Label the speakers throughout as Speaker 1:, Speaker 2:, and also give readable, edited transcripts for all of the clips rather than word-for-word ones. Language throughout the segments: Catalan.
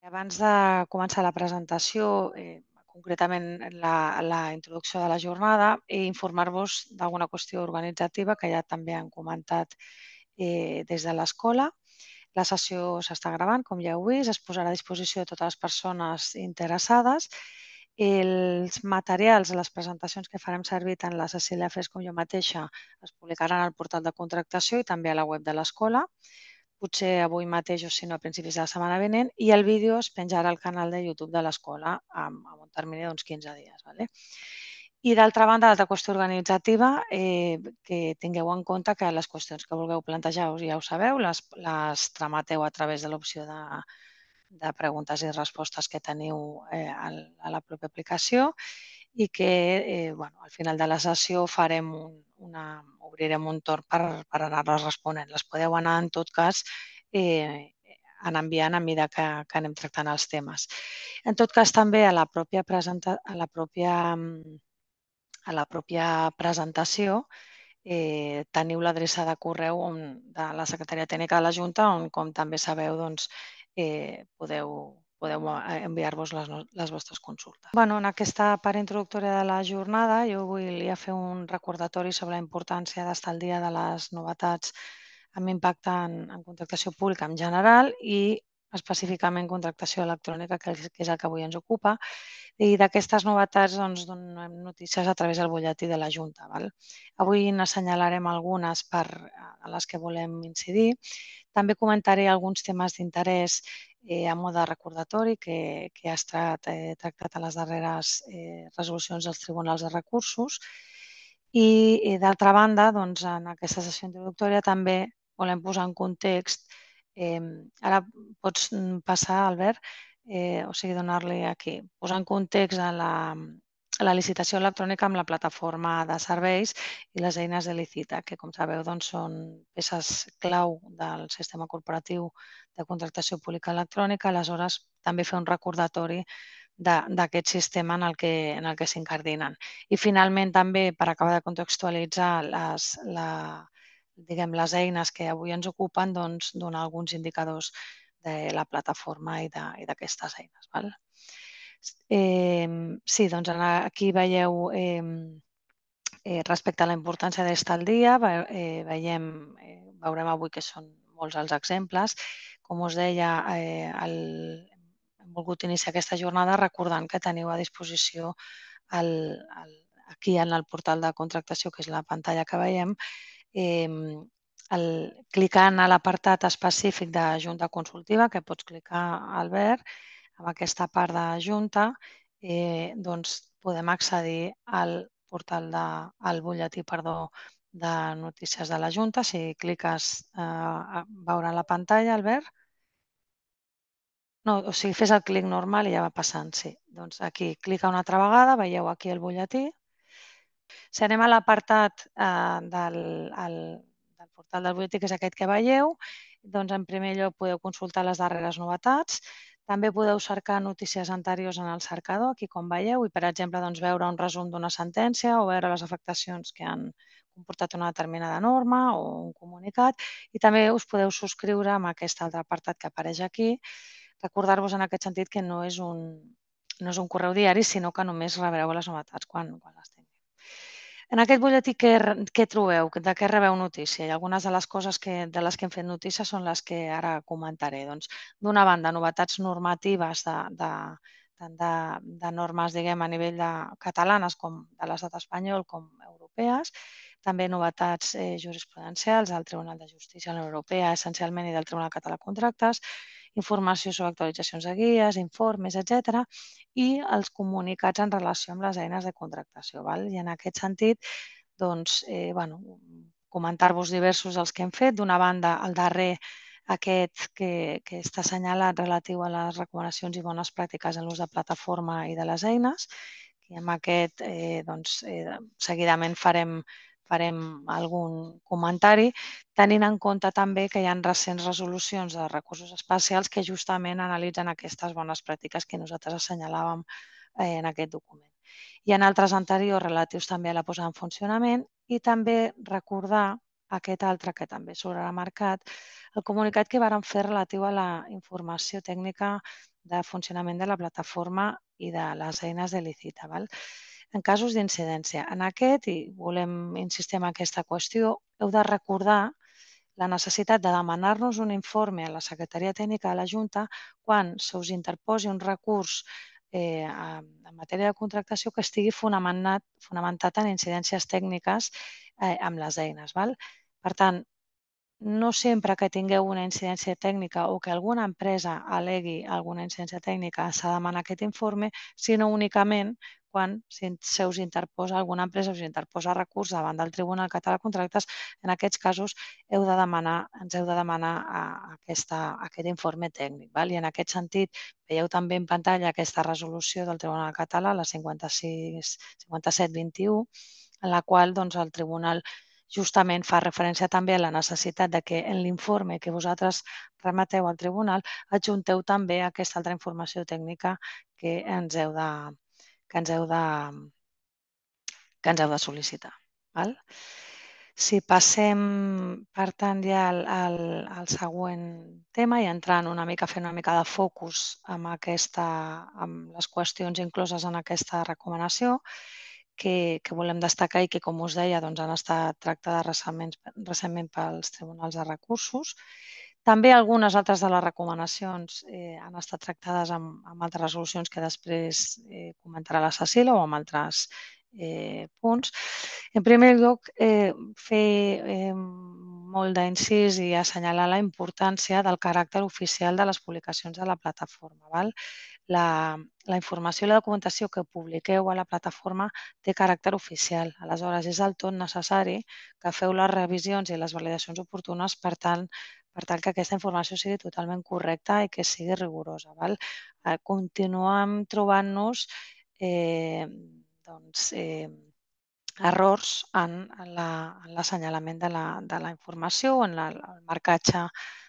Speaker 1: Abans de començar la presentació, concretament la introducció de la jornada, informar-vos d'alguna qüestió organitzativa que ja també han comentat des de l'escola. La sessió s'està gravant, com ja heu vist, es posarà a disposició de totes les persones interessades. Els materials, les presentacions que farem servir tant la Cecília Fres com jo mateixa es publicaran al portal de contractació i també a la web de l'escola, potser avui mateix o si no a principis de la setmana vinent, i el vídeo es penjarà al canal de YouTube de l'escola amb un termini d'uns 15 dies. Vale? I d'altra banda, l'altra qüestió organitzativa, que tingueu en compte que les qüestions que vulgueu plantejar ja ho sabeu, les trameteu a través de l'opció de preguntes i respostes que teniu a la pròpia aplicació i que al final de la sessió obrirem un torn per anar-les responent. Les podeu anar, en tot cas, anar enviant a mesura que anem tractant els temes. En tot cas, també a la pròpia presentació teniu l'adreça de correu de la Secretaria Tècnica de la Junta, on, com també sabeu, podeu enviar-vos les vostres consultes. En aquesta part introductòria de la jornada jo volia fer un recordatori sobre la importància d'estar al dia de les novetats amb impacte en contractació pública en general i específicament contractació electrònica, que és el que avui ens ocupa. I d'aquestes novetats donem notícies a través del butlletí de la Junta. Avui n'assenyalarem algunes a les que volem incidir. També comentaré alguns temes d'interès a mode de recordatori que ha estat tractat a les darreres resolucions dels tribunals de recursos. I d'altra banda, en aquesta sessió introductòria també volem posar en context, ara pots passar, Albert, o sigui, donar-li aquí, posar en context la licitació electrònica amb la plataforma de serveis i les eines de Licita, que com sabeu són peces clau del sistema corporatiu de contractació pública electrònica. Aleshores, també fer un recordatori d'aquest sistema en el que s'incardinen. I finalment també, per acabar de contextualitzar les eines que avui ens ocupen, donar alguns indicadors de la plataforma i d'aquestes eines. Sí, aquí veieu respecte a la importància d'estar al dia, veurem avui que són molts els exemples. Com us deia, hem volgut iniciar aquesta jornada recordant que teniu a disposició aquí en el portal de contractació, que és la pantalla que veiem, clicant a l'apartat específic de Junta Consultiva, que pots clicar, Albert, amb aquesta part de Junta, podem accedir al butlletí de notícies de la Junta. Si cliques, veurà la pantalla, Albert. No, o sigui, fes el clic normal i ja va passant, sí. Doncs aquí, clica una altra vegada, veieu aquí el butlletí. Si anem a l'apartat del portal del butlletí, que és aquest que veieu, en primer lloc podeu consultar les darreres novetats. També podeu cercar notícies anteriors en el cercador, aquí com veieu, i per exemple veure un resum d'una sentència o veure les afectacions que han comportat una determinada norma o un comunicat. I també us podeu subscriure amb aquest altre apartat que apareix aquí. Recordar-vos en aquest sentit que no és un correu diari, sinó que només rebreu les novetats quan les tingueu. En aquest butlletí què trobeu? De què rebeu notícia? I algunes de les coses de les que hem fet notícia són les que ara comentaré. D'una banda, novetats normatives tant de normes, diguem, a nivell catalanes com de l'estat espanyol com europees. També novetats jurisprudencials del Tribunal de Justícia de la Unió Europea, essencialment, i del Tribunal Català de Contractes, informació sobre actualitzacions de guies, informes, etc. I els comunicats en relació amb les eines de contractació. I en aquest sentit, comentar-vos diversos dels que hem fet. D'una banda, el darrer, aquest que està assenyalat relatiu a les recomanacions i bones pràctiques en l'ús de plataforma i de les eines. I amb aquest, seguidament farem algun comentari, tenint en compte també que hi ha recents resolucions de recursos especials que justament analitzen aquestes bones pràctiques que nosaltres assenyalàvem en aquest document. Hi ha altres anteriors relatius també a la posada en funcionament i també recordar aquest altre que també s'haurà marcat, el comunicat que vàrem fer relatiu a la informació tècnica de funcionament de la plataforma i de les eines de Licita. En casos d'incidència, en aquest, i volem insistir en aquesta qüestió, heu de recordar la necessitat de demanar-nos un informe a la Secretaria Tècnica de la Junta quan se us interposi un recurs en matèria de contractació que estigui fonamentat en incidències tècniques amb les eines. Per tant, no sempre que tingueu una incidència tècnica o que alguna empresa alegui alguna incidència tècnica s'ha de demanar aquest informe, sinó únicament quan se us interposa, alguna empresa us interposa recurs davant del Tribunal Català de Contractes. En aquests casos ens heu de demanar aquest informe tècnic. I en aquest sentit, veieu també en pantalla aquesta resolució del Tribunal Català, la 5721, en la qual el Tribunal justament fa referència també a la necessitat de que en l'informe que vosaltres remeteu al tribunal adjunteu també aquesta altra informació tècnica que ens heu de sol·licitar. Si passem, per tant, ja al següent tema i entrant fent una mica de focus amb les qüestions incloses en aquesta recomanació, que volem destacar i que, com us deia, han estat tractades recentment pels tribunals de recursos. També algunes altres de les recomanacions han estat tractades amb altres resolucions que després comentarà la Cecília o amb altres punts. En primer lloc, fer molt d'incís i assenyalar la importància del caràcter oficial de les publicacions de la plataforma. La informació i la documentació que publiqueu a la plataforma té caràcter oficial. Aleshores, és del tot necessari que feu les revisions i les validacions oportunes per tal que aquesta informació sigui totalment correcta i que sigui rigorosa. Continuem trobant-nos errors en l'assenyalament de la informació o en el marcatge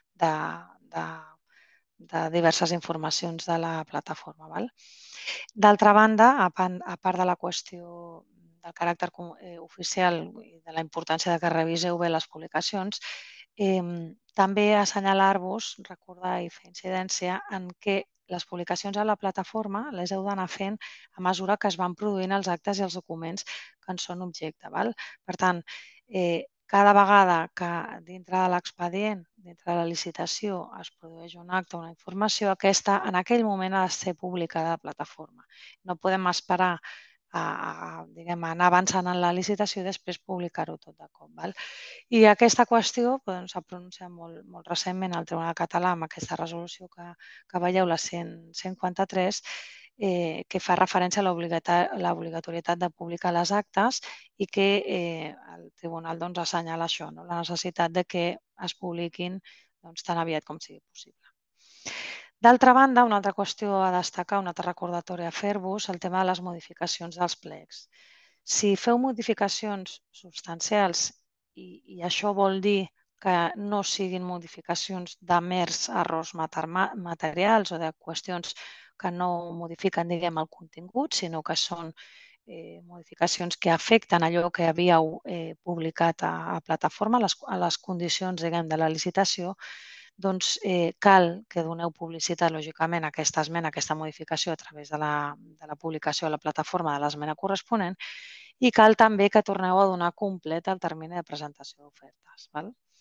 Speaker 1: de diverses informacions de la plataforma. D'altra banda, a part de la qüestió del caràcter oficial i de la importància de que reviseu bé les publicacions, també assenyalar-vos, recordar i fer incidència en què les publicacions a la plataforma les heu d'anar fent a mesura que es van produint els actes i els documents que en són objecte. Per tant, cada vegada que dintre de l'expedient, dintre de la licitació, es produeix un acte o una informació, aquesta en aquell moment ha de ser publicada a la plataforma. No podem esperar a anar avançant en la licitació i després publicar-ho tot de cop. I aquesta qüestió s'ha pronunciat molt recentment al Tribunal Català amb aquesta resolució que veieu, la 153, que fa referència a l'obligatorietat de publicar les actes i que el Tribunal assenyala això, la necessitat de que es publiquin tan aviat com sigui possible. D'altra banda, una altra qüestió a destacar, un altre recordatori a fer-vos, el tema de les modificacions dels plecs. Si feu modificacions substancials i això vol dir que no siguin modificacions de mers errors materials o de qüestions que no modifiquen, el contingut, sinó que són modificacions que afecten allò que havíeu publicat a plataforma, a les condicions de la licitació, doncs cal que doneu publicitat, lògicament, a aquesta esmena, a aquesta modificació a través de la publicació a la plataforma de l'esmena corresponent i cal també que torneu a donar complet el termini de presentació d'ofertes.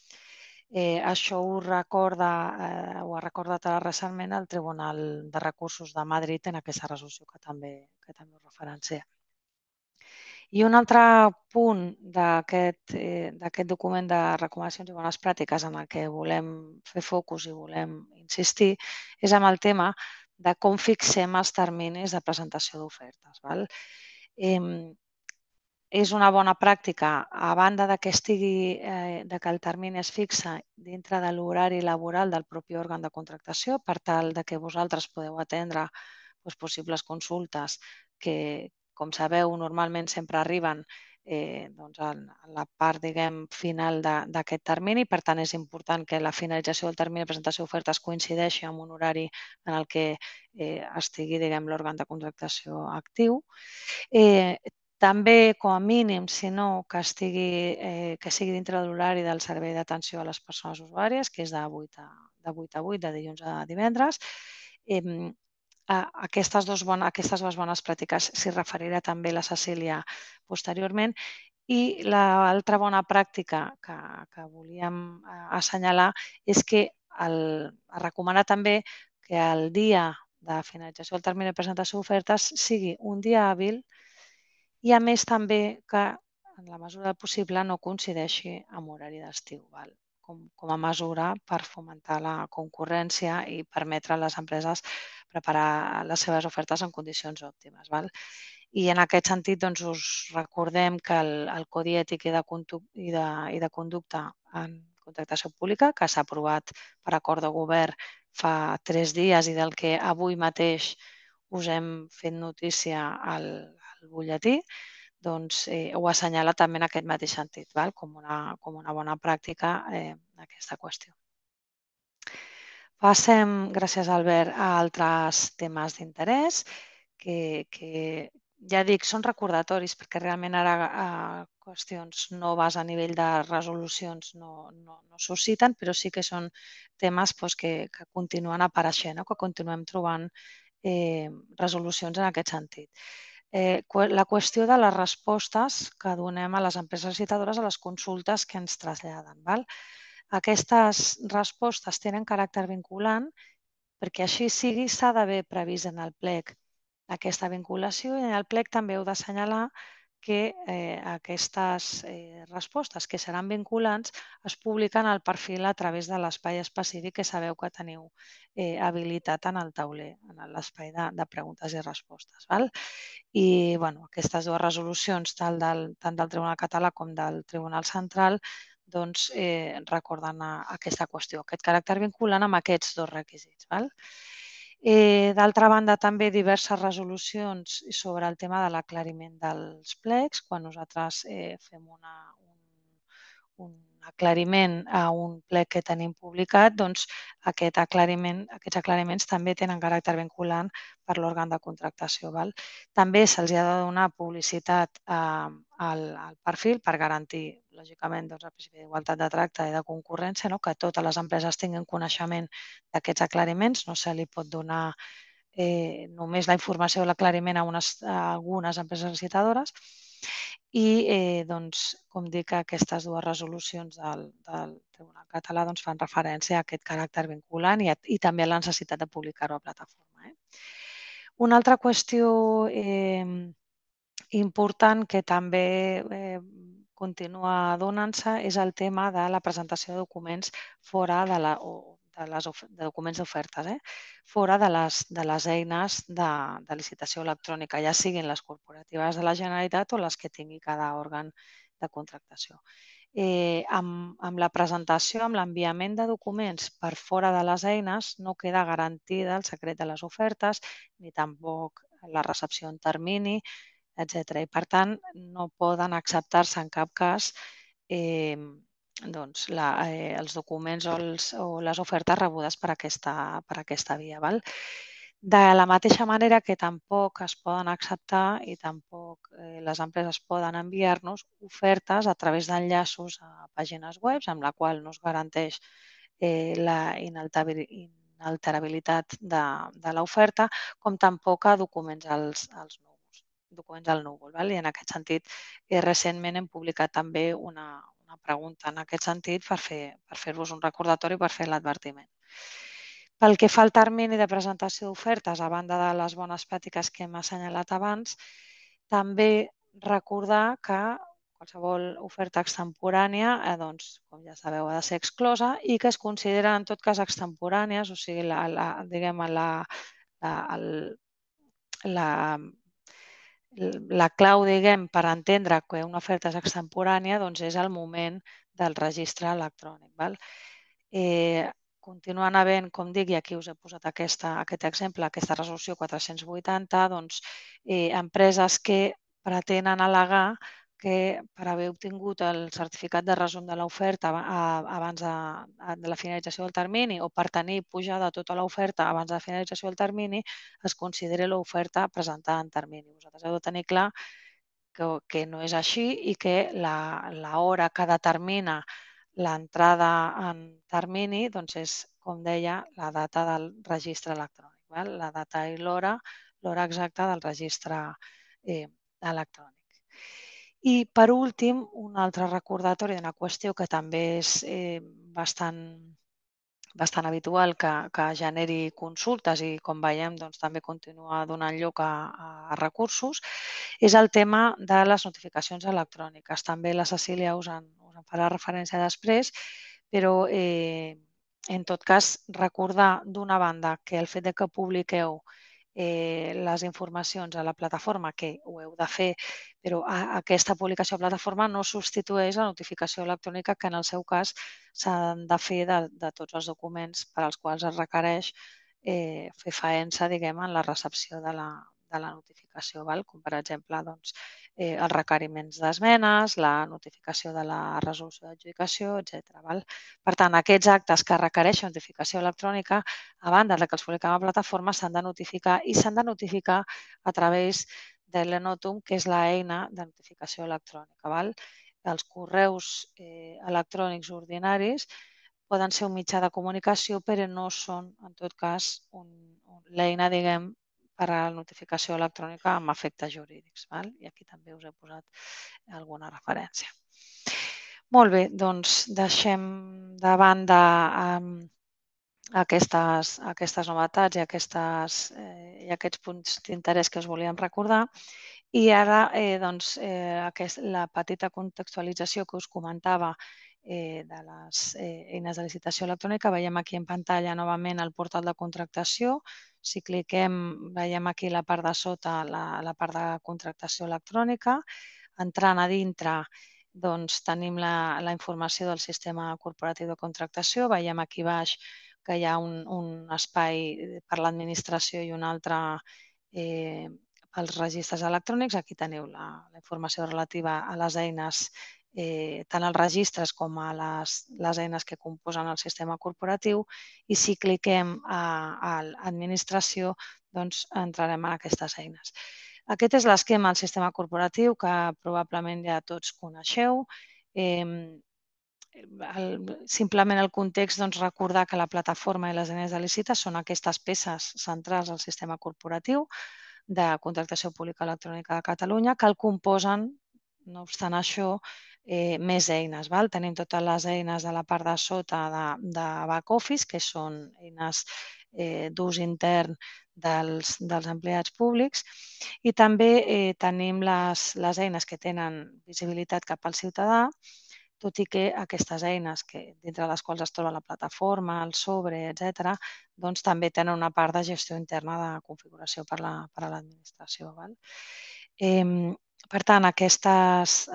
Speaker 1: Això ho ha recordat recentment el Tribunal de Recursos de Madrid en aquesta resolució que també us referencia. I un altre punt d'aquest document de recomanacions i bones pràctiques en el que volem fer focus i volem insistir és amb el tema de com fixem els terminis de presentació d'ofertes. És una bona pràctica, a banda de que el termini es fixa dintre de l'horari laboral del propi òrgan de contractació per tal de que vosaltres podeu atendre possibles consultes que, com sabeu, normalment sempre arriben en la part final d'aquest termini. Per tant, és important que la finalització del termini de presentació d'ofertes coincideixi amb un horari en el que estigui l'òrgan de contractació actiu. També, com a mínim, si no, que sigui dintre de l'horari del servei d'atenció a les persones usuàries, que és de 8 a 8, de dilluns a divendres. aquestes dues bones pràctiques s'hi referirà també la Cecília posteriorment. I l'altra bona pràctica que volíem assenyalar és que es recomana també que el dia de finalització del termini de presentació d'ofertes sigui un dia hàbil i, a més, també que, en la mesura del possible, no coincideixi amb horari d'estiu, com a mesura per fomentar la concurrència i permetre a les empreses preparar les seves ofertes en condicions òptimes. I en aquest sentit, doncs, us recordem que el Codi Ètic i de Conducta en Contractació Pública, que s'ha aprovat per acord de govern fa 3 dies i del que avui mateix us hem fet notícia al butlletí, doncs ho assenyala també en aquest mateix sentit, com una bona pràctica aquesta qüestió. Passem, gràcies Albert, a altres temes d'interès que ja dic, són recordatoris perquè realment ara qüestions noves a nivell de resolucions no susciten, però sí que són temes que continuen apareixent, que continuem trobant resolucions en aquest sentit. La qüestió de les respostes que donem a les empreses licitadores a les consultes que ens traslladen. Aquestes respostes tenen caràcter vinculant perquè així sigui s'ha d'haver previst en el plec aquesta vinculació i en el plec també heu d'assenyalar que aquestes respostes que seran vinculants es publiquen al perfil a través de l'espai específic que sabeu que teniu habilitat en el tauler, en l'espai de preguntes i respostes. I aquestes dues resolucions, tant del Tribunal Català com del Tribunal Central, doncs, recorden aquesta qüestió, aquest caràcter vinculant amb aquests dos requisits. D'altra banda, també diverses resolucions sobre el tema de l'aclariment dels plecs, quan nosaltres fem un aclariment a un plec que tenim publicat, doncs aquests aclariments també tenen caràcter vinculant per l'òrgan de contractació. També se'ls ha de donar publicitat al perfil per garantir, lògicament, el principi d'igualtat de tracte i de concurrència, que totes les empreses tinguin coneixement d'aquests aclariments. No se li pot donar només la informació de l'aclariment a algunes empreses licitadores. I, com dic, aquestes dues resolucions del Tribunal Català fan referència a aquest caràcter vinculant i també a la necessitat de publicar-ho a plataforma. Una altra qüestió important que també continua donant-se és el tema de la presentació de documents fora de documents d'ofertes, fora de les eines de licitació electrònica, ja siguin les corporatives de la Generalitat o les que tingui cada òrgan de contractació. Amb la presentació, amb l'enviament de documents per fora de les eines, no queda garantida el secret de les ofertes ni tampoc la recepció en termini, etc. I, per tant, no poden acceptar-se en cap cas els documents o les ofertes rebudes per aquesta via. De la mateixa manera que tampoc es poden acceptar i tampoc les empreses poden enviar-nos ofertes a través d'enllaços a pàgines web amb la qual no es garanteix la inalterabilitat de l'oferta, com tampoc a documents als documents al núvol. I en aquest sentit, recentment hem publicat també una pregunta en aquest sentit per fer-vos un recordatori, per fer l'advertiment. Pel que fa al termini de presentació d'ofertes, a banda de les bones pràctiques que hem assenyalat abans, també recordar que qualsevol oferta extemporània, com ja sabeu, ha de ser exclosa i que es consideren en tot cas extemporànies, o sigui, la clau, per entendre que una oferta és extemporània és el moment del registre electrònic. Continuen havent, com dic, i aquí us he posat aquest exemple, aquesta resolució 480, empreses que pretenen al·legar que per haver obtingut el certificat de resum de l'oferta abans de la finalització del termini o per tenir pujada tota l'oferta abans de la finalització del termini, es consideri l'oferta presentada en termini. Vosaltres heu de tenir clar que no és així i que l'hora que determina l'entrada en termini és, com deia, la data del registre electrònic. la data i l'hora exacta del registre electrònic. I, per últim, un altre recordatori d'una qüestió que també és bastant habitual que generi consultes i, com veiem, doncs, també continua donant lloc a recursos, és el tema de les notificacions electròniques. També la Cecília us en farà referència després, però en tot cas recordar d'una banda que el fet de que publiqueu les informacions a la plataforma, que ho heu de fer, però aquesta publicació a plataforma no substitueix la notificació electrònica que en el seu cas s'han de fer de tots els documents per als quals es requereix fer faença, diguem, en la recepció de la notificació, com per exemple doncs, els requeriments d'esmenes, la notificació de la resolució d'adjudicació, etc. Per tant, aquests actes que requereixen notificació electrònica, a banda que els publiquem a plataforma, s'han de notificar i s'han de notificar a través de l'Enotum, que és l'eina de notificació electrònica. Els correus electrònics ordinaris poden ser un mitjà de comunicació, però no són, en tot cas, l'eina, diguem, per a la notificació electrònica amb efectes jurídics. I aquí també us he posat alguna referència. Molt bé, doncs deixem de banda aquestes novetats i aquests punts d'interès que us volíem recordar. I ara la petita contextualització que us comentava de les eines de licitació electrònica. Veiem aquí en pantalla novament el portal de contractació. Si cliquem, veiem aquí la part de sota, la part de contractació electrònica. Entrant a dintre, doncs, tenim la informació del sistema corporatiu de contractació. Veiem aquí baix que hi ha un espai per l'administració i un altre pels registres electrònics. Aquí teniu la informació relativa a les eines, tant als registres com a les eines que composen el sistema corporatiu, i si cliquem a l'administració, doncs entrarem en aquestes eines. Aquest és l'esquema del sistema corporatiu que probablement ja tots coneixeu. Simplement el context, doncs, recordar que la plataforma i les eines de licita són aquestes peces centrals del sistema corporatiu de contractació pública electrònica de Catalunya que el composen, no obstant això, més eines. Tenim totes les eines de la part de sota de back office, que són eines d'ús intern dels empleats públics, i també tenim les eines que tenen visibilitat cap al ciutadà, tot i que aquestes eines, dintre les quals es troba la plataforma, el sobre, etc., doncs també tenen una part de gestió interna de configuració per a l'administració. Per tant, aquests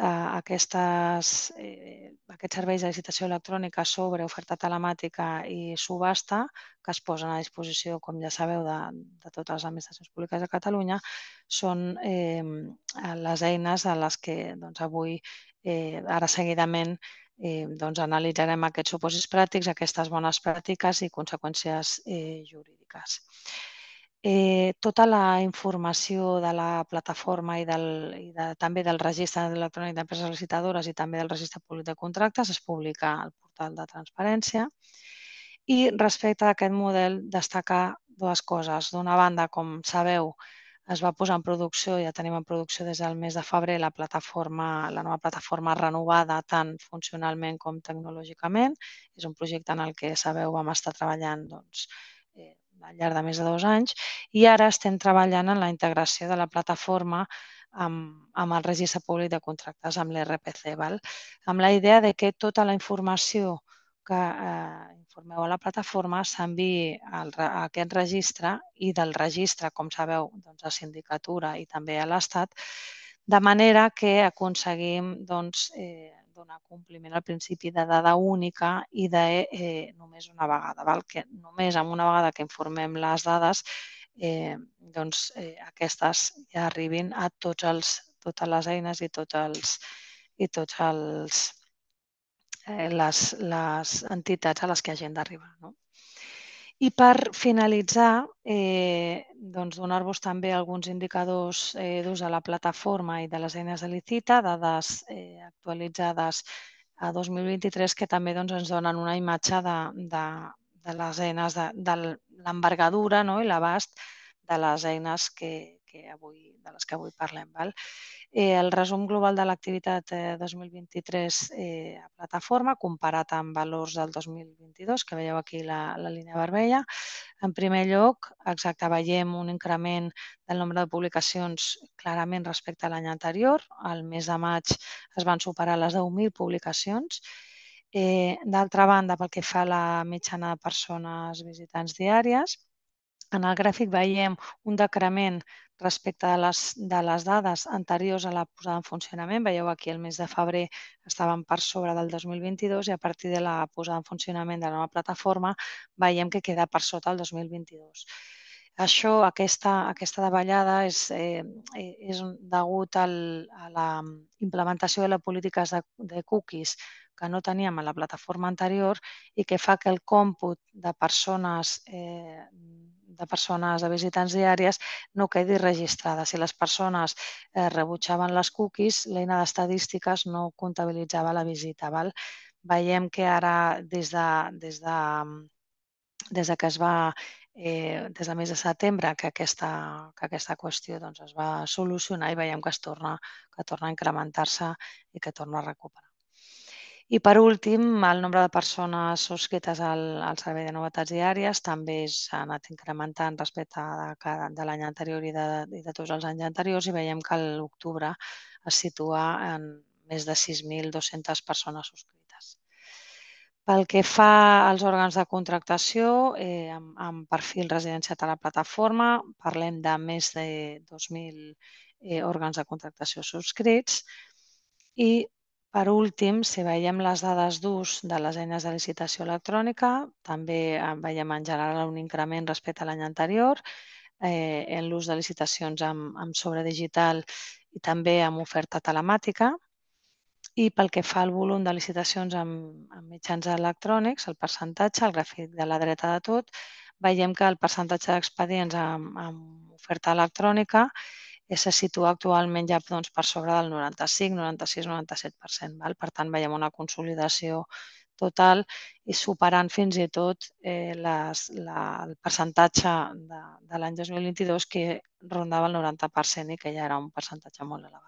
Speaker 1: serveis de licitació electrònica, sobre, oferta telemàtica i subhasta, que es posen a disposició, com ja sabeu, de totes les administracions públiques de Catalunya, són les eines a les que avui, ara seguidament, analitzarem aquests supòsits pràctics, aquestes bones pràctiques i conseqüències jurídiques. Tota la informació de la plataforma i també del registre electrònic d'empreses licitadores i també del registre públic de contractes es publica al portal de transparència. I respecte a aquest model, destacar dues coses. D'una banda, com sabeu, es va posar en producció, ja tenim en producció des del mes de febrer la nova plataforma renovada tant funcionalment com tecnològicament. És un projecte en el que, sabeu, vam estar treballant al llarg de més de 2 anys, i ara estem treballant en la integració de la plataforma amb el registre públic de contractes, amb l'RPC, amb la idea de que tota la informació que informeu a la plataforma s'enviï a aquest registre, i del registre, com sabeu, a Sindicatura i també a l'Estat, de manera que aconseguim donar compliment al principi de dada única i de només una vegada, que només amb una vegada que informem les dades, aquestes ja arribin a totes les eines i totes les entitats a les que hagin d'arribar. I per finalitzar, donar-vos també alguns indicadors d'ús de la plataforma i de les eines de Licita, dades actualitzades a 2023, que també ens donen una imatge de les eines de l'envergadura, no? I l'abast de les eines de les que avui parlem. Val? El resum global de l'activitat 2023 a plataforma comparat amb valors del 2022, que veieu aquí la línia vermella. En primer lloc, exacte, veiem un increment del nombre de publicacions clarament respecte a l'any anterior. Al mes de maig es van superar les 10.000 publicacions. D'altra banda, pel que fa a la mitjana de persones visitants diàries, en el gràfic veiem un decrement respecte de les dades anteriors a la posada en funcionament. Veieu aquí el mes de febrer estaven per sobre del 2022 i a partir de la posada en funcionament de la nova plataforma veiem que queda per sota el 2022. Això, aquesta davallada és degut a la implementació de les polítiques de cookies que no teníem a la plataforma anterior i que fa que el còmput de persones de visitants diàries no quedi registrada. Si les persones rebutjaven les cookies, l'eina d'estadístiques no comptabilitzava la visita. Val? Veiem que ara, des que es va des del mes de setembre que aquesta qüestió doncs, es va solucionar i veiem que torna a incrementar-se i que torna a recuperar. I per últim, el nombre de persones subscrites al servei de novetats diàries també s'ha anat incrementant respecte de l'any anterior i de tots els anys anteriors i veiem que a l'octubre es situa en més de 6.200 persones subscrites. Pel que fa als òrgans de contractació, amb perfil residenciat a la plataforma, parlem de més de 2.000 òrgans de contractació subscrits i, per últim, si veiem les dades d'ús de les eines de licitació electrònica, també veiem en general un increment respecte a l'any anterior en l'ús de licitacions amb sobre digital i també amb oferta telemàtica. I pel que fa al volum de licitacions amb mitjans electrònics, el percentatge, el gràfic de la dreta de tot, veiem que el percentatge d'expedients amb oferta electrònica se situa actualment ja per sobre del 95, 96, 97%. Val? Per tant, veiem una consolidació total i superant fins i tot el percentatge de l'any 2022 que rondava el 90% i que ja era un percentatge molt elevat.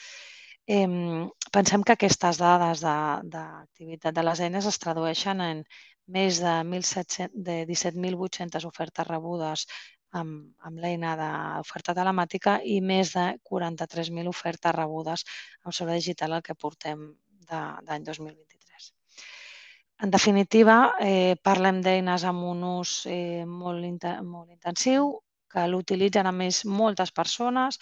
Speaker 1: Pensem que aquestes dades d'activitat de les eines es tradueixen en més de 17.800 ofertes rebudes amb l'eina d'oferta telemàtica i més de 43.000 ofertes rebudes amb sobre digital el que portem d'any 2023. En definitiva, parlem d'eines amb un ús molt intensiu, que l'utilitzen a més moltes persones,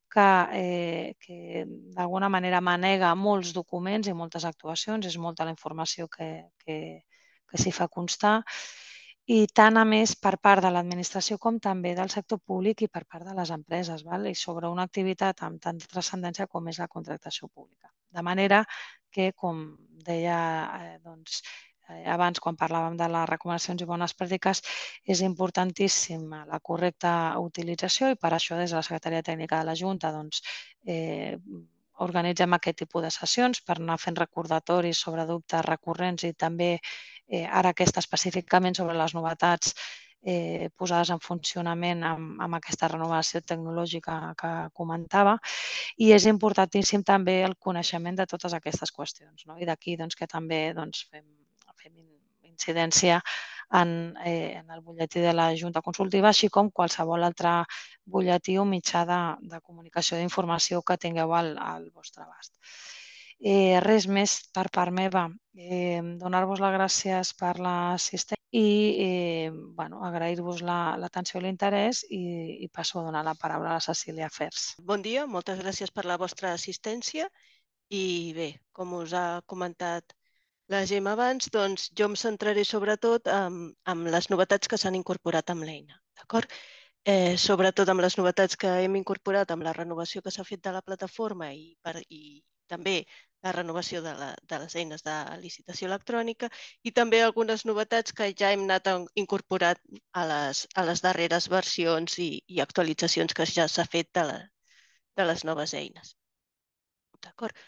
Speaker 1: que d'alguna manera manega molts documents i moltes actuacions, és molta la informació que s'hi fa constar, i tant a més per part de l'administració com també del sector públic i per part de les empreses, i sobre una activitat amb tanta transcendència com és la contractació pública. De manera que, com deia abans quan parlàvem de les recomanacions i bones pràctiques, és importantíssima la correcta utilització i per això des de la Secretaria Tècnica de la Junta organitzem aquest tipus de sessions per anar fent recordatoris sobre dubtes recurrents i també ara aquesta específicament sobre les novetats posades en funcionament amb aquesta renovació tecnològica que comentava. I és importantíssim també el coneixement de totes aquestes qüestions. I d'aquí que també fem incidència en el butlletí de la Junta Consultiva, així com qualsevol altre butlletí o mitjà de comunicació d'informació que tingueu al vostre abast. Res més per part meva. Donar-vos les gràcies per l'assistència i agrair-vos l'atenció i l'interès i passo a donar la paraula a la Cecília Fers.
Speaker 2: Bon dia, moltes gràcies per la vostra assistència i bé, com us ha comentat la Gemma abans, doncs jo em centraré sobretot en les novetats que s'han incorporat amb l'eina, d'acord? Sobretot amb les novetats que hem incorporat amb la renovació que s'ha fet de la plataforma i també la renovació de les eines de licitació electrònica i també algunes novetats que ja hem anat incorporant a les darreres versions i actualitzacions que ja s'ha fet de les noves eines. D'acord?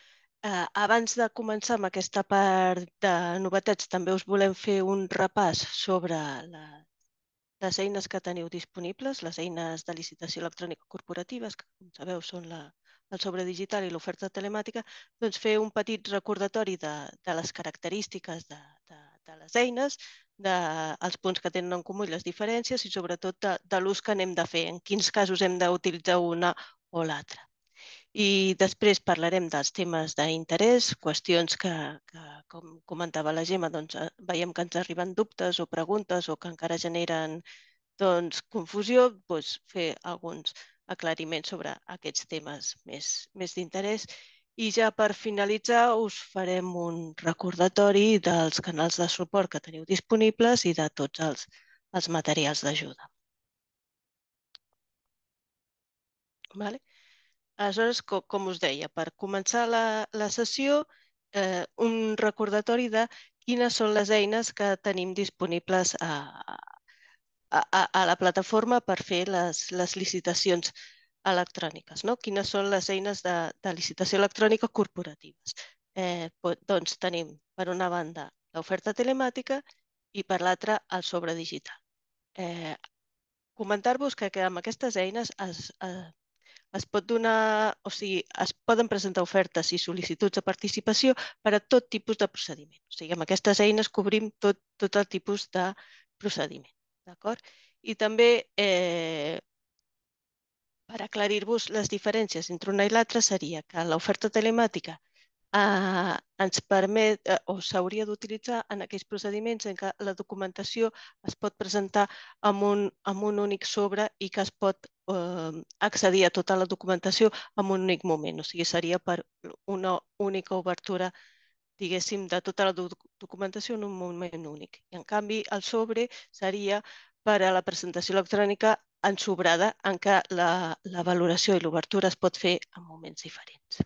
Speaker 2: Abans de començar amb aquesta part de novetats, també us volem fer un repàs sobre les eines que teniu disponibles, les eines de licitació electrònica corporatives, que com sabeu són el sobre digital i l'oferta telemàtica, doncs fer un petit recordatori de les característiques de les eines, dels punts que tenen en comú i les diferències i sobretot de l'ús que n'hem de fer, en quins casos hem d'utilitzar una o l'altra. I després parlarem dels temes d'interès, qüestions que, com comentava la Gemma, doncs, veiem que ens arriben dubtes o preguntes o que encara generen confusió, doncs, fer alguns aclariments sobre aquests temes més d'interès. I ja per finalitzar us farem un recordatori dels canals de suport que teniu disponibles i de tots els materials d'ajuda. Vale? Aleshores, com us deia, per començar la sessió, un recordatori de quines són les eines que tenim disponibles a la plataforma per fer les licitacions electròniques. No? Quines són les eines de licitació electrònica corporatives? Doncs tenim, per una banda, l'oferta telemàtica i per l'altra, el sobre digital. Comentar-vos que amb aquestes eines es pot donar, o sigui, es poden presentar ofertes i sol·licituds de participació per a tot tipus de procediment. O sigui, amb aquestes eines cobrim tot el tipus de procediment. D'acord? I també, per aclarir-vos les diferències entre una i l'altra, seria que l'oferta telemàtica ens permet o s'hauria d'utilitzar en aquells procediments en què la documentació es pot presentar amb un únic sobre i que es pot accedir a tota la documentació en un únic moment. O sigui, seria per una única obertura, diguéssim, de tota la documentació en un moment únic. I, en canvi, el sobre seria per a la presentació electrònica ensobrada, en què la valoració i l'obertura es pot fer en moments diferents.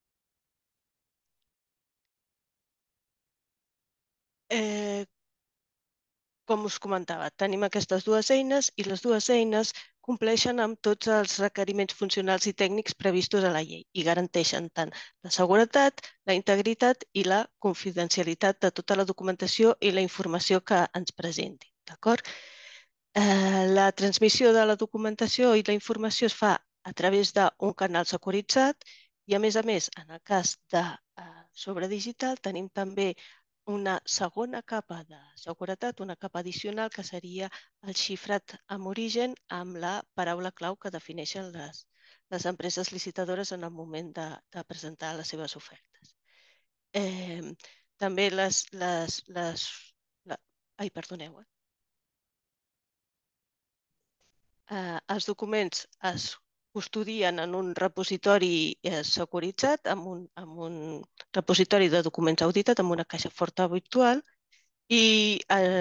Speaker 2: Com us comentava, tenim aquestes dues eines i les dues eines compleixen amb tots els requeriments funcionals i tècnics previstos a la llei i garanteixen tant la seguretat, la integritat i la confidencialitat de tota la documentació i la informació que ens presenti. D'acord? La transmissió de la documentació i la informació es fa a través d'un canal securitzat i, a més, en el cas de sobre digital, tenim també una segona capa de seguretat, una capa addicional, que seria el xifrat amb origen amb la paraula clau que defineixen les empreses licitadores en el moment de presentar les seves ofertes. També ai, perdoneu. Els documents es custodien en un repositori securitzat, amb un repositori de documents auditat, amb una caixa forta virtual, i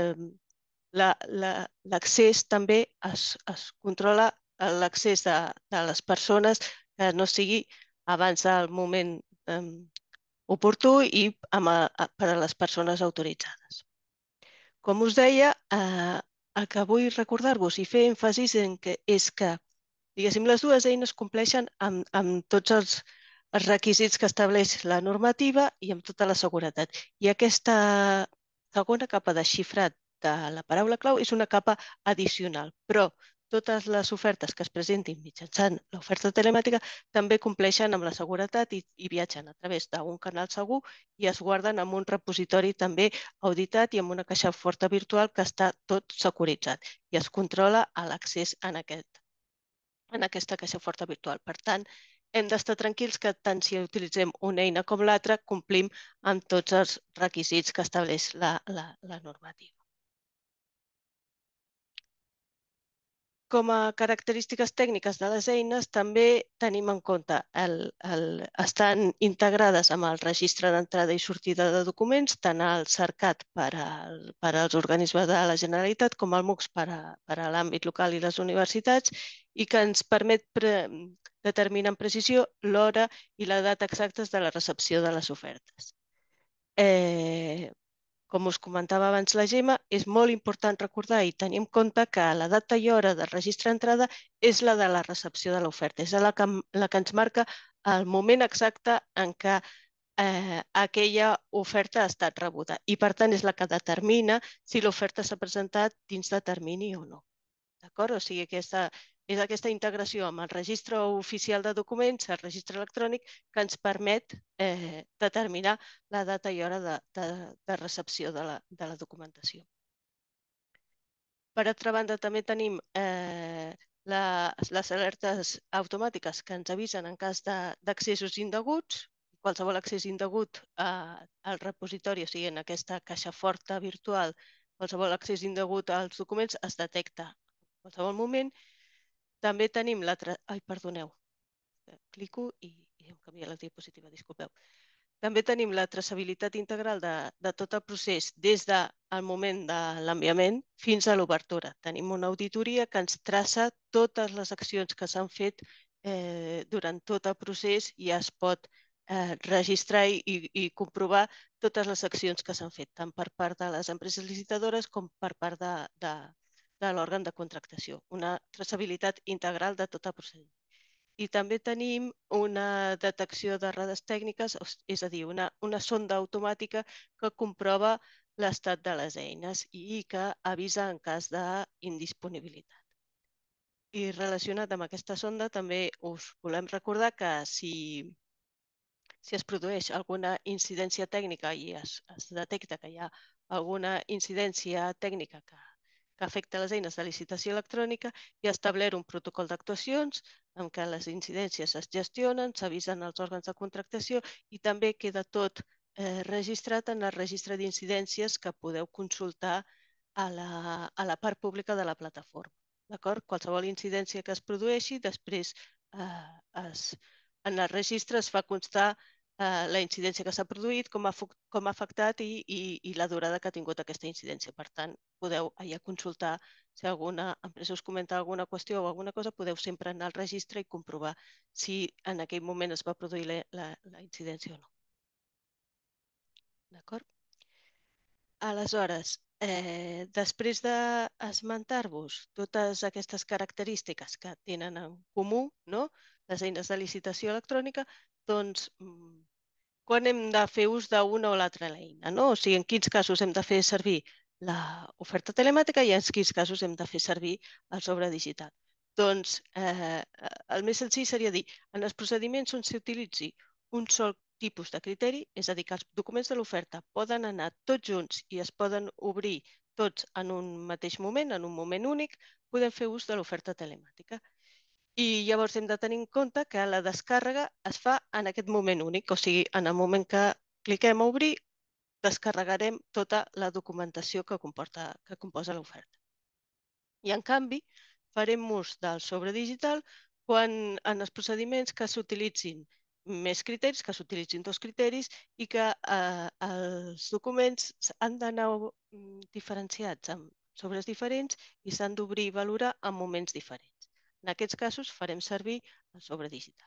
Speaker 2: l'accés també es controla l'accés de les persones que no sigui abans del moment oportú i per a les persones autoritzades. Com us deia, el que vull recordar-vos i fer èmfasis és que, diguéssim, les dues eines compleixen amb tots els requisits que estableix la normativa i amb tota la seguretat. I aquesta segona capa de xifrat de la paraula clau és una capa addicional, però totes les ofertes que es presentin mitjançant l'oferta telemàtica també compleixen amb la seguretat i viatgen a través d'un canal segur i es guarden en un repositori també auditat i amb una caixa forta virtual que està tot securitzat i es controla l'accés en aquesta caixa forta virtual. Per tant, hem d'estar tranquils que tant si utilitzem una eina com l'altra complim amb tots els requisits que estableix la normativa. Com a característiques tècniques de les eines, també tenim en compte estan integrades amb el registre d'entrada i sortida de documents, tant el CERCAT per als organismes de la Generalitat com el MUX per a l'àmbit local i les universitats, i que ens permet determinar amb precisió l'hora i la data exactes de la recepció de les ofertes. Com us comentava abans la Gemma, és molt important recordar i tenir en compte que la data i hora del registre d'entrada és la de la recepció de l'oferta, és la que ens marca el moment exacte en què aquella oferta ha estat rebuda i, per tant, és la que determina si l'oferta s'ha presentat dins de termini o no. D'acord? O sigui, és aquesta integració amb el registre oficial de documents, el registre electrònic, que ens permet determinar la data i hora de recepció de la documentació. Per altra banda, també tenim les alertes automàtiques que ens avisen en cas d'accessos indeguts. Qualsevol accés indegut al repositori, o sigui, en aquesta caixa forta virtual, qualsevol accés indegut als documents es detecta en qualsevol moment. També tenim Ai, perdoneu, clico i em canvia la diapositiva, disculpeu. També tenim la traçabilitat integral de tot el procés des del moment de l'enviament fins a l'obertura. Tenim una auditoria que ens traça totes les accions que s'han fet durant tot el procés i es pot registrar i comprovar totes les accions que s'han fet, tant per part de les empreses licitadores com per part de l'òrgan de contractació. Una traçabilitat integral de tot el procediment. I també tenim una detecció d'errades tècniques, és a dir, una sonda automàtica que comprova l'estat de les eines i que avisa en cas d'indisponibilitat. I relacionat amb aquesta sonda també us volem recordar que si es produeix alguna incidència tècnica i es detecta que hi ha alguna incidència tècnica que afecta les eines de licitació electrònica, hi ha establert un protocol d'actuacions en què les incidències es gestionen, s'avisen als òrgans de contractació i també queda tot registrat en el registre d'incidències que podeu consultar a la part pública de la plataforma. Qualsevol incidència que es produeixi, després en el registre es fa constar la incidència que s'ha produït, com ha afectat i la durada que ha tingut aquesta incidència. Per tant, podeu allà consultar si alguna empresa us comenta alguna qüestió o alguna cosa, podeu sempre anar al registre i comprovar si en aquell moment es va produir la incidència o no. D'acord? Aleshores, després d'esmentar-vos totes aquestes característiques que tenen en comú les eines de licitació electrònica, doncs quan hem de fer ús d'una o l'altra eina, o sigui, en quins casos hem de fer servir l'oferta telemàtica i en quins casos hem de fer servir el sobre digital. Doncs el més senzill seria dir, en els procediments on s'utilitzi un sol tipus de criteri, és a dir, que els documents de l'oferta poden anar tots junts i es poden obrir tots en un mateix moment, en un moment únic, podem fer ús de l'oferta telemàtica. I llavors hem de tenir en compte que la descàrrega es fa en aquest moment únic, o sigui, en el moment que cliquem a obrir, descarregarem tota la documentació que composa l'oferta. I, en canvi, farem ús del sobre digital quan en els procediments que s'utilitzin més criteris, que s'utilitzin dos criteris i que els documents han d'anar diferenciats amb sobres diferents i s'han d'obrir i valorar en moments diferents. En aquests casos farem servir el sobre digital.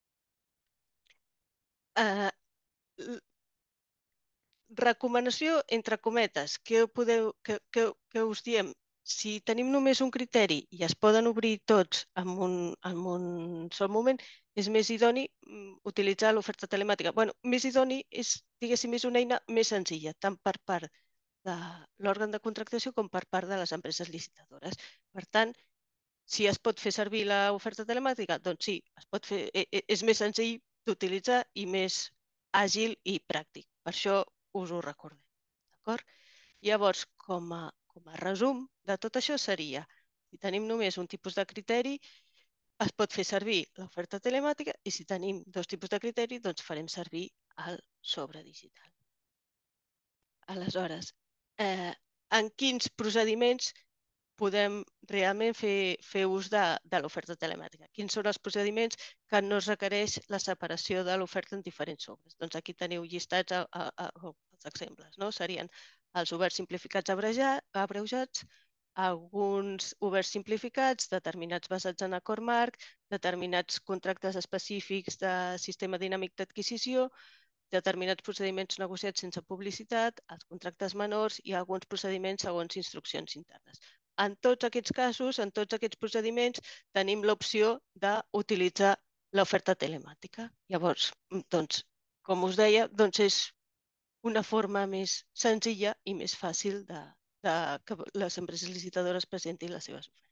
Speaker 2: Recomanació, entre cometes, què us diem? Si tenim només un criteri i es poden obrir tots en un sol moment, és més idoni utilitzar l'oferta telemàtica. Més idoni és, diguéssim, és una eina més senzilla, tant per part de l'òrgan de contractació com per part de les empreses licitadores. Per tant, si es pot fer servir l'oferta telemàtica, doncs sí, es pot fer, és més senzill d'utilitzar i més àgil i pràctic. Per això us ho recordem. D'acord? Llavors, com a resum de tot això seria, si tenim només un tipus de criteri, es pot fer servir l'oferta telemàtica i si tenim dos tipus de criteri, doncs farem servir el sobre digital. Aleshores, en quins procediments podem realment fer ús de l'oferta telemàtica? Quins són els procediments que no es requereix la separació de l'oferta en diferents sobres? Doncs aquí teniu llistats els exemples. Serien els oberts simplificats abreujats, alguns oberts simplificats, determinats basats en acord marc, determinats contractes específics de sistema dinàmic d'adquisició, determinats procediments negociats sense publicitat, els contractes menors i alguns procediments segons instruccions internes. En tots aquests casos, en tots aquests procediments, tenim l'opció d'utilitzar l'oferta telemàtica. Llavors, doncs, com us deia, doncs és una forma més senzilla i més fàcil de que les empreses licitadores presentin les seves ofertes.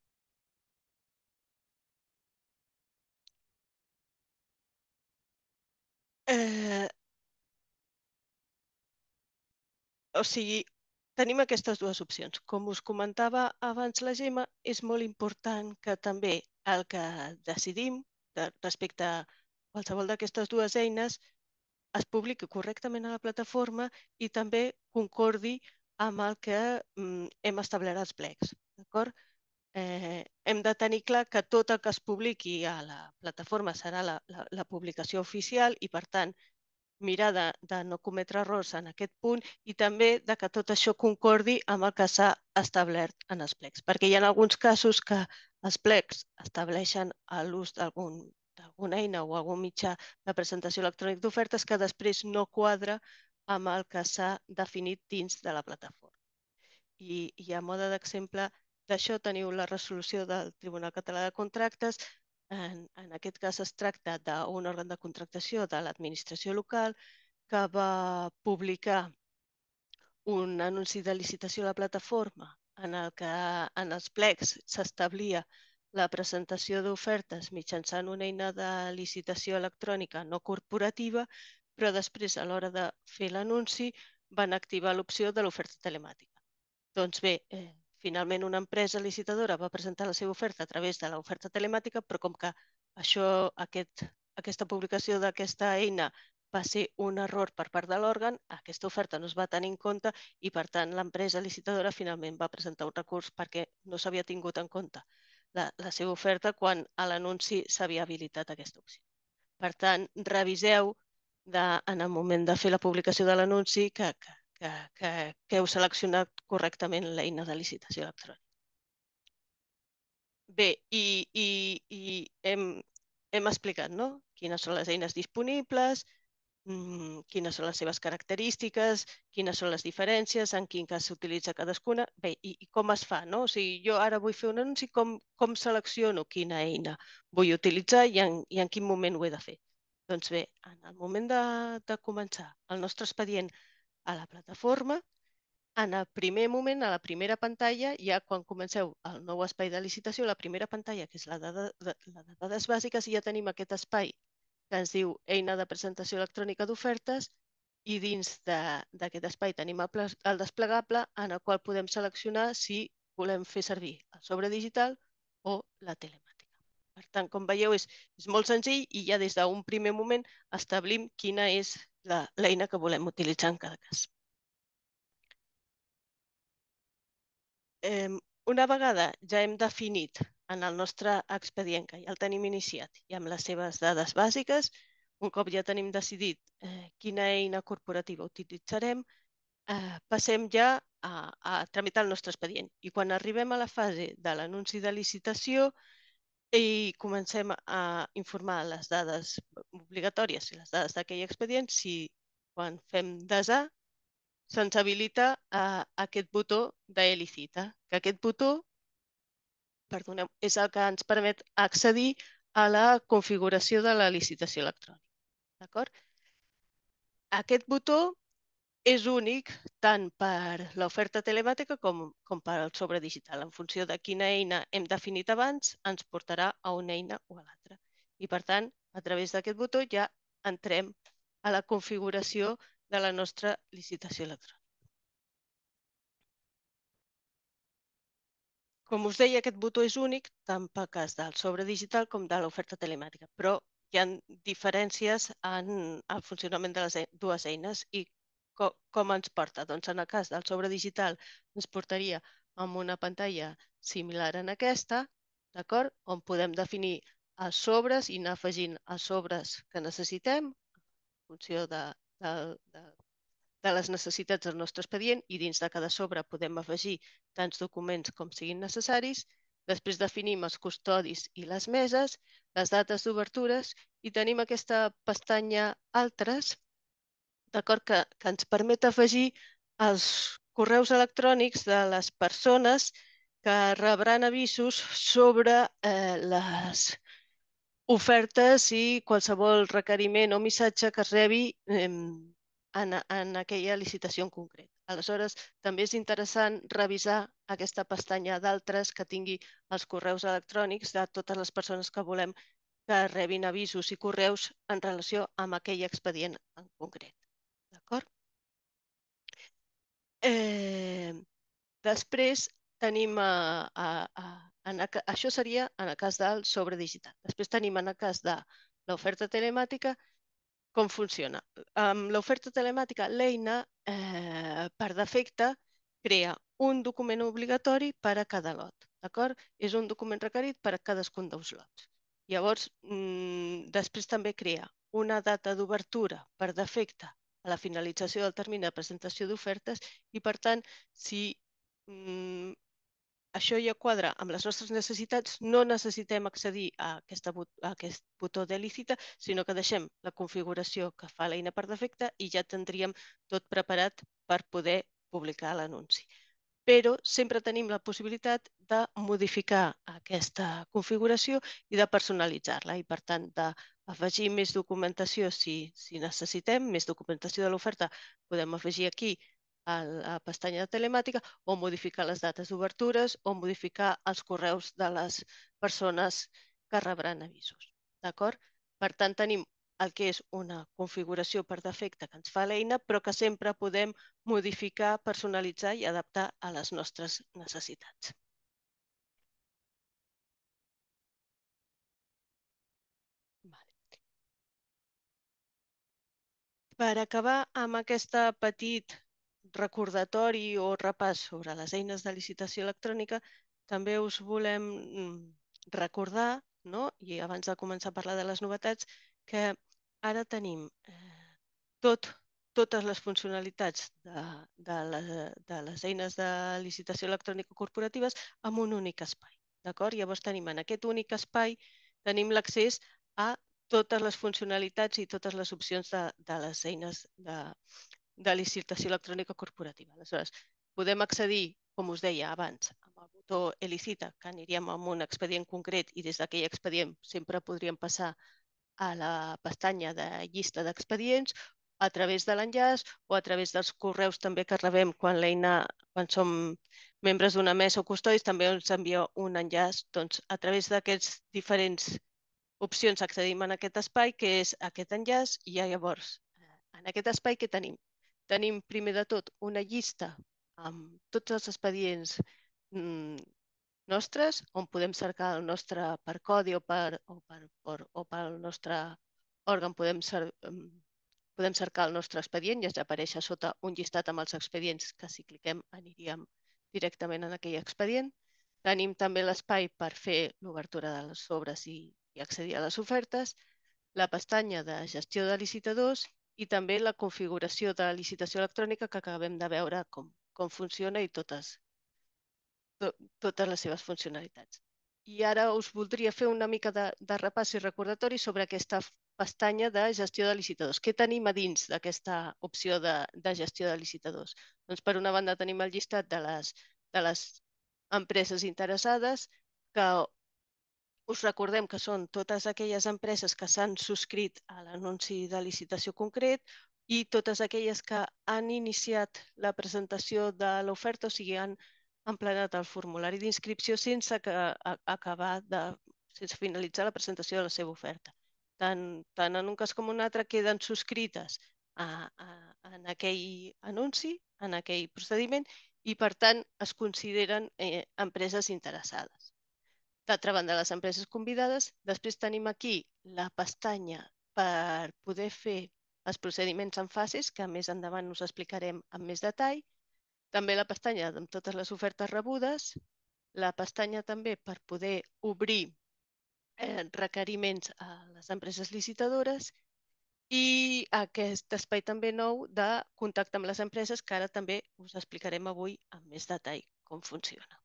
Speaker 2: O sigui, tenim aquestes dues opcions. Com us comentava abans la Gemma, és molt important que també el que decidim respecte a qualsevol d'aquestes dues eines es publiqui correctament a la plataforma i també concordi amb el que hem establert als plecs. D'acord? Hem de tenir clar que tot el que es publiqui a la plataforma serà la publicació oficial i, per tant, mirar de no cometre errors en aquest punt i també de que tot això concordi amb el que s'ha establert en els plecs. Perquè hi ha alguns casos que els plecs estableixen l'ús d'alguna eina o algun mitjà de presentació electrònic d'ofertes que després no quadra amb el que s'ha definit dins de la plataforma. I a mode d'exemple d'això teniu la resolució del Tribunal Català de Contractes. En aquest cas es tracta d'un òrgan de contractació de l'administració local que va publicar un anunci de licitació a la plataforma en el que en els plecs s'establia la presentació d'ofertes mitjançant una eina de licitació electrònica no corporativa, però després, a l'hora de fer l'anunci, van activar l'opció de l'oferta telemàtica. Doncs bé, finalment una empresa licitadora va presentar la seva oferta a través de l'oferta telemàtica, però com que aquesta publicació d'aquesta eina va ser un error per part de l'òrgan, aquesta oferta no es va tenir en compte i, per tant, l'empresa licitadora finalment va presentar un recurs perquè no s'havia tingut en compte la seva oferta quan a l'anunci s'havia habilitat aquesta opció. Per tant, reviseu en el moment de fer la publicació de l'anunci que heu seleccionat correctament l'eina de licitació electrònica. Bé, i hem explicat, no?, quines són les eines disponibles, quines són les seves característiques, quines són les diferències, en quin cas s'utilitza cadascuna. Bé, i com es fa, no? O sigui, jo ara vull fer un anunci, com selecciono quina eina vull utilitzar i en quin moment ho he de fer? Doncs bé, en el moment de començar el nostre expedient a la plataforma, en el primer moment, a la primera pantalla, ja quan comenceu el nou espai de licitació, la primera pantalla, que és la de dades bàsiques, ja tenim aquest espai que ens diu eina de presentació electrònica d'ofertes i dins d'aquest espai tenim el desplegable en el qual podem seleccionar si volem fer servir el sobre digital o la telemàtica. Per tant, com veieu, és molt senzill i ja des d'un primer moment establim quina és l'eina que volem utilitzar en cada cas. Una vegada ja hem definit en el nostre expedient, que ja el tenim iniciat, i amb les seves dades bàsiques, un cop ja tenim decidit quina eina corporativa utilitzarem, passem ja a tramitar el nostre expedient. I quan arribem a la fase de l'anunci de licitació i comencem a informar les dades obligatòries i les dades d'aquell expedient, si quan fem desar se'ns habilita aquest botó d'e-licita, que aquest botó, perdoneu, és el que ens permet accedir a la configuració de la licitació electrònica. D'acord? Aquest botó és únic tant per l'oferta telemàtica com per al sobre digital. En funció de quina eina hem definit abans, ens portarà a una eina o a l'altra. I, per tant, a través d'aquest botó ja entrem a la configuració de la nostra licitació electrònica. Com us deia, aquest botó és únic tant pel cas del sobre digital com de l'oferta telemàtica, però hi ha diferències en el funcionament de les dues eines i com ens porta. Doncs en el cas del sobre digital ens portaria amb una pantalla similar a aquesta, d'acord? On podem definir els sobres i anar afegint els sobres que necessitem en funció de les necessitats del nostre expedient i dins de cada sobre podem afegir tants documents com siguin necessaris. Després definim els custodis i les meses, les dates d'obertures i tenim aquesta pestanya Altres, d'acord, que ens permet afegir els correus electrònics de les persones que rebran avisos sobre ofertes i qualsevol requeriment o missatge que es rebi en aquella licitació en concret. Aleshores, també és interessant revisar aquesta pestanya d'altres que tingui els correus electrònics de totes les persones que volem que rebin avisos i correus en relació amb aquell expedient en concret. D'acord? Després tenim, això seria en el cas del sobre digital. Després tenim en el cas de l'oferta telemàtica, com funciona. Amb l'oferta telemàtica, l'eina, per defecte, crea un document obligatori per a cada lot. D'acord? És un document requerit per a cadascun dels lots. Llavors, després també crea una data d'obertura per defecte a la finalització del termini de presentació d'ofertes i, per tant, si això ja quadra amb les nostres necessitats, no necessitem accedir a aquest botó de lícita, sinó que deixem la configuració que fa l'eina per defecte i ja tindríem tot preparat per poder publicar l'anunci. Però sempre tenim la possibilitat de modificar aquesta configuració i de personalitzar-la i, per tant, d'afegir més documentació si necessitem, més documentació de l'oferta podem afegir aquí a la pestanya de telemàtica o modificar les dates d'obertures o modificar els correus de les persones que rebran avisos. D'acord? Per tant, tenim el que és una configuració per defecte que ens fa l'eina, però que sempre podem modificar, personalitzar i adaptar a les nostres necessitats. Per acabar amb aquest petit recordatori o repàs sobre les eines de licitació electrònica, també us volem recordar, no? I abans de començar a parlar de les novetats, que ara tenim totes les funcionalitats de les eines de licitació electrònica corporatives en un únic espai. D'acord? Llavors tenim en aquest únic espai tenim l'accés a totes les funcionalitats i totes les opcions de les eines de licitació electrònica corporativa. Aleshores, podem accedir, com us deia abans, amb el botó Elicita, que aniríem a un expedient concret i des d'aquell expedient sempre podríem passar a la pestanya de llista d'expedients a través de l'enllaç o a través dels correus també que rebem quan som membres d'una mesa o custodis, també ens envia un enllaç. Doncs, a través d'aquests diferents opcions accedim en aquest espai, que és aquest enllaç, i llavors en aquest espai què tenim? Tenim primer de tot una llista amb tots els expedients nostres, on podem cercar el nostre per codi o pel nostre òrgan podem cercar el nostre expedient i ens apareix a sota un llistat amb els expedients que si cliquem aniríem directament en aquell expedient. Tenim també l'espai per fer l'obertura dels sobres i accedir a les ofertes, la pestanya de gestió de licitadors i també la configuració de licitació electrònica que acabem de veure com funciona i totes les seves funcionalitats. I ara us voldria fer una mica de repàs i recordatori sobre aquesta pestanya de gestió de licitadors. Què tenim a dins d'aquesta opció de gestió de licitadors? Doncs per una banda tenim el llistat de les empreses interessades, que us recordem que són totes aquelles empreses que s'han subscrit a l'anunci de licitació concret i totes aquelles que han iniciat la presentació de l'oferta, o sigui, han emplenat el formulari d'inscripció sense finalitzar la presentació de la seva oferta. Tant en un cas com un altre queden subscrites en aquell anunci, en aquell procediment, i per tant es consideren empreses interessades. D'altra banda, les empreses convidades, després tenim aquí la pestanya per poder fer els procediments en fases, que més endavant us explicarem amb més detall. També la pestanya amb totes les ofertes rebudes, la pestanya també per poder obrir requeriments a les empreses licitadores i aquest espai també nou de contacte amb les empreses, que ara també us explicarem avui amb més detall com funciona.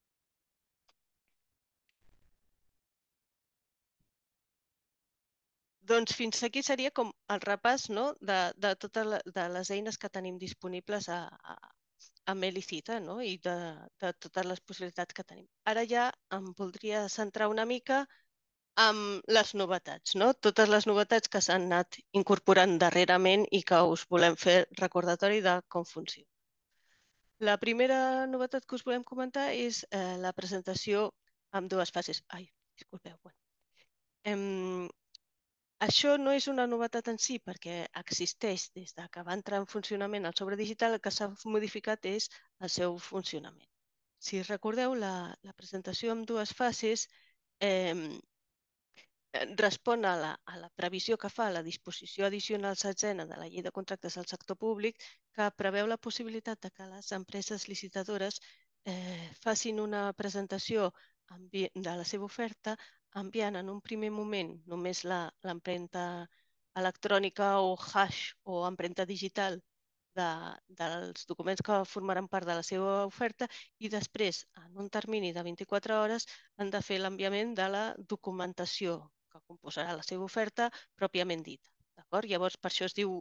Speaker 2: Doncs fins aquí seria com el repàs, no? de totes les eines que tenim disponibles a Melicita, no? I de totes les possibilitats que tenim. Ara ja em voldria centrar una mica amb les novetats, no? Totes les novetats que s'han anat incorporant darrerament i que us volem fer recordatori de com funciona. La primera novetat que us volem comentar és la presentació amb dues fases. Ai, disculpeu. Això no és una novetat en si perquè existeix des que va entrar en funcionament el sobre digital, el que s'ha modificat és el seu funcionament. Si recordeu, la presentació amb dues fases respon a la previsió que fa la disposició addicional 16ena de la Llei de Contractes del Sector Públic, que preveu la possibilitat de que les empreses licitadores facin una presentació de la seva oferta enviant en un primer moment només l'empremta electrònica o hash o empremta digital dels documents que formaran part de la seva oferta i després, en un termini de 24 hores, han de fer l'enviament de la documentació que composarà la seva oferta pròpiament dita. Llavors, per això es diu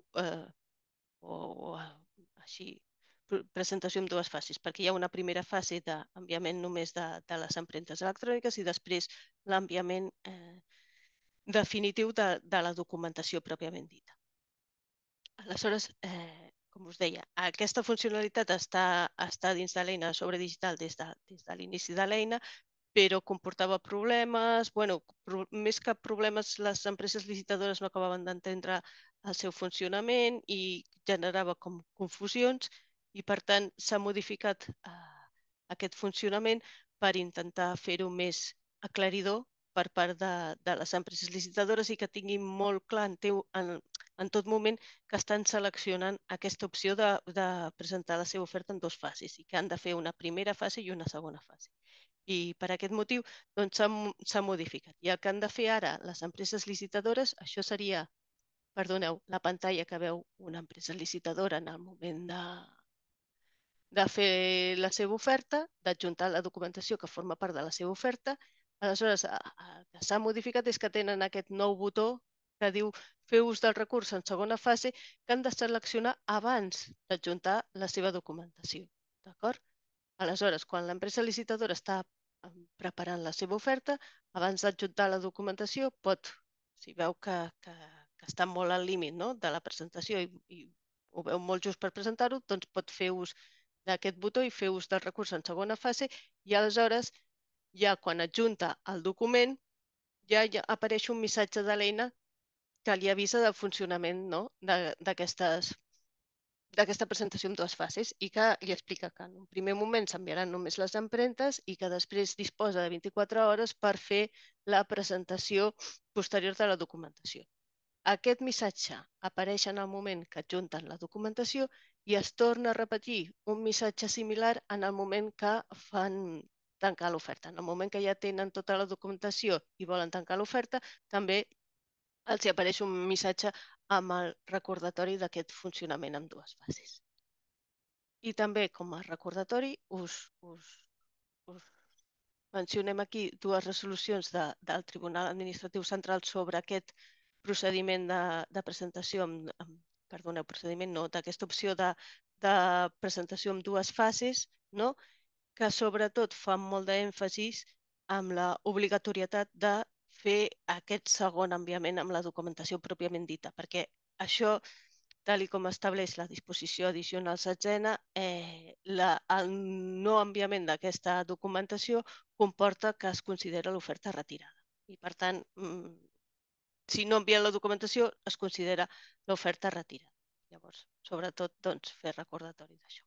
Speaker 2: així, presentació en dues fases, perquè hi ha una primera fase d'enviament només de les empremtes electròniques i després l'enviament definitiu de la documentació pròpiament dita. Aleshores, com us deia, aquesta funcionalitat està dins de l'eina sobre digital des de l'inici de l'eina, però comportava problemes. Més que problemes, les empreses licitadores no acabaven d'entendre el seu funcionament i generava com confusions i, per tant, s'ha modificat aquest funcionament per intentar fer-ho més aclaridor per part de les empreses licitadores i que tinguin molt clar en tot moment que estan seleccionant aquesta opció de presentar la seva oferta en dues fases i que han de fer una primera fase i una segona fase. I per aquest motiu s'ha modificat. I el que han de fer ara les empreses licitadores, això seria, perdoneu, la pantalla que veu una empresa licitadora en el moment de fer la seva oferta, d'adjuntar la documentació que forma part de la seva oferta. Aleshores, el que s'ha modificat és que tenen aquest nou botó que diu fer ús del recurs en segona fase, que han de seleccionar abans d'adjuntar la seva documentació. D'acord? Aleshores, quan l'empresa licitadora està preparant la seva oferta, abans d'adjuntar la documentació, si veu que està molt al límit, no?, de la presentació i ho veu molt just per presentar-ho, doncs pot fer ús d'aquest botó i fer ús del recurs en segona fase i aleshores ja quan adjunta el document ja apareix un missatge de l'eina que li avisa del funcionament, no?, d'aquesta presentació en dues fases i que li explica que en un primer moment s'enviaran només les empremtes i que després disposa de 24 hores per fer la presentació posterior de la documentació. Aquest missatge apareix en el moment que adjunten la documentació i es torna a repetir un missatge similar en el moment que fan tancar l'oferta. En el moment que ja tenen tota la documentació i volen tancar l'oferta, també els apareix un missatge amb el recordatori d'aquest funcionament en dues fases. I també, com a recordatori, us mencionem aquí dues resolucions del Tribunal Administratiu Central sobre aquest procediment de presentació, perdoneu, procediment no, d'aquesta opció de presentació en dues fases, no?, que sobretot fan molt d'èmfasis amb l'obligatorietat de fer aquest segon enviament amb la documentació pròpiament dita, perquè això, tal com estableix la disposició addicional 16ena, el no enviament d'aquesta documentació comporta que es considera l'oferta retirada. I, per tant, si no envien la documentació, es considera l'oferta retirada. Llavors, sobretot, doncs, fer recordatori d'això.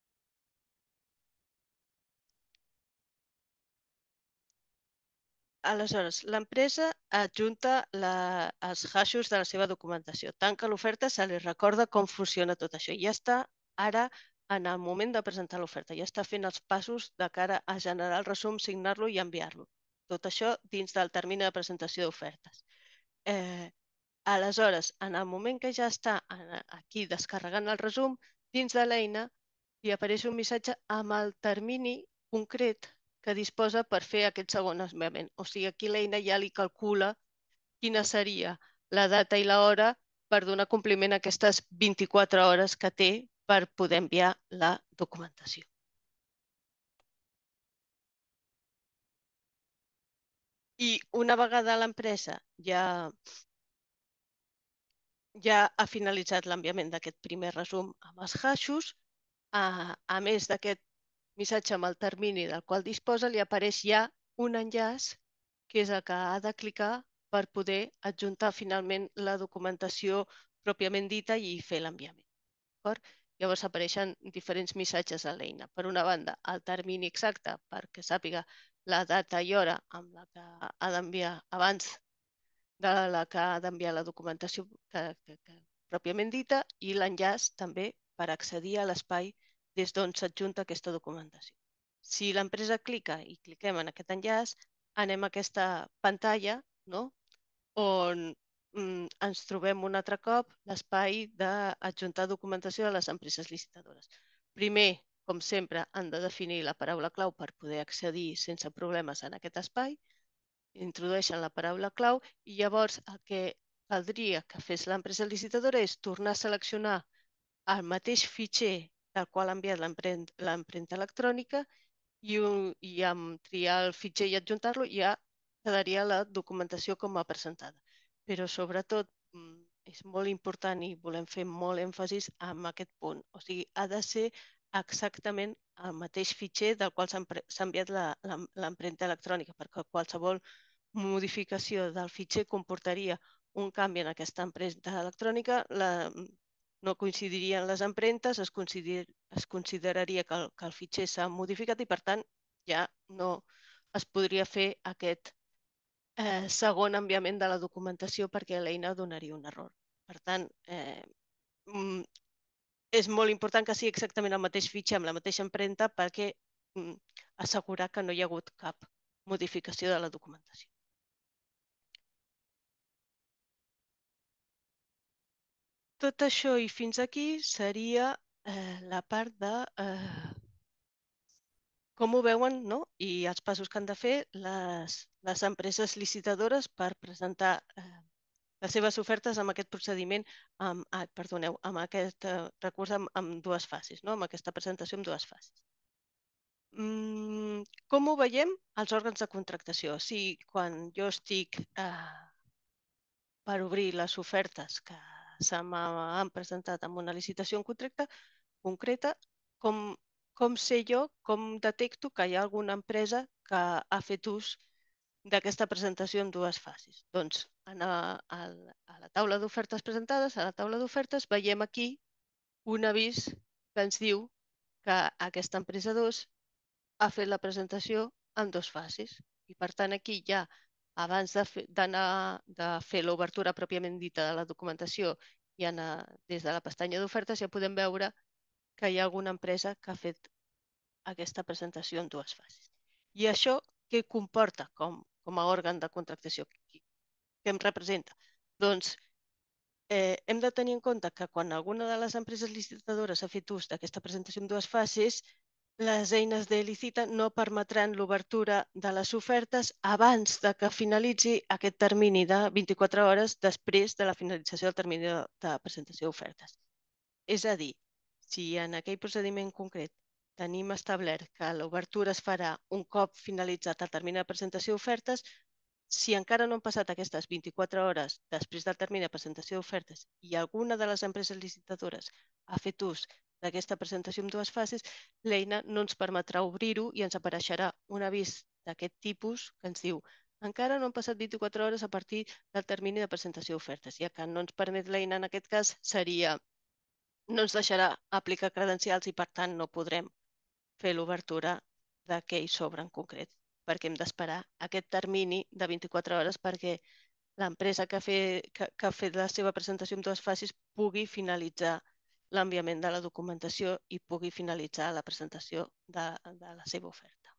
Speaker 2: Aleshores, l'empresa adjunta els hashes de la seva documentació. Tanca l'oferta, se li recorda com funciona tot això. Ja està ara en el moment de presentar l'oferta. Ja està fent els passos de cara a generar el resum, signar-lo i enviar-lo. Tot això dins del termini de presentació d'ofertes. Aleshores, en el moment que ja està aquí descarregant el resum, dins de l'eina li apareix un missatge amb el termini concret que disposa per fer aquest segon enviament. O sigui, aquí l'eina ja li calcula quina seria la data i l'hora per donar compliment a aquestes 24 hores que té per poder enviar la documentació. I una vegada l'empresa ja ha finalitzat l'enviament d'aquest primer resum amb els hashos, a més d'aquest missatge amb el termini del qual disposa, li apareix ja un enllaç que és el que ha de clicar per poder adjuntar finalment la documentació pròpiament dita i fer l'enviament. Llavors apareixen diferents missatges a l'eina. Per una banda, el termini exacte perquè sàpiga la data i hora amb la que ha d'enviar abans de la que ha d'enviar la documentació pròpiament dita i l'enllaç també per accedir a l'espai des d'on s'adjunta aquesta documentació. Si l'empresa clica i cliquem en aquest enllaç, anem a aquesta pantalla, no?, on ens trobem un altre cop l'espai d'adjuntar documentació de les empreses licitadores. Primer, com sempre, han de definir la paraula clau per poder accedir sense problemes en aquest espai, introdueixen la paraula clau i llavors el que caldria que fes l'empresa licitadora és tornar a seleccionar el mateix fitxer del qual ha enviat l'empremta electrònica i amb triar el fitxer i adjuntar-lo ja quedaria la documentació com a presentada. Però sobretot és molt important i volem fer molt èmfasis en aquest punt. O sigui, ha de ser exactament el mateix fitxer del qual s'ha enviat l'empremta electrònica, perquè qualsevol modificació del fitxer comportaria un canvi en aquesta empremta electrònica, no coincidirien les empremtes, es consideraria que el fitxer s'ha modificat i, per tant, ja no es podria fer aquest segon enviament de la documentació perquè l'eina donaria un error. Per tant, és molt important que sigui exactament el mateix fitxer amb la mateixa empremta perquè assegurar que no hi ha hagut cap modificació de la documentació. Tot això i fins aquí seria la part de com ho veuen, no?, i els passos que han de fer les empreses licitadores per presentar les seves ofertes amb aquest procediment, amb aquest recurs amb dues fases, no?, amb aquesta presentació amb dues fases. Com ho veiem als òrgans de contractació? O sigui, quan jo estic per obrir les ofertes que se m'han presentat amb una licitació en contracte concreta, com sé jo, com detecto que hi ha alguna empresa que ha fet ús d'aquesta presentació en dues fases? Doncs a la taula d'ofertes presentades, a la taula d'ofertes veiem aquí un avís que ens diu que aquesta empresa 2 ha fet la presentació en dues fases. I per tant aquí ja, abans de fer l'obertura pròpiament dita de la documentació i anar des de la pestanya d'ofertes, ja podem veure que hi ha alguna empresa que ha fet aquesta presentació en dues fases. I això què comporta com a òrgan de contractació? Què em representa? Doncs hem de tenir en compte que quan alguna de les empreses licitadores ha fet ús d'aquesta presentació en dues fases, les eines de Licita no permetran l'obertura de les ofertes abans de que finalitzi aquest termini de 24 hores després de la finalització del termini de presentació d'ofertes. És a dir, si en aquell procediment concret tenim establert que l'obertura es farà un cop finalitzat el termini de presentació d'ofertes, si encara no han passat aquestes 24 hores després del termini de presentació d'ofertes i alguna de les empreses licitadores ha fet ús d'aquesta presentació en dues fases, l'eina no ens permetrà obrir-ho i ens apareixerà un avís d'aquest tipus que ens diu encara no han passat 24 hores a partir del termini de presentació d'ofertes. Ja que no ens permet l'eina en aquest cas seria no ens deixarà aplicar credencials i, per tant, no podrem fer l'obertura d'aquell sobre en concret, perquè hem d'esperar aquest termini de 24 hores perquè l'empresa que ha fet la seva presentació en dues fases pugui finalitzar l'enviament de la documentació i pugui finalitzar la presentació de la seva oferta.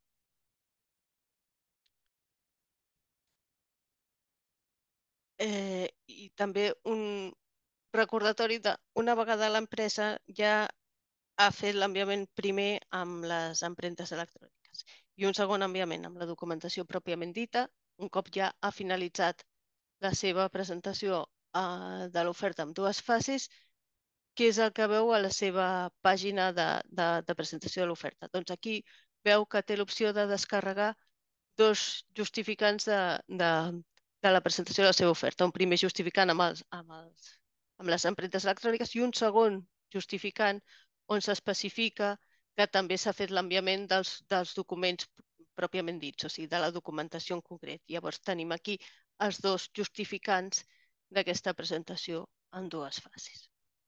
Speaker 2: I també un recordatori de una vegada l'empresa ja ha fet l'enviament primer amb les empremtes electròniques i un segon enviament amb la documentació pròpiament dita, un cop ja ha finalitzat la seva presentació de l'oferta en dues fases, què és el que veu a la seva pàgina de presentació de l'oferta. Doncs aquí veu que té l'opció de descarregar dos justificants de la presentació de la seva oferta. Un primer justificant amb les empremtes electròniques i un segon justificant on s'especifica que també s'ha fet l'enviament dels documents pròpiament dits, o sigui, de la documentació en concret. Llavors tenim aquí els dos justificants d'aquesta presentació en dues fases.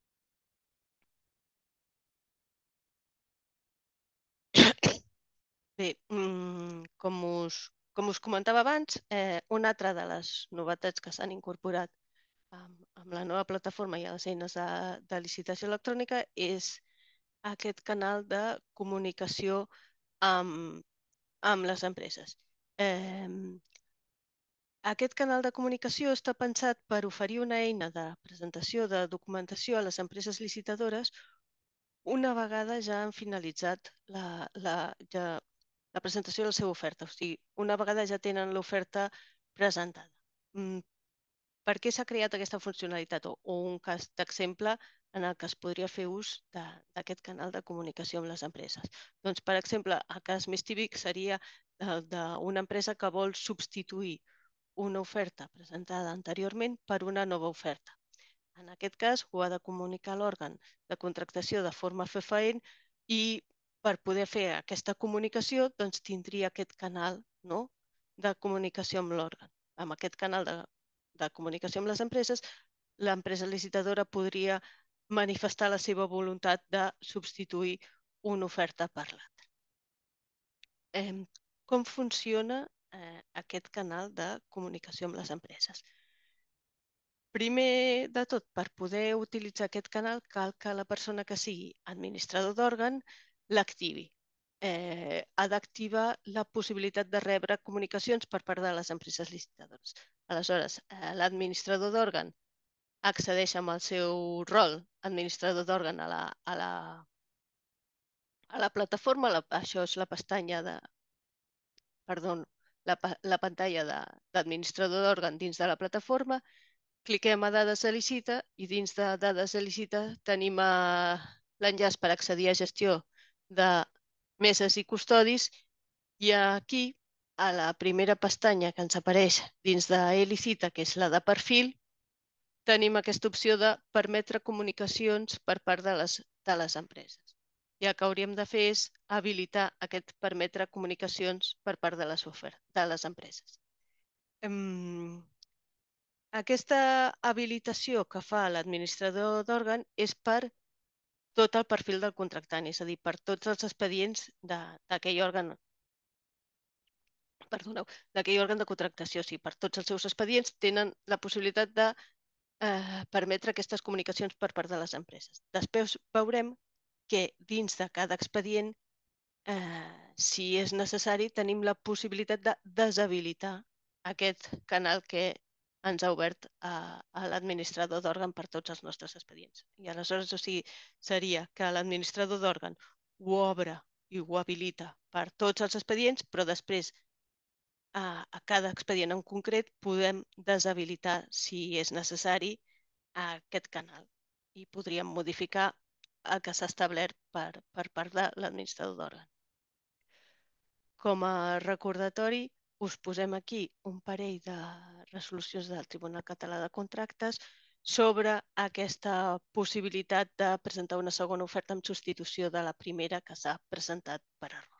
Speaker 2: Bé, com us comentava abans, una altra de les novetats que s'han incorporat amb la nova plataforma i a les eines de licitació electrònica és aquest canal de comunicació amb les empreses. Aquest canal de comunicació està pensat per oferir una eina de presentació de documentació a les empreses licitadores una vegada ja han finalitzat la presentació de la seva oferta, o sigui, una vegada ja tenen l'oferta presentada. Per què s'ha creat aquesta funcionalitat o un cas d'exemple en el que es podria fer ús d'aquest canal de comunicació amb les empreses? Doncs, per exemple, el cas més típic seria d'una empresa que vol substituir una oferta presentada anteriorment per una nova oferta. En aquest cas, ho ha de comunicar l'òrgan de contractació de forma fefaent i per poder fer aquesta comunicació doncs, tindria aquest canal de comunicació amb l'òrgan. Amb aquest canal de comunicació amb les empreses, l'empresa licitadora podria manifestar la seva voluntat de substituir una oferta per l'altra. Com funciona aquest canal de comunicació amb les empreses? Primer de tot, per poder utilitzar aquest canal, cal que la persona que sigui administrador d'òrgan l'activi. Ha d'activar la possibilitat de rebre comunicacions per part de les empreses licitadores. Aleshores, l'administrador d'òrgan accedeix amb el seu rol administrador d'òrgan a la plataforma, això és la pestanya la pantalla d'administrador d'òrgan dins de la plataforma. Cliquem a dades de licita i dins de dades de licita tenim l'enllaç per accedir a gestió de meses i custodis i aquí, a la primera pestanya que ens apareix dins de e-licita, que és la de perfil, tenim aquesta opció de permetre comunicacions per part de les empreses. I el que hauríem de fer és habilitar aquest permetre comunicacions per part de les empreses. Aquesta habilitació que fa l'administrador d'òrgan és per tot el perfil del contractant, és a dir, per tots els expedients d'aquell òrgan, d'aquell òrgan de contractació. Sí, per tots els seus expedients tenen la possibilitat de permetre aquestes comunicacions per part de les empreses. Després veurem que dins de cada expedient, si és necessari, tenim la possibilitat de deshabilitar aquest canal que ens ha obert a l'administrador d'òrgan per tots els nostres expedients. I aleshores, o sigui, seria que l'administrador d'òrgan ho obre i ho habilita per tots els expedients, però després a cada expedient en concret podem deshabilitar, si és necessari, aquest canal i podríem modificar el que s'ha establert per part de l'administrador d'òrgan. Com a recordatori, us posem aquí un parell de resolucions del Tribunal Català de Contractes sobre aquesta possibilitat de presentar una segona oferta en substitució de la primera que s'ha presentat per error.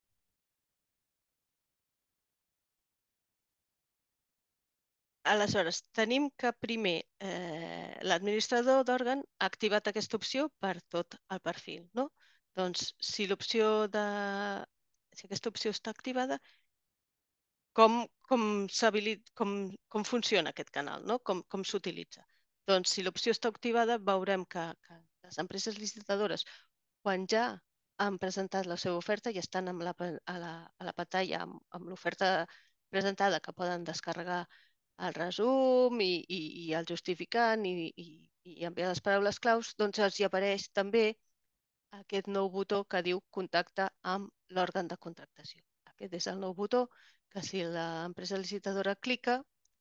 Speaker 2: Aleshores, tenim que primer l'administrador d'òrgan ha activat aquesta opció per tot el perfil. Doncs, si aquesta opció està activada, com funciona aquest canal? Com s'utilitza? Doncs, si l'opció està activada, veurem que les empreses licitadores, quan ja han presentat la seva oferta i estan a la pantalla amb l'oferta presentada, que poden descarregar el resum i el justificant i enviar les paraules claus, doncs els hi apareix també aquest nou botó que diu contacte amb l'òrgan de contractació. Aquest és el nou botó que si l'empresa licitadora clica,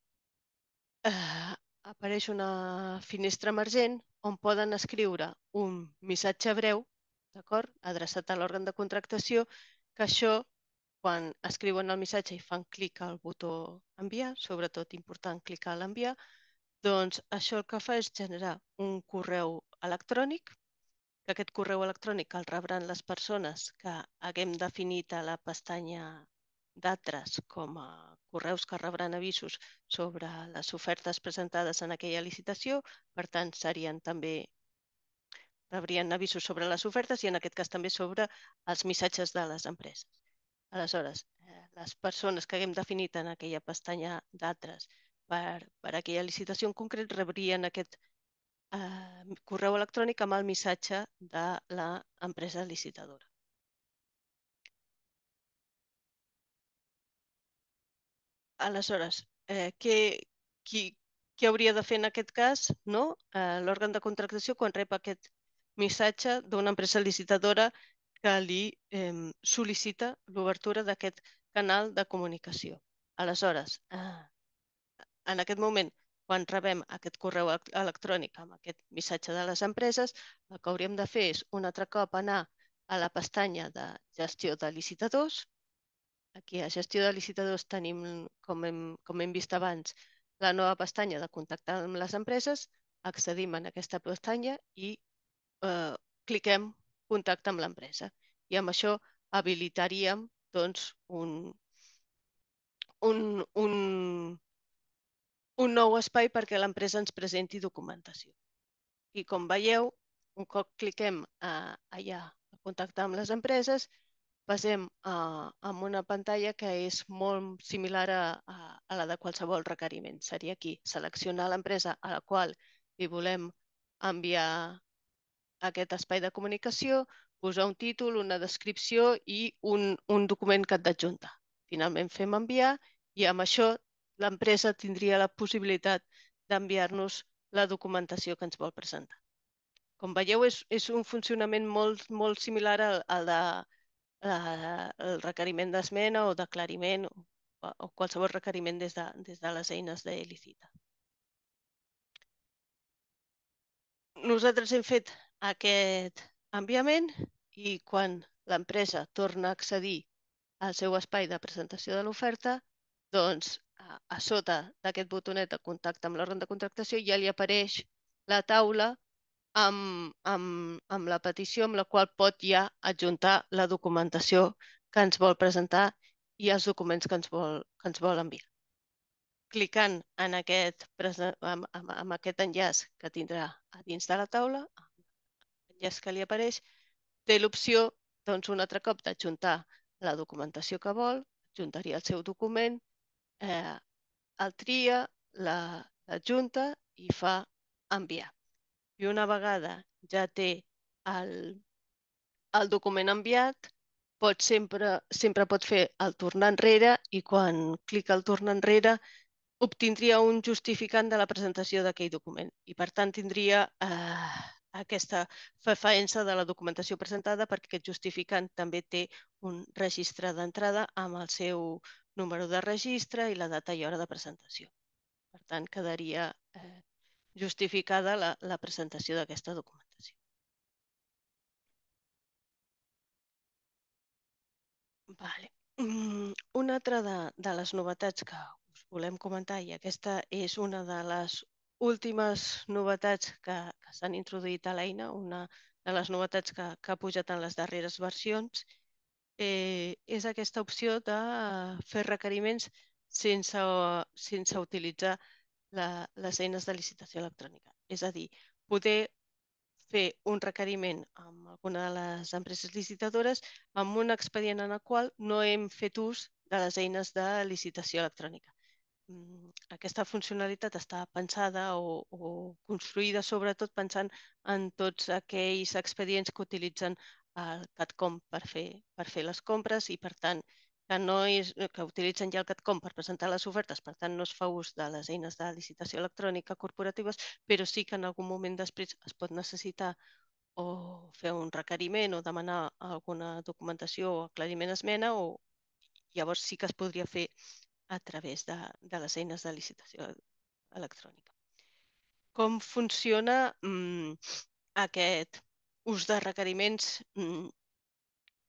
Speaker 2: apareix una finestra emergent on poden escriure un missatge breu, d'acord, adreçat a l'òrgan de contractació, que això quan escriuen el missatge i fan clic al botó enviar, sobretot important clicar a l'enviar, doncs això el que fa és generar un correu electrònic, que aquest correu electrònic el rebran les persones que haguem definit a la pestanya d'altres com a correus que rebran avisos sobre les ofertes presentades en aquella licitació, per tant serien també rebrien avisos sobre les ofertes i en aquest cas també sobre els missatges de les empreses. Aleshores, les persones que haguem definit en aquella pestanya d'altres per aquella licitació en concret rebrien aquest correu electrònic amb el missatge de l'empresa licitadora. Aleshores, qui hauria de fer en aquest cas? No? L'òrgan de contractació quan rep aquest missatge d'una empresa licitadora que li sol·licita l'obertura d'aquest canal de comunicació. Aleshores, en aquest moment, quan rebem aquest correu electrònic amb aquest missatge de les empreses, el que hauríem de fer és un altre cop anar a la pestanya de gestió de licitadors. Aquí a gestió de licitadors tenim, com hem vist abans, la nova pestanya de contactar amb les empreses, accedim en aquesta pestanya i cliquem contacte amb l'empresa. I amb això habilitaríem doncs, un nou espai perquè l'empresa ens presenti documentació. I com veieu, un cop cliquem allà a contactar amb les empreses, passem a una pantalla que és molt similar a la de qualsevol requeriment. Seria aquí, seleccionar l'empresa a la qual li volem enviar aquest espai de comunicació, posar un títol, una descripció i un document que et d'adjuntar. Finalment fem enviar i amb això l'empresa tindria la possibilitat d'enviar-nos la documentació que ens vol presentar. Com veieu, és un funcionament molt similar al de el requeriment d'esmena o d'aclariment o qualsevol requeriment des de les eines de Licita. Nosaltres hem fet aquest enviament i quan l'empresa torna a accedir al seu espai de presentació de l'oferta, doncs a sota d'aquest botonet de contacte amb l'òrgan de contractació ja li apareix la taula amb la petició amb la qual pot ja adjuntar la documentació que ens vol presentar i els documents que ens vol enviar. Clicant en amb aquest enllaç que tindrà a dins de la taula, l'enllaç que li apareix, té l'opció doncs, un altre cop d'adjuntar la documentació que vol, adjuntaria el seu document, el tria, l'adjunta i fa enviar. I una vegada ja té el document enviat, sempre pot fer el tornar enrere i quan clica el tornar enrere obtindria un justificant de la presentació d'aquell document i per tant tindria aquesta fefaença de la documentació presentada perquè aquest justificant també té un registre d'entrada amb el seu número de registre i la data i hora de presentació. Per tant, quedaria justificada la presentació d'aquesta documentació. Vale. Una altra de les novetats que us volem comentar, i aquesta és una de les últimes novetats que s'han introduït a l'eina, una de les novetats que ha pujat en les darreres versions, és aquesta opció de fer requeriments sense utilitzar les eines de licitació electrònica. És a dir, poder fer un requeriment amb alguna de les empreses licitadores amb un expedient en el qual no hem fet ús de les eines de licitació electrònica. Aquesta funcionalitat està pensada o construïda sobretot pensant en tots aquells expedients que utilitzen el CATCOM per fer les compres i, per tant, que utilitzen ja el CATCOM per presentar les ofertes, per tant, no es fa ús de les eines de licitació electrònica corporatives, però sí que en algun moment després es pot necessitar o fer un requeriment o demanar alguna documentació o aclariment esmena o llavors sí que es podria fer a través de les eines de licitació electrònica. Com funciona aquest ús de requeriments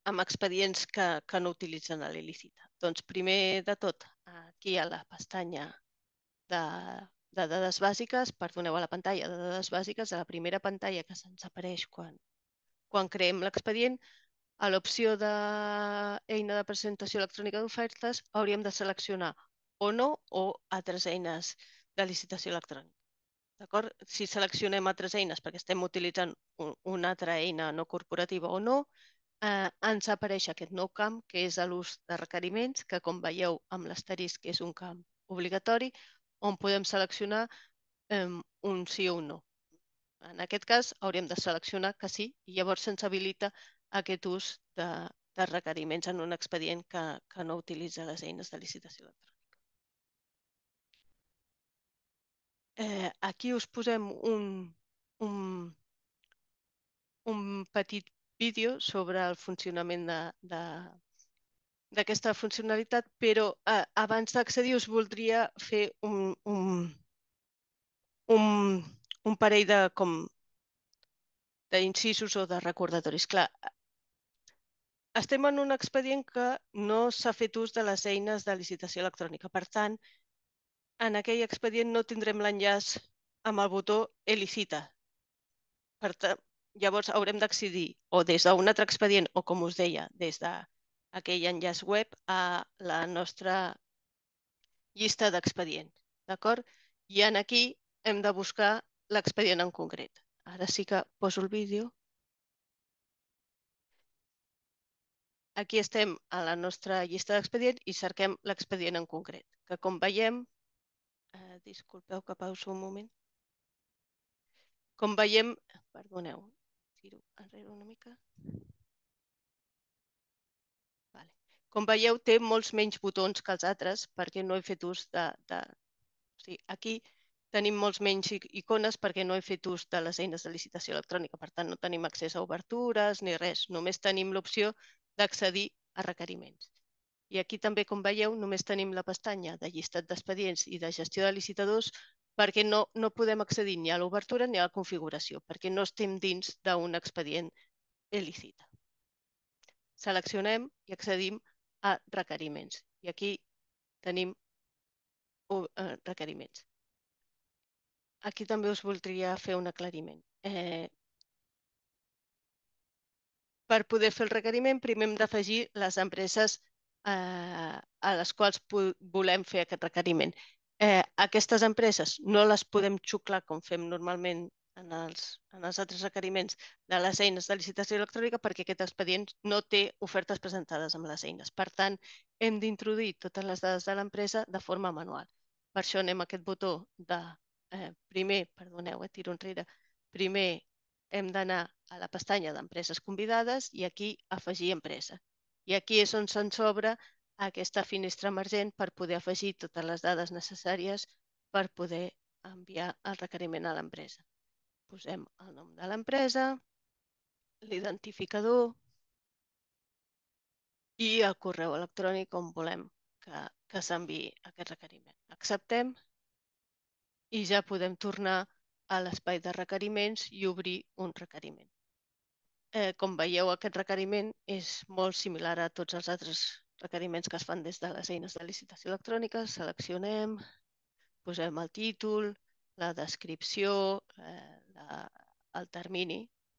Speaker 2: amb expedients que no utilitzen l'il·lícita. Doncs primer de tot, aquí a la pestanya de dades bàsiques, perdoneu, a la pantalla de dades bàsiques, a la primera pantalla que se'ns apareix quan creem l'expedient, a l'opció d'eina de presentació electrònica d'ofertes hauríem de seleccionar o no o altres eines de licitació electrònica. D'acord? Si seleccionem altres eines perquè estem utilitzant una altra eina no corporativa o no, ens apareix aquest nou camp, que és l'ús de requeriments, que com veieu amb l'asterisc és un camp obligatori, on podem seleccionar un sí o un no. En aquest cas hauríem de seleccionar que sí i llavors se'ns habilita aquest ús de requeriments en un expedient que no utilitza les eines de licitació electrònica. Aquí us posem un petit vídeo sobre el funcionament d'aquesta funcionalitat, però abans d'accedir us voldria fer un parell d'incisos o de recordatoris. Clar, estem en un expedient que no s'ha fet ús de les eines de licitació electrònica. Per tant, en aquell expedient no tindrem l'enllaç amb el botó e-licita. Per tant, llavors haurem d'accedir o des d'un altre expedient o, com us deia, des d'aquell enllaç web a la nostra llista d'expedients. D'acord? I en aquí hem de buscar l'expedient en concret. Ara sí que poso el vídeo. Aquí estem a la nostra llista d'expedient i cerquem l'expedient en concret, que com veiem, disculpeu que pauso un moment, com veiem, perdoneu, tiro enrere una mica. Vale. Com veieu, té molts menys botons que els altres perquè no he fet ús O sigui, aquí tenim molts menys icones perquè no he fet ús de les eines de licitació electrònica. Per tant, no tenim accés a obertures ni res. Només tenim l'opció d'accedir a requeriments. I aquí també, com veieu, només tenim la pestanya de llistat d'expedients i de gestió de licitadors perquè no podem accedir ni a l'obertura ni a la configuració, perquè no estem dins d'un expedient il·lícit. Seleccionem i accedim a requeriments. I aquí tenim requeriments. Aquí també us voldria fer un aclariment. Per poder fer el requeriment, primer hem d'afegir les empreses a les quals volem fer aquest requeriment. Aquestes empreses no les podem xuclar com fem normalment en els altres requeriments de les eines de licitació electrònica perquè aquest expedient no té ofertes presentades amb les eines. Per tant, hem d'introduir totes les dades de l'empresa de forma manual. Per això anem a aquest botó de primer, perdoneu, tiro enrere, primer hem d'anar a la pestanya d'empreses convidades i aquí afegir empresa. I aquí és on se'ns obre aquesta finestra emergent per poder afegir totes les dades necessàries per poder enviar el requeriment a l'empresa. Posem el nom de l'empresa, l'identificador i el correu electrònic on volem que s'enviï aquest requeriment. Acceptem i ja podem tornar a l'espai de requeriments i obrir un requeriment. Com veieu, aquest requeriment és molt similar a tots els altres requeriments que es fan des de les eines de licitació electrònica. Seleccionem, posem el títol, la descripció, el termini.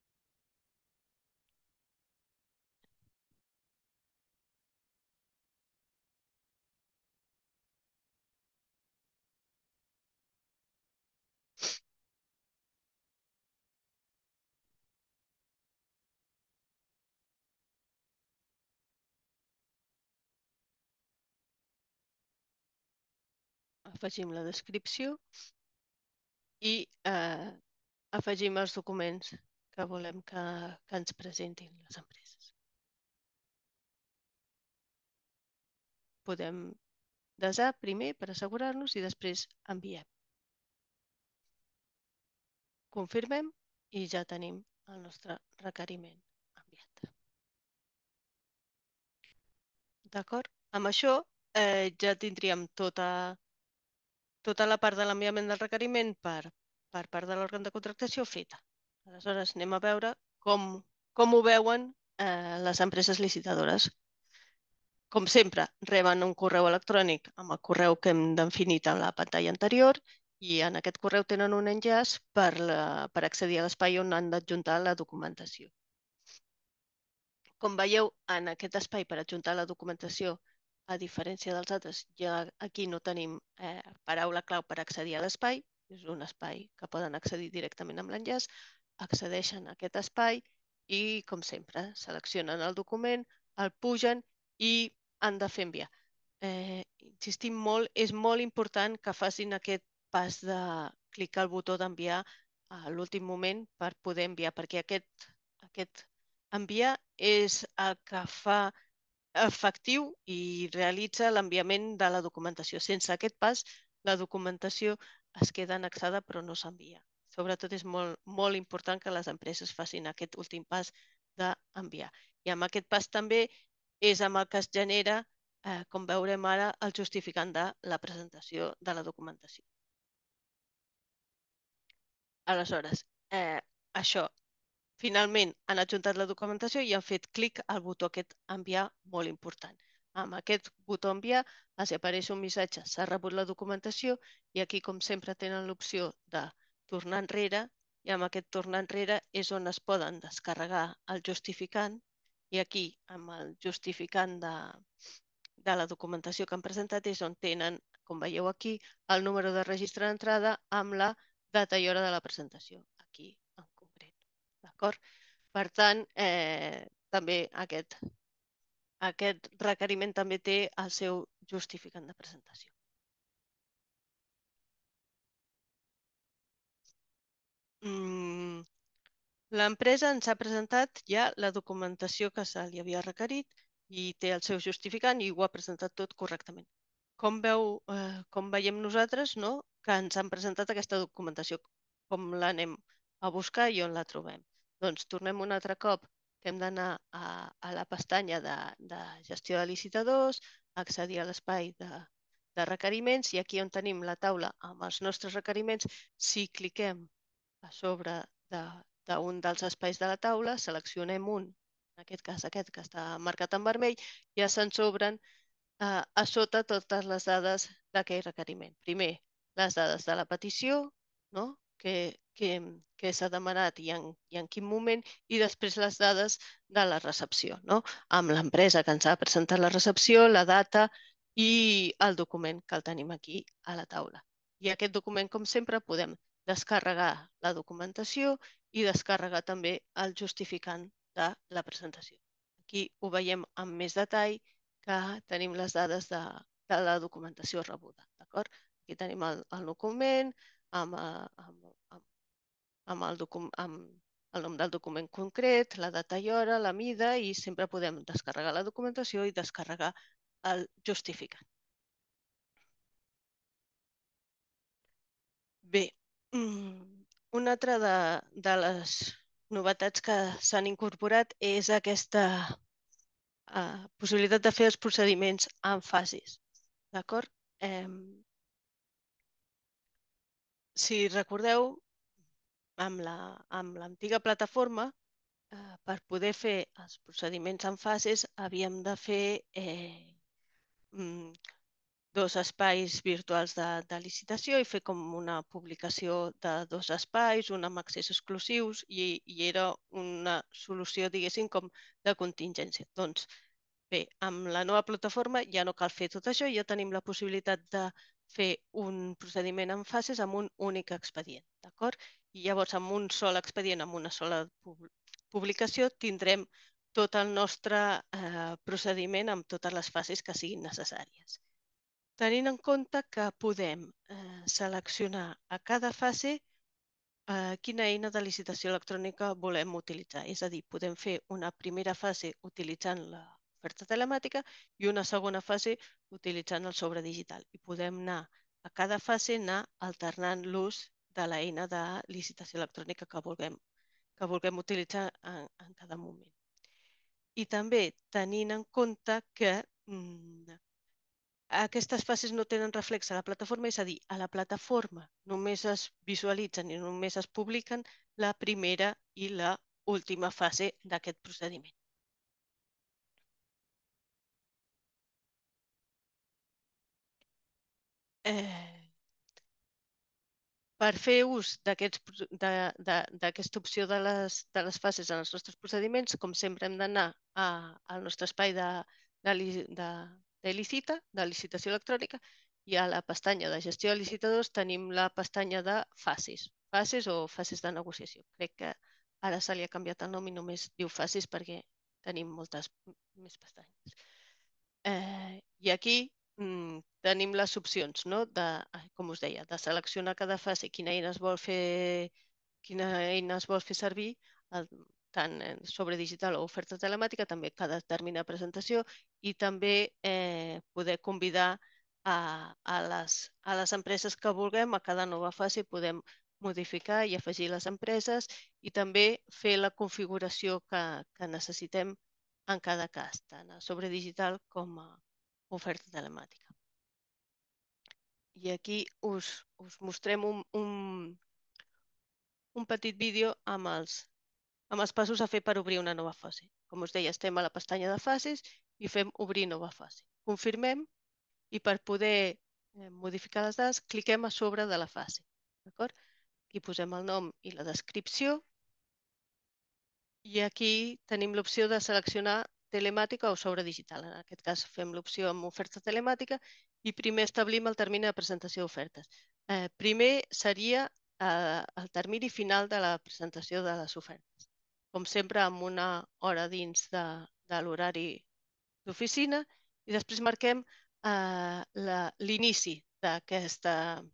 Speaker 2: Afegim la descripció i afegim els documents que volem que ens presentin les empreses. Podem desar primer per assegurar-nos i després enviem. Confirmem i ja tenim el nostre requeriment enviat. D'acord? Amb això ja tindríem tota la part de l'enviament del requeriment per part de l'òrgan de contractació feta. Aleshores anem a veure com ho veuen les empreses licitadores. Com sempre, reben un correu electrònic amb el correu que hem definit en la pantalla anterior i en aquest correu tenen un enllaç per accedir a l'espai on han d'adjuntar la documentació. Com veieu, en aquest espai per adjuntar la documentació, a diferència dels altres, ja aquí no tenim paraula clau per accedir a l'espai. És un espai que poden accedir directament amb l'enllaç, accedeixen a aquest espai i, com sempre, seleccionen el document, el pugen i han de fer enviar. Insistim molt, és molt important que facin aquest pas de clicar el botó d'enviar a l'últim moment per poder enviar, perquè aquest enviar és el que fa efectiu i realitza l'enviament de la documentació. Sense aquest pas, la documentació es queda annexada però no s'envia. Sobretot és molt, molt important que les empreses facin aquest últim pas d'enviar. I amb aquest pas també és amb el que es genera, com veurem ara, el justificant de la presentació de la documentació. Aleshores, això, finalment han adjuntat la documentació i han fet clic al botó aquest enviar, molt important. Amb aquest botó enviar els apareix un missatge, s'ha rebut la documentació i aquí, com sempre, tenen l'opció de tornar enrere i amb aquest tornar enrere és on es poden descarregar el justificant i aquí, amb el justificant de la documentació que han presentat és on tenen, com veieu aquí, el número de registre d'entrada amb la data i hora de la presentació, aquí en concret. D'acord? Per tant, també aquest requeriment també té el seu justificant de presentació. L'empresa ens ha presentat ja la documentació que se li havia requerit i té el seu justificant i ho ha presentat tot correctament. Com veiem nosaltres, no? Que ens han presentat aquesta documentació, com l'anem a buscar i on la trobem. Doncs tornem un altre cop que hem d'anar a la pestanya de gestió de licitadors, accedir a l'espai de requeriments i aquí on tenim la taula amb els nostres requeriments, si cliquem a sobre d'un dels espais de la taula, seleccionem un, en aquest cas aquest que està marcat en vermell, ja se'ns obren a sota totes les dades d'aquell requeriment. Primer, les dades de la petició, no? Què s'ha demanat i en quin moment, i després les dades de la recepció, no? Amb l'empresa que ens ha presentat la recepció, la data i el document que el tenim aquí a la taula. I aquest document, com sempre, podem descarregar la documentació i descarregar també el justificant de la presentació. Aquí ho veiem amb més detall que tenim les dades de la documentació rebuda. Aquí tenim el document amb el nom del document concret, la data i hora, la mida i sempre podem descarregar la documentació i descarregar el justificant. Bé, una altra de les novetats que s'han incorporat és aquesta possibilitat de fer els procediments en fases. D'acord? Si recordeu, amb l'antiga plataforma, per poder fer els procediments en fases havíem de fer dos espais virtuals de licitació i fer com una publicació de dos espais, un amb accés exclusius i era una solució, diguéssim, com de contingència. Doncs bé, amb la nova plataforma ja no cal fer tot això, ja tenim la possibilitat de fer un procediment en fases amb un únic expedient, d'acord? I llavors amb un sol expedient, amb una sola publicació, tindrem tot el nostre procediment amb totes les fases que siguin necessàries. Tenint en compte que podem seleccionar a cada fase quina eina de licitació electrònica volem utilitzar. És a dir, podem fer una primera fase utilitzant l'oferta telemàtica i una segona fase utilitzant el sobre digital. I podem anar a cada fase alternant l'ús de l'eina de licitació electrònica que vulguem utilitzar en cada moment. I també tenint en compte que aquestes fases no tenen reflex a la plataforma, és a dir, a la plataforma només es visualitzen i només es publiquen la primera i la última fase d'aquest procediment. Per fer ús d'aquesta opció de les fases en els nostres procediments, com sempre hem d'anar al nostre espai de licita, de licitació electrònica, i a la pestanya de gestió de licitadors tenim la pestanya de fases o fases de negociació. Crec que ara se li ha canviat el nom i només diu fases perquè tenim moltes més pestanyes. I aquí tenim les opcions, no? Com us deia, de seleccionar cada fase quina eina es vol fer servir, tant sobre digital o oferta telemàtica, també cada termini de presentació i també poder convidar a les empreses que vulguem. A cada nova fase podem modificar i afegir les empreses i també fer la configuració que necessitem en cada cas, tant a sobre digital com a oferta telemàtica. I aquí us mostrem un petit vídeo amb els passos a fer per obrir una nova fase. Com us deia, estem a la pestanya de fases i fem obrir nova fase. Confirmem i per poder modificar les dades cliquem a sobre de la fase. Aquí posem el nom i la descripció i aquí tenim l'opció de seleccionar telemàtica o sobre digital. En aquest cas fem l'opció amb oferta telemàtica i primer establim el termini de presentació d'ofertes. Primer seria el termini final de la presentació de les ofertes. Com sempre, amb una hora dins de l'horari d'oficina i després marquem l'inici d'aquest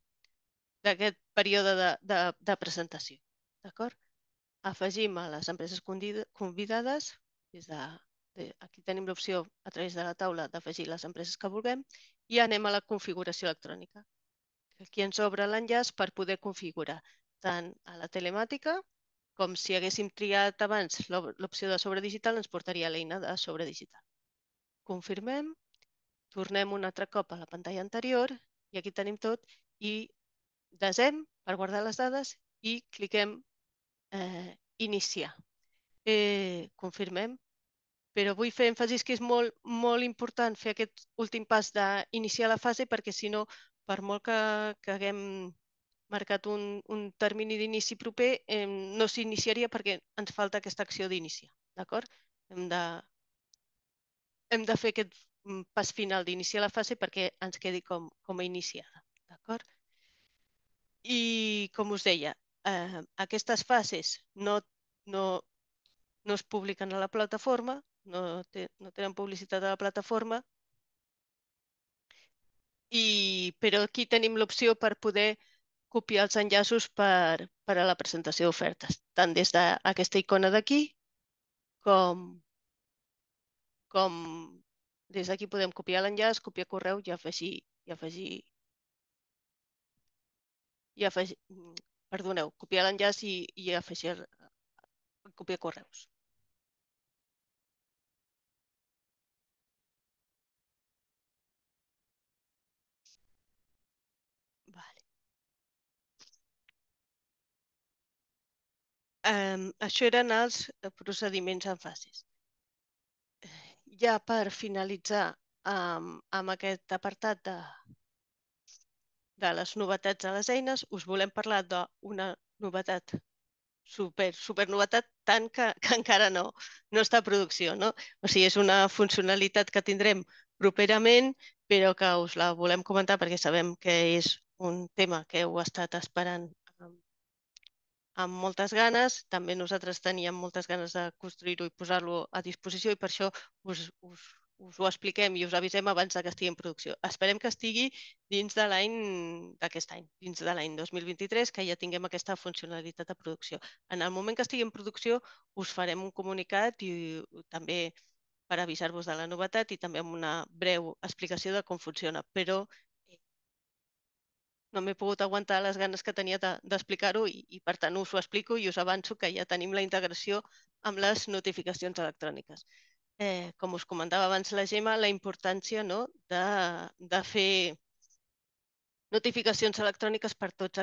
Speaker 2: període de presentació. D'acord? Afegim a les empreses convidades, aquí tenim l'opció a través de la taula d'afegir les empreses que vulguem i anem a la configuració electrònica. Aquí ens obre l'enllaç per poder configurar tant a la telemàtica com si haguéssim triat abans l'opció de sobre digital ens portaria a l'eina de sobre digital. Confirmem, tornem un altre cop a la pantalla anterior i aquí tenim tot i desem per guardar les dades i cliquem iniciar. Confirmem, però vull fer èmfasis que és molt, molt important fer aquest últim pas d'iniciar la fase perquè si no, per molt que haguem marcat un termini d'inici proper, no s'iniciaria perquè ens falta aquesta acció d'iniciar. D'acord? Hem de fer aquest pas final d'iniciar la fase perquè ens quedi com a iniciada. D'acord? I com us deia, aquestes fases no es publiquen a la plataforma, no tenen publicitat a la plataforma, però aquí tenim l'opció per poder copiar els enllaços per a la presentació d'ofertes, tant des d'aquesta icona d'aquí com des d'aquí podem copiar l'enllaç, copiar correu i afegir, perdoneu, copiar l'enllaç i afegir copiar correus. Això eren els procediments en fases. Ja per finalitzar amb aquest apartat de les novetats a les eines, us volem parlar d'una novetat, super novetat, tant que encara no està a producció. O sigui, és una funcionalitat que tindrem properament, però que us la volem comentar perquè sabem que és un tema que heu estat esperant amb moltes ganes. També nosaltres teníem moltes ganes de construir-ho i posar-lo a disposició i per això us ho expliquem i us avisem abans que estigui en producció. Esperem que estigui dins de l'any d'aquest any, dins de l'any 2023, que ja tinguem aquesta funcionalitat de producció. En el moment que estigui en producció us farem un comunicat i també per avisar-vos de la novetat i també amb una breu explicació de com funciona, però no m'he pogut aguantar les ganes que tenia d'explicar-ho i per tant us ho explico i us avanço que ja tenim la integració amb les notificacions electròniques. Com us comentava abans la Gemma, la importància de fer notificacions electròniques per tots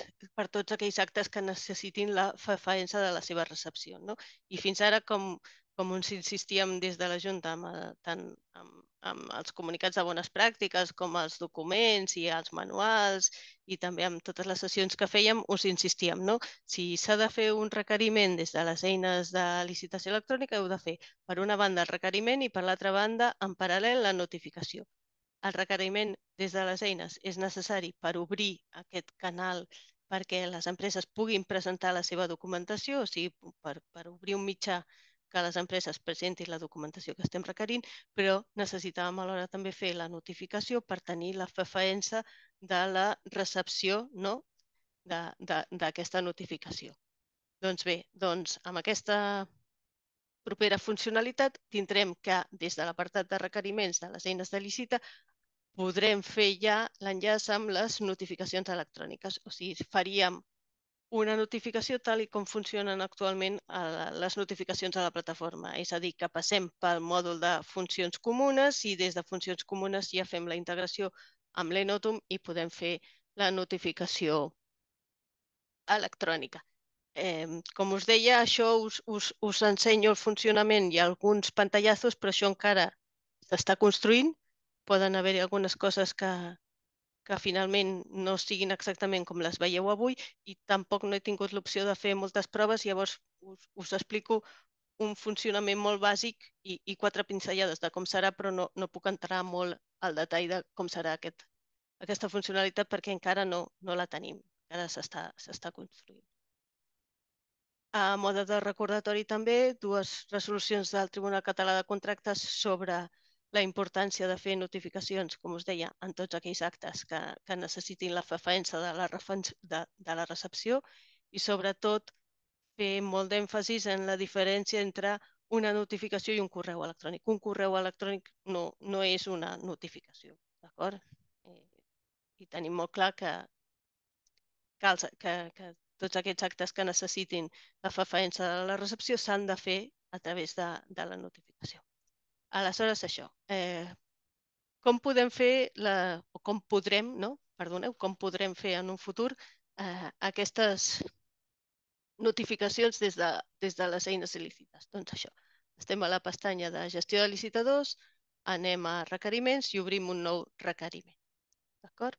Speaker 2: aquells actes que necessitin la fefaença de la seva recepció. I fins ara, com com ens insistíem des de la Junta, tant amb els comunicats de bones pràctiques com els documents i els manuals i també amb totes les sessions que fèiem, us insistíem, no? Si s'ha de fer un requeriment des de les eines de licitació electrònica, heu de fer, per una banda, el requeriment i, per l'altra banda, en paral·lel, la notificació. El requeriment des de les eines és necessari per obrir aquest canal perquè les empreses puguin presentar la seva documentació, o sigui, per obrir un mitjà que les empreses presentin la documentació que estem requerint, però necessitàvem alhora també fer la notificació per tenir la fefaença de la recepció, no?, d'aquesta notificació. Doncs bé, amb aquesta propera funcionalitat tindrem que des de l'apartat de requeriments de les eines de licita podrem fer ja l'enllaç amb les notificacions electròniques. O sigui, faríem una notificació tal i com funcionen actualment les notificacions a la plataforma. És a dir, que passem pel mòdul de funcions comunes i des de funcions comunes ja fem la integració amb l'Enotum i podem fer la notificació electrònica. Com us deia, això us ensenyo el funcionament i alguns pantallazos, però això encara s'està construint. Poden haver-hi algunes coses que finalment no siguin exactament com les veieu avui i tampoc no he tingut l'opció de fer moltes proves, llavors us explico un funcionament molt bàsic i 4 pinzellades de com serà, però no puc entrar molt al detall de com serà aquesta funcionalitat perquè encara no la tenim, encara s'està construint. A mode de recordatori també, 2 resolucions del Tribunal Català de Contractes sobre la importància de fer notificacions, com us deia, en tots aquells actes que necessitin la fefaença de la recepció i, sobretot, fer molt d'èmfasis en la diferència entre una notificació i un correu electrònic. Un correu electrònic no és una notificació, d'acord? I tenim molt clar que tots aquests actes que necessitin la fefaença de la recepció s'han de fer a través de la notificació. Aleshores, això. Com podem fer, o com podrem, no? Perdoneu, com podrem fer en un futur aquestes notificacions des de les eines il·lícites? Doncs això. Estem a la pestanya de gestió de licitadors, anem a requeriments i obrim un nou requeriment. D'acord?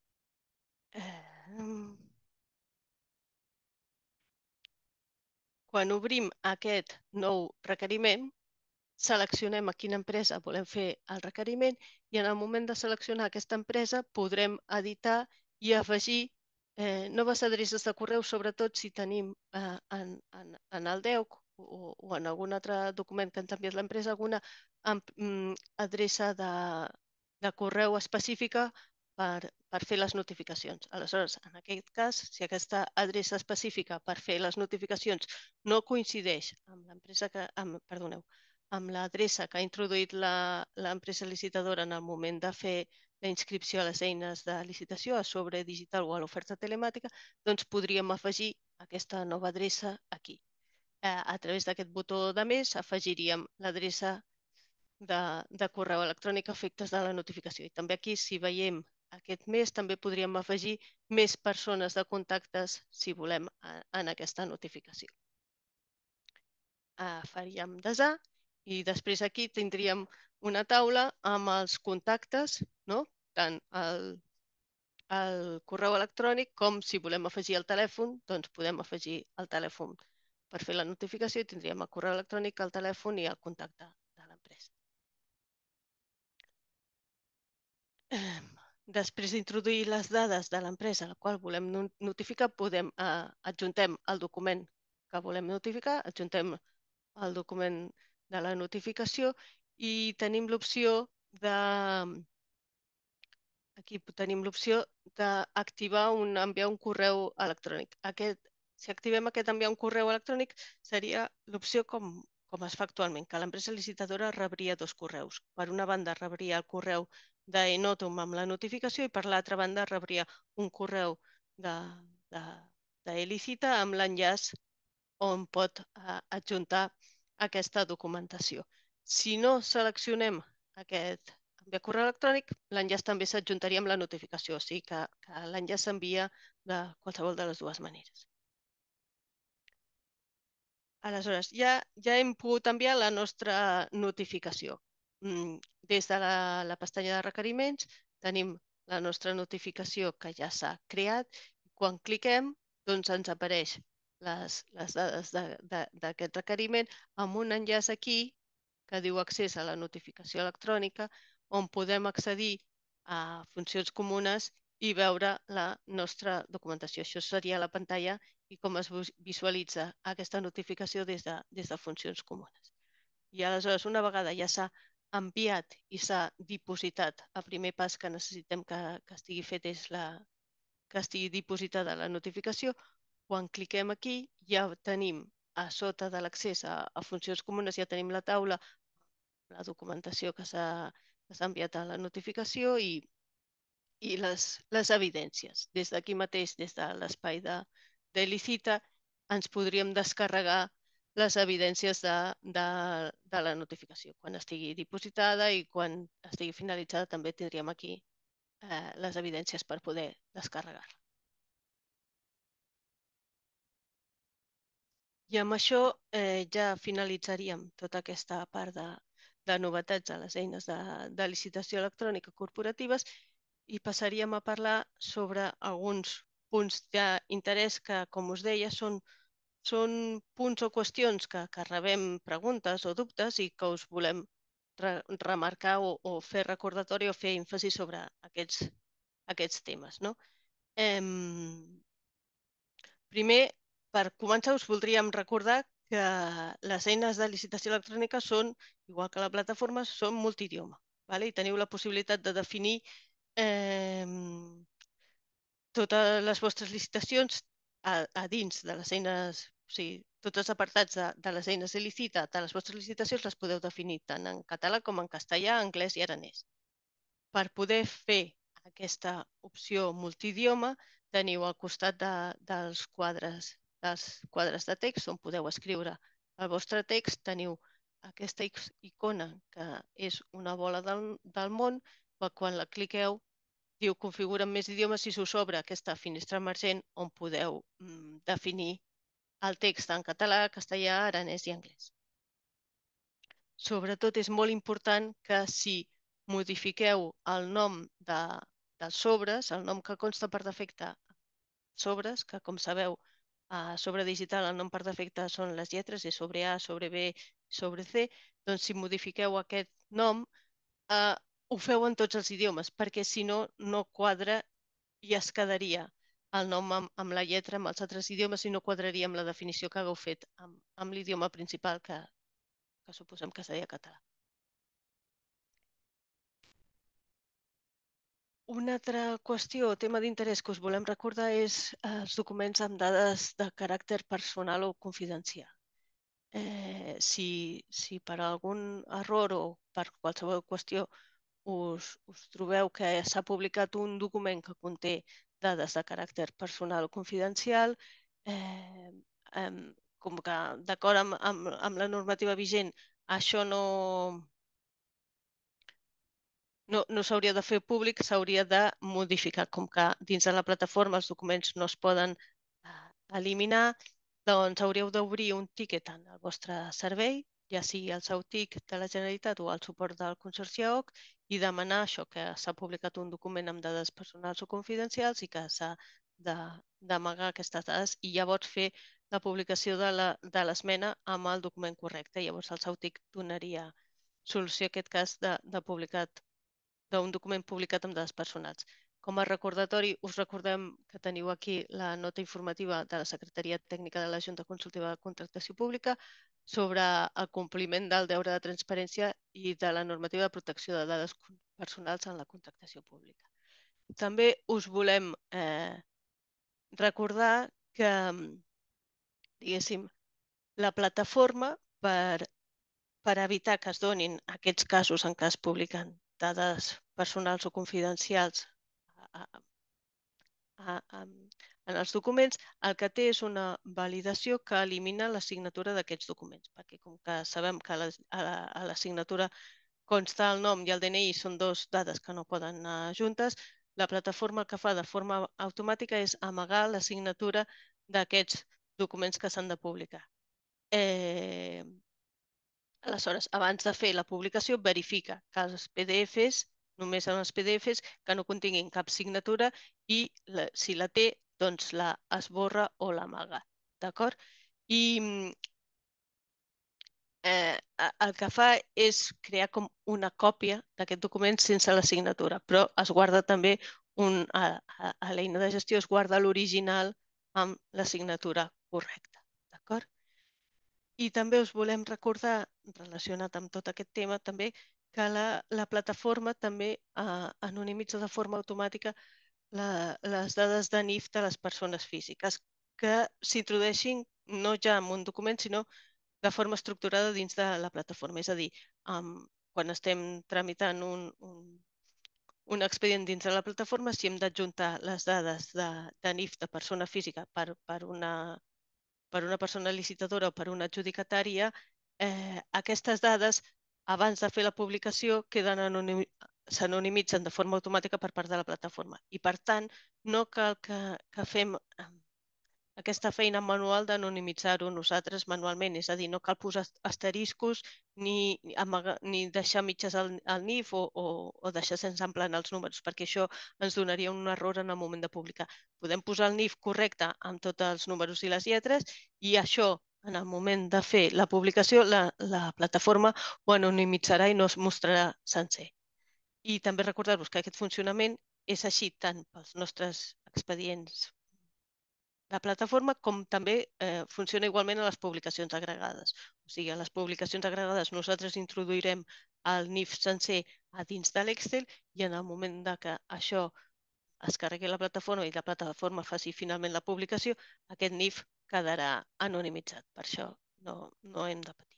Speaker 2: Quan obrim aquest nou requeriment, seleccionem a quina empresa volem fer el requeriment i en el moment de seleccionar aquesta empresa podrem editar i afegir noves adreces de correu, sobretot si tenim en el DEUC o en algun altre document que ens ha enviat l'empresa alguna adreça de correu específica per fer les notificacions. Aleshores, en aquest cas, si aquesta adreça específica per fer les notificacions no coincideix amb l'empresa perdoneu, amb l'adreça que ha introduït l'empresa licitadora en el moment de fer la inscripció a les eines de licitació, a sobre digital o a l'oferta telemàtica, doncs podríem afegir aquesta nova adreça aquí. A través d'aquest botó de més afegiríem l'adreça de correu electrònic a efectes de la notificació. I també aquí, si veiem aquest mes, també podríem afegir més persones de contactes si volem en aquesta notificació. Faríem desar i després aquí tindríem una taula amb els contactes, no? Tant el correu electrònic com si volem afegir el telèfon, doncs podem afegir el telèfon per fer la notificació i tindríem el correu electrònic, el telèfon i el contacte de l'empresa. Després d'introduir les dades de l'empresa a la qual volem notificar, adjuntem el document que volem notificar, adjuntem el document de la notificació i tenim l'opció d'activar enviar un correu electrònic. Si activem aquest enviar un correu electrònic, seria l'opció com es fa actualment, que l'empresa licitadora rebria 2 correus. Per una banda, rebria el correu d'Enotum amb la notificació i per l'altra banda rebria un correu d'Elicita amb l'enllaç on pot adjuntar aquesta documentació. Si no seleccionem aquest enviar correu electrònic, l'enllaç també s'adjuntaria amb la notificació, o sigui que l'enllaç s'envia de qualsevol de les dues maneres. Aleshores, ja hem pogut enviar la nostra notificació. Des de la pestanya de requeriments tenim la nostra notificació que ja s'ha creat. Quan cliquem, doncs ens apareix les dades d'aquest requeriment amb un enllaç aquí que diu accés a la notificació electrònica, on podem accedir a funcions comunes i veure la nostra documentació. Això seria la pantalla i com es visualitza aquesta notificació des de funcions comunes. I aleshores, una vegada ja s'ha enviat i s'ha dipositat, el primer pas que necessitem que estigui fet és que estigui dipositada la notificació. Quan cliquem aquí ja tenim a sota de l'accés a funcions comunes, ja tenim la taula, la documentació que s'ha enviat a la notificació i les evidències. Des d'aquí mateix, des de l'espai de Licita, ens podríem descarregar les evidències de la notificació. Quan estigui dipositada i quan estigui finalitzada també tindríem aquí les evidències per poder descarregar-la. I amb això ja finalitzaríem tota aquesta part de novetats a les eines de licitació electrònica corporatives i passaríem a parlar sobre alguns punts d'interès que, com us deia, són punts o qüestions que rebem preguntes o dubtes i que us volem remarcar o fer recordatori o fer èmfasi sobre aquests temes. No? Primer, per començar, us voldríem recordar que les eines de licitació electrònica són, igual que la plataforma, són multidioma. I teniu la possibilitat de definir totes les vostres licitacions a dins de les eines, o sigui, tots els apartats de les eines de licita, de les vostres licitacions les podeu definir tant en català com en castellà, anglès i aranès. Per poder fer aquesta opció multidioma, teniu al costat dels quadres de text on podeu escriure el vostre text, teniu aquesta icona que és una bola del món, que quan la cliqueu diu configura més idiomes i us obre aquesta finestra emergent on podeu definir el text en català, castellà, aranès i anglès. Sobretot és molt important que si modifiqueu el nom dels sobres, el nom que consta per defecte sobres, que com sabeu a sobre digital el nom per defecte són les lletres, és sobre A, sobre B, sobre C, doncs si modifiqueu aquest nom ho feu en tots els idiomes, perquè si no, no quadra i es quedaria el nom amb la lletra amb els altres idiomes i no quadraria amb la definició que hagueu fet amb l'idioma principal que suposem que seria català. Una altra qüestió o tema d'interès que us volem recordar és els documents amb dades de caràcter personal o confidencial. Si per algun error o per qualsevol qüestió us trobeu que s'ha publicat un document que conté dades de caràcter personal o confidencial, com que d'acord amb la normativa vigent això no s'hauria de fer públic, s'hauria de modificar. Com que dins de la plataforma els documents no es poden eliminar, doncs hauríeu d'obrir un tiquet en el vostre servei, ja sigui el SAUTIC de la Generalitat o el suport del Consorci AOC, i demanar això, que s'ha publicat un document amb dades personals o confidencials i que s'ha d'amagar aquestes dades i llavors fer la publicació de l'esmena amb el document correcte. Llavors el SAUTIC donaria solució a aquest cas d'un document publicat amb dades personals. Com a recordatori, us recordem que teniu aquí la nota informativa de la Secretaria Tècnica de la Junta Consultiva de Contractació Pública sobre el compliment del deure de transparència i de la normativa de protecció de dades personals en la contractació pública. També us volem recordar que, diguéssim, la plataforma per evitar que es donin aquests casos en què es publiquen dades personals o confidencials en els documents, el que té és una validació que elimina la signatura d'aquests documents, perquè com que sabem que a la signatura consta el nom i el DNI són dues dades que no poden anar juntes, la plataforma el que fa de forma automàtica és amagar la signatura d'aquests documents que s'han de publicar. Aleshores, abans de fer la publicació, verifica que els PDFs, només en els PDFs, que no continguin cap signatura i si la té, doncs la esborra o l'amaga. D'acord? I el que fa és crear com una còpia d'aquest document sense la signatura, però es guarda també a l'eina de gestió es guarda l'original amb la signatura correcta. D'acord? I també us volem recordar, relacionat amb tot aquest tema, també que la plataforma també anonimitza de forma automàtica les dades de NIF de les persones físiques que s'introdueixin no ja en un document, sinó de forma estructurada dins de la plataforma. És a dir, quan estem tramitant un expedient dins de la plataforma, si hem d'adjuntar les dades de NIF de persona física per una persona licitadora o per una adjudicatària, aquestes dades, abans de fer la publicació, s'anonimitzen de forma automàtica per part de la plataforma. I, per tant, no cal que fem aquesta feina manual d'anonimitzar-ho nosaltres manualment, és a dir, no cal posar asteriscos ni deixar mitges al NIF o deixar sense emplenar els números, perquè això ens donaria un error en el moment de publicar. Podem posar el NIF correcte amb tots els números i les lletres i això, en el moment de fer la publicació, la plataforma ho anonimitzarà i no es mostrarà sencer. I també recordar-vos que aquest funcionament és així tant pels nostres expedients la plataforma com també funciona igualment a les publicacions agregades. O sigui, a les publicacions agregades nosaltres introduirem el NIF sencer a dins de l'Excel i en el moment que això es carregui la plataforma i la plataforma faci finalment la publicació, aquest NIF quedarà anonimitzat. Per això no hem de patir.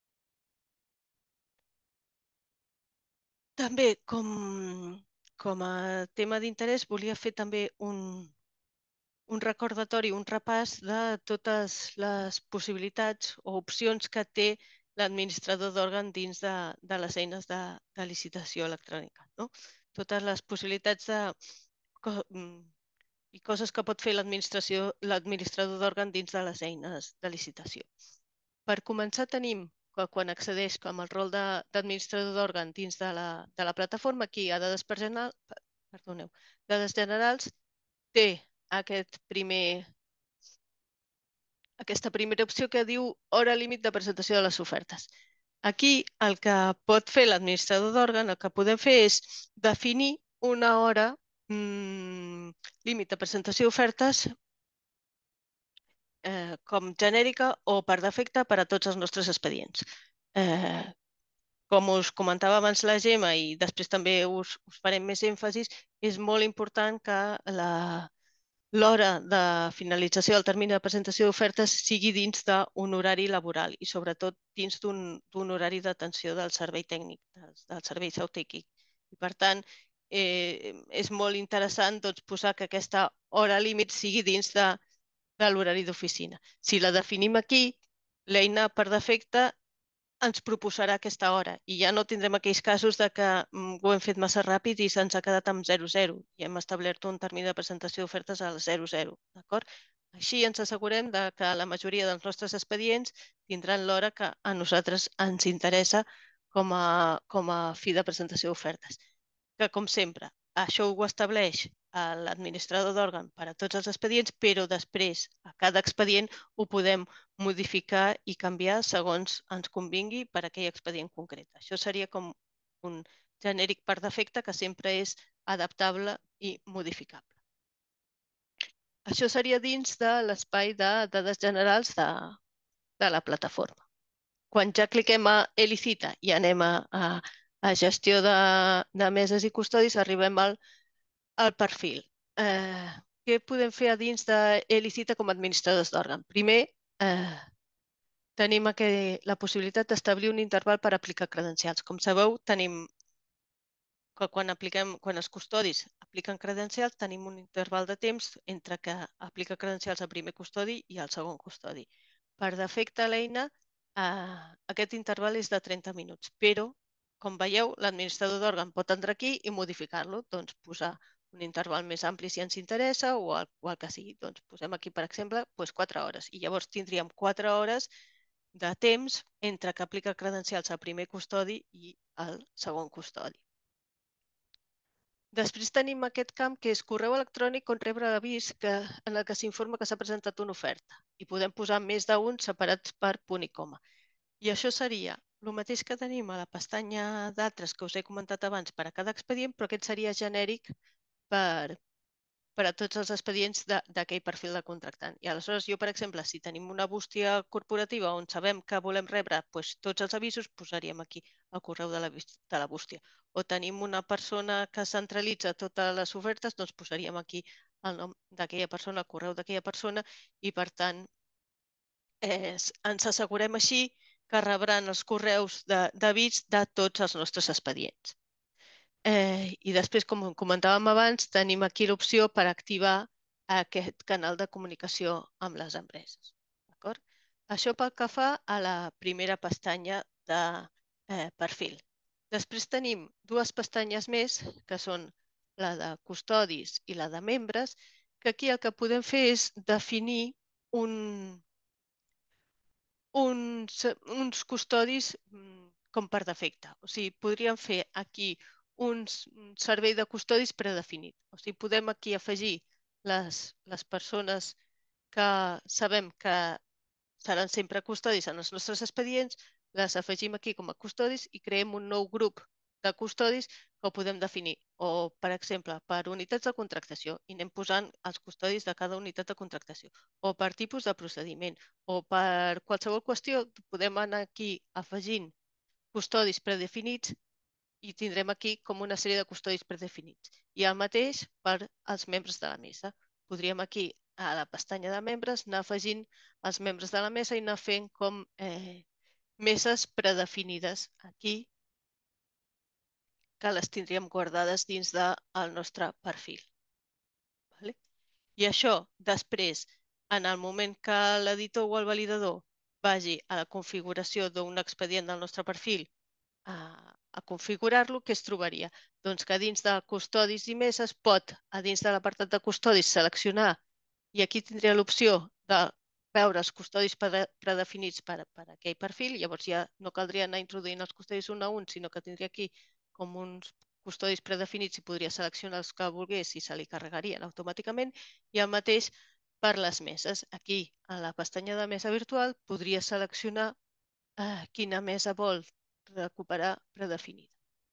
Speaker 2: També, com a tema d'interès, volia fer també un recordatori, un repàs de totes les possibilitats o opcions que té l'administrador d'òrgan dins de les eines de licitació electrònica. No? Totes les possibilitats i coses que pot fer l'administrador d'òrgan dins de les eines de licitació. Per començar, tenim que quan accedeix com el rol d'administrador d'òrgan dins de la plataforma, aquí a dades generals, té aquesta primera opció que diu hora límit de presentació de les ofertes. Aquí el que pot fer l'administrador d'òrgan, el que podem fer és definir una hora límit de presentació d'ofertes com genèrica o per defecte per a tots els nostres expedients. Com us comentava abans la Gemma i després també us farem més èmfasis, és molt important que l'hora de finalització del termini de presentació d'ofertes sigui dins d'un horari laboral i sobretot dins d'un horari d'atenció del servei tècnic, del servei sautècnic. I per tant, és molt interessant posar que aquesta hora límit sigui dins de l'horari d'oficina. Si la definim aquí, l'eina per defecte ens proposarà aquesta hora i ja no tindrem aquells casos de que ho hem fet massa ràpid i se'ns ha quedat amb 00 i hem establert un termini de presentació d'ofertes al 00, d'acord? Així ens assegurem que la majoria dels nostres expedients tindran l'hora que a nosaltres ens interessa com a fi de presentació d'ofertes. Que, com sempre, això ho estableix l'administrador d'òrgan per a tots els expedients, però després a cada expedient ho podem modificar i canviar segons ens convingui per a aquell expedient concret. Això seria com un genèric per defecte que sempre és adaptable i modificable. Això seria dins de l'espai de dades generals de la plataforma. Quan ja cliquem a Elicita i anem a gestió de meses i custodis, arribem al perfil. Què podem fer a dins d'Elicita com a administradors d'òrgan? Primer, tenim la possibilitat d'establir un interval per aplicar credencials. Com sabeu, tenim que quan els custodis apliquen credencials, tenim un interval de temps entre que aplica credencials al primer custodi i al segon custodi. Per defecte, l'eina, aquest interval és de 30 minuts, però, com veieu, l'administrador d'òrgan pot entrar aquí i modificar-lo, doncs posar un interval més ampli si ens interessa o el que sigui. Doncs posem aquí, per exemple, 4 hores i llavors tindríem 4 hores de temps entre que aplica credencials al primer custodi i al segon custodi. Després tenim aquest camp que és correu electrònic on rebre l'avís en el que s'informa que s'ha presentat una oferta i podem posar més d'un separats per punt i coma. I això seria el mateix que tenim a la pestanya d'altres que us he comentat abans per a cada expedient, però aquest seria genèric per a tots els expedients d'aquell perfil de contractant. I aleshores jo, per exemple, si tenim una bústia corporativa on sabem que volem rebre tots els avisos, posaríem aquí el correu de la bústia. O tenim una persona que centralitza totes les ofertes, doncs posaríem aquí el nom d'aquella persona, el correu d'aquella persona i, per tant, ens assegurem així que rebran els correus d'avís de tots els nostres expedients. I després, com comentàvem abans, tenim aquí l'opció per activar aquest canal de comunicació amb les empreses. Això pel que fa a la primera pestanya de perfil. Després tenim dues pestanyes més, que són la de custodis i la de membres, que aquí el que podem fer és definir uns custodis com per defecte. O sigui, podríem fer aquí un servei de custodis predefinit. O sigui, podem aquí afegir les persones que sabem que seran sempre custodis en els nostres expedients, les afegim aquí com a custodis i creem un nou grup de custodis que ho podem definir. O, per exemple, per unitats de contractació i anem posant els custodis de cada unitat de contractació. O per tipus de procediment. O per qualsevol qüestió podem anar aquí afegint custodis predefinits i tindrem aquí com una sèrie de custodis predefinits. I el mateix per als membres de la mesa. Podríem aquí, a la pestanya de membres, anar afegint els membres de la mesa i anar fent com meses predefinides aquí, que les tindríem guardades dins del nostre perfil. I això, després, en el moment que l'editor o el validador vagi a la configuració d'un expedient del nostre perfil a configurar-lo, què es trobaria? Doncs que dins de custodis i meses pot, a dins de l'apartat de custodis, seleccionar i aquí tindria l'opció de veure els custodis predefinits per a aquell perfil. Llavors ja no caldria anar introduint els custodis un a un, sinó que tindria aquí com uns custodis predefinits i podria seleccionar els que volgués i se li carregarien automàticament. I el mateix per les meses. Aquí, a la pestanya de mesa virtual, podria seleccionar quina mesa vol recuperar predefinida.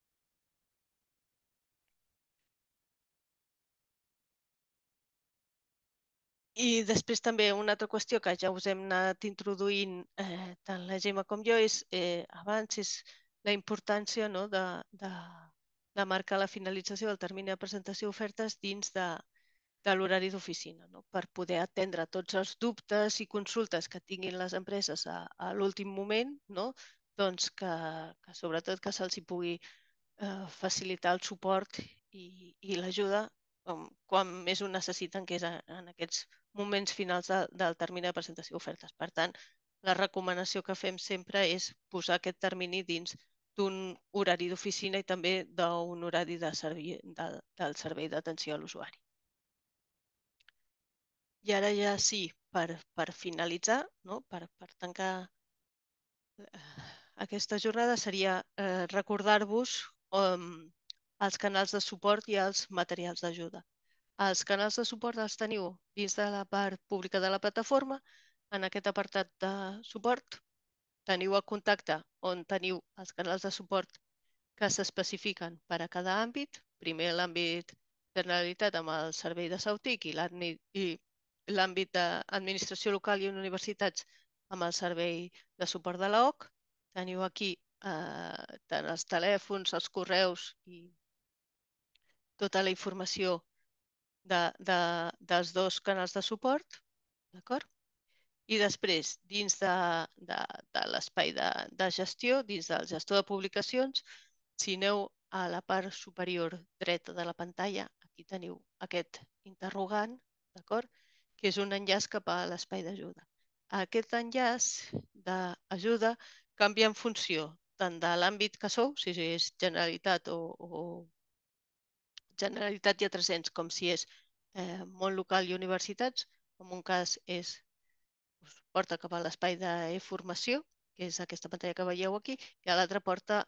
Speaker 2: I després també una altra qüestió que ja us hem anat introduint tant la Gemma com jo abans és la importància de marcar la finalització del termini de presentació d'ofertes dins de l'horari d'oficina, per poder atendre tots els dubtes i consultes que tinguin les empreses a l'últim moment, doncs que sobretot que se'ls pugui facilitar el suport i l'ajuda quan més ho necessiten, que és en aquests moments finals del termini de presentació d'ofertes. Per tant, la recomanació que fem sempre és posar aquest termini dins d'un horari d'oficina i també d'un horari del servei d'atenció a l'usuari. I ara ja sí, per finalitzar, per tancar aquesta jornada, seria recordar-vos els canals de suport i els materials d'ajuda. Els canals de suport els teniu dins de la part pública de la plataforma. En aquest apartat de suport teniu el contacte on teniu els canals de suport que s'especifiquen per a cada àmbit. Primer l'àmbit Generalitat amb el servei de Sautic i l'àmbit d'administració local i universitats amb el servei de suport de l'OC. Teniu aquí tant els telèfons, els correus i tota la informació dels dos canals de suport, d'acord? I després, dins de l'espai de gestió, dins del gestor de publicacions, si aneu a la part superior dreta de la pantalla, aquí teniu aquest interrogant, d'acord? Que és un enllaç cap a l'espai d'ajuda. Aquest enllaç d'ajuda canvia en funció tant de l'àmbit que sou, si és Generalitat o Generalitat i A300, com si és món local i universitats, en un cas és us porta cap a l'espai d'e-formació, que és aquesta pantalla que veieu aquí, i a l'altra porta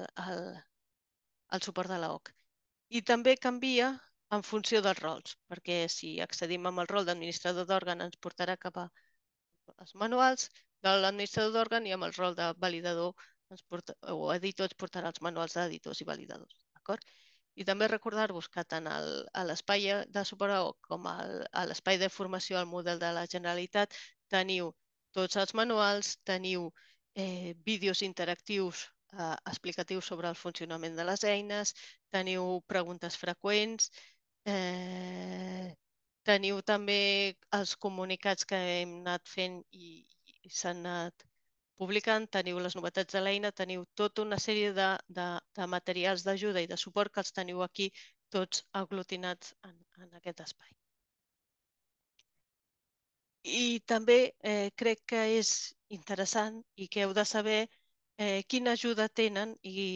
Speaker 2: al suport de l'OC. I també canvia en funció dels rols, perquè si accedim amb el rol d'administrador d'òrgan ens portarà cap a els manuals de l'administrador d'òrgan, i amb el rol de validador o editor ens portarà els manuals d'editors i validadors. D'acord? I també recordar-vos que tant a l'espai de suport com a l'espai de formació al model de la Generalitat teniu tots els manuals, teniu vídeos interactius explicatius sobre el funcionament de les eines, teniu preguntes freqüents, teniu també els comunicats que hem anat fent i s'han anat publicant, teniu les novetats de l'eina, teniu tota una sèrie de materials d'ajuda i de suport que els teniu aquí tots aglutinats en aquest espai. I també crec que és interessant i que heu de saber quina ajuda tenen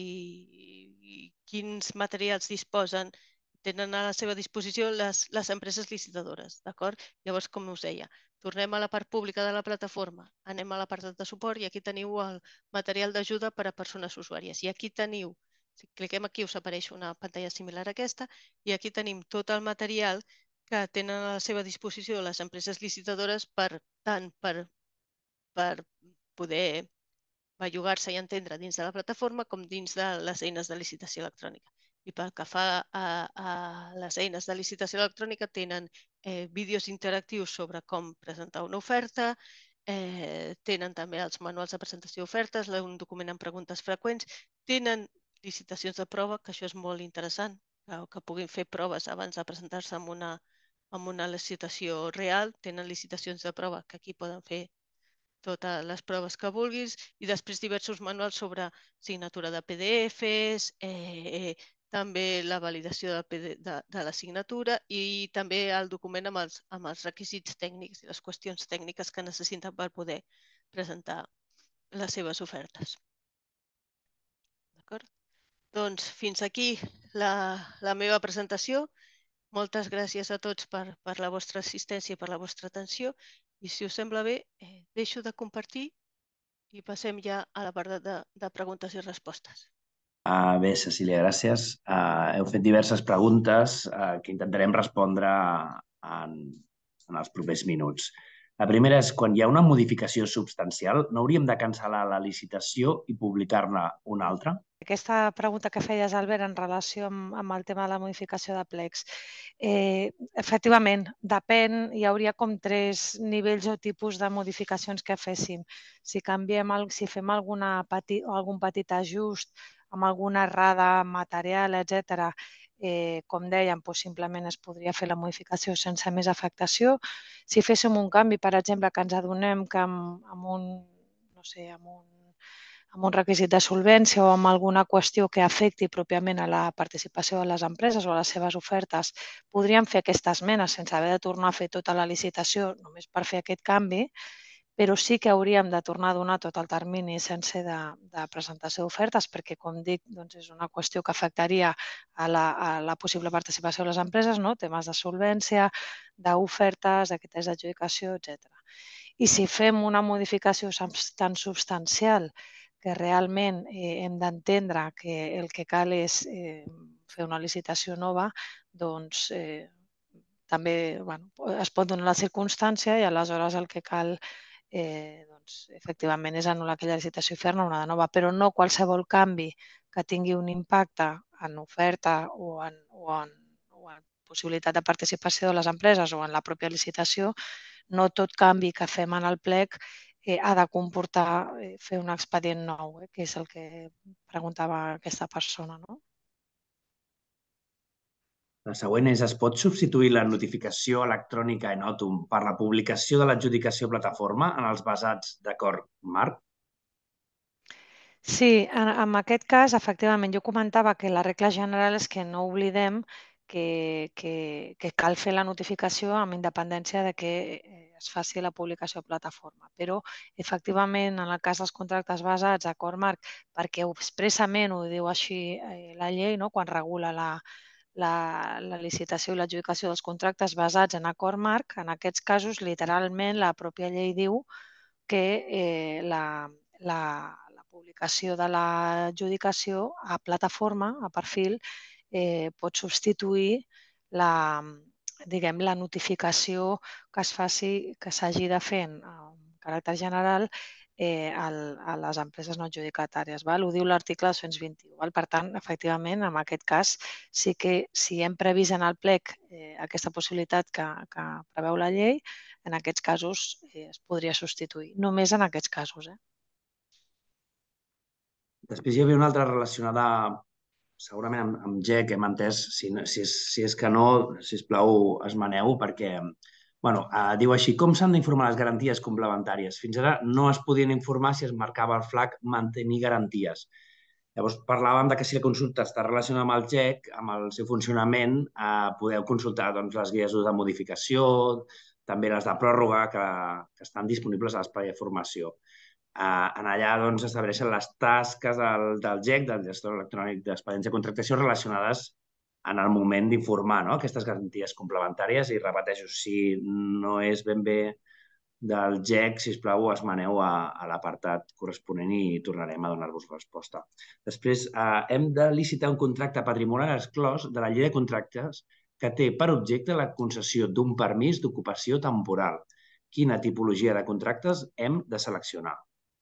Speaker 2: i quins materials disposen, tenen a la seva disposició les empreses licitadores, d'acord? Llavors, com us deia, tornem a la part pública de la plataforma, anem a l'apartat de suport i aquí teniu el material d'ajuda per a persones usuàries. I aquí teniu, si cliquem aquí us apareix una pantalla similar a aquesta, i aquí tenim tot el material que tenen a la seva disposició les empreses licitadores tant per poder bellugar-se i entendre dins de la plataforma com dins de les eines de licitació electrònica. I pel que fa a les eines de licitació electrònica, tenen vídeos interactius sobre com presentar una oferta, tenen també els manuals de presentació d'ofertes, un document amb preguntes freqüents, tenen licitacions de prova, que això és molt interessant, que puguin fer proves abans de presentar-se en una licitació real, tenen licitacions de prova que aquí poden fer totes les proves que vulguis, i després diversos manuals sobre signatura de PDFs, també la validació de la signatura i també el document amb els requisits tècnics i les qüestions tècniques que necessiten per poder presentar les seves ofertes. D'acord? Doncs fins aquí la meva presentació. Moltes gràcies a tots per la vostra assistència i per la vostra atenció. I si us sembla bé, deixo de compartir i passem ja a la part de preguntes i respostes.
Speaker 3: Bé, Cecília, gràcies. Heu fet diverses preguntes que intentarem respondre en els propers minuts. La primera és, quan hi ha una modificació substancial, no hauríem de cancel·lar la licitació i publicar-ne una altra?
Speaker 1: Aquesta pregunta que feies, Albert, en relació amb el tema de la modificació de plecs. Efectivament, depèn, hi hauria com 3 nivells o tipus de modificacions que féssim. Si fem algun petit ajust amb alguna errada material, etc., com dèiem, simplement es podria fer la modificació sense més afectació. Si féssim un canvi, per exemple, que ens adonem que amb un requisit de solvència o amb alguna qüestió que afecti pròpiament a la participació de les empreses o a les seves ofertes, podríem fer aquesta esmena sense haver de tornar a fer tota la licitació només per fer aquest canvi, però sí que hauríem de tornar a donar tot el termini sense de presentació d'ofertes, perquè, com dic, és una qüestió que afectaria a la possible participació de les empreses, no? Temes de solvència, d'ofertes, de criteris d'adjudicació, etc. I si fem una modificació tan substancial que realment hem d'entendre que el que cal és fer una licitació nova, doncs també es pot donar la circumstància i aleshores el que cal efectivament és anul·lar aquella licitació i fer-ne una de nova, però no qualsevol canvi que tingui un impacte en oferta o en possibilitat de participació de les empreses o en la pròpia licitació, no tot canvi que fem en el plec ha de comportar fer un expedient nou, que és el que preguntava aquesta persona, no?
Speaker 3: La següent és, es pot substituir la notificació electrònica Enotum per la publicació de l'adjudicació plataforma en els basats d'acord marc?
Speaker 1: Sí, en aquest cas, efectivament, jo comentava que la regla general és que no oblidem que cal fer la notificació amb independència de que es faci la publicació a plataforma. Però, efectivament, en el cas dels contractes basats d'acord marc, perquè expressament ho diu així la llei, no? Quan regula la licitació i l'adjudicació dels contractes basats en acord marc. En aquests casos, literalment, la pròpia llei diu que la publicació de l'adjudicació a plataforma, a perfil, pot substituir la notificació que es faci, que s'hagi de fer amb caràcter general a les empreses no adjudicatàries. Ho diu l'article 221. Per tant, efectivament, en aquest cas, sí que si hem previst en el plec aquesta possibilitat que preveu la llei, en aquests casos es podria substituir. Només en aquests casos.
Speaker 3: Després hi havia una altra relacionada segurament amb GEC, hem entès. Si és que no, sisplau, esmeneu, perquè diu així: com s'han d'informar les garanties complementàries? Fins ara no es podien informar si es marcava el flag mantenir garanties. Llavors parlàvem que si la consulta està relacionada amb el GEC, amb el seu funcionament, podeu consultar les guies de modificació, també les de pròrroga que estan disponibles a l'espai de formació. En allà estableixen les tasques del GEC, del gestor electrònic d'expedients de contractació, relacionades en el moment d'informar aquestes garanties complementàries. I repeteixo, si no és ben bé del GEC, sisplau, esmeneu a l'apartat corresponent i tornarem a donar-vos resposta. Després, hem de licitar un contracte patrimonial exclòs de la llei de contractes que té per objecte la concessió d'un permís d'ocupació temporal. Quina tipologia de contractes hem de seleccionar?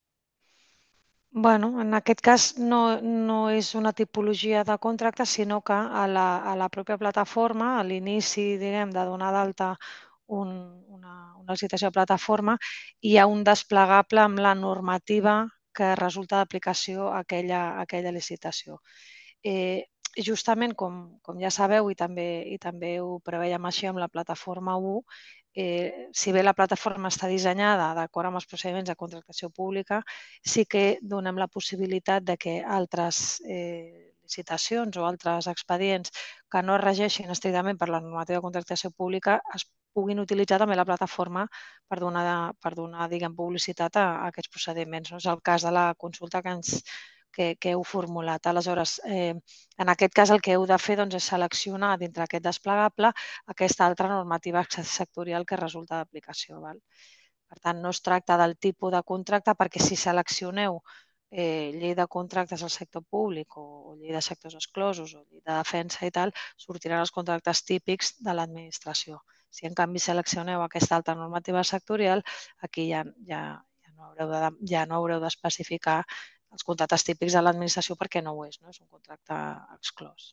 Speaker 1: En aquest cas no és una tipologia de contracte, sinó que a la pròpia plataforma, a l'inici, diguem, de donar d'alta una licitació de plataforma, hi ha un desplegable amb la normativa que resulta d'aplicació a aquella licitació. Justament, com ja sabeu, i també ho preveiem així amb la plataforma 1, si bé la plataforma està dissenyada d'acord amb els procediments de contractació pública, sí que donem la possibilitat de que altres licitacions o altres expedients que no es regeixin estrictament per la normativa de contractació pública es puguin utilitzar també la plataforma per donar publicitat a aquests procediments. És el cas de la consulta que heu formulat. Aleshores, en aquest cas el que heu de fer és seleccionar dintre aquest desplegable aquesta altra normativa sectorial que resulta d'aplicació. Per tant, no es tracta del tipus de contracte, perquè si seleccioneu llei de contractes al sector públic o llei de sectors exclosos o llei de defensa i tal, sortiran els contractes típics de l'administració. Si en canvi seleccioneu aquesta altra normativa sectorial, aquí ja no haureu d'especificar els contractes típics de l'administració perquè no ho és, no? És un contracte exclòs.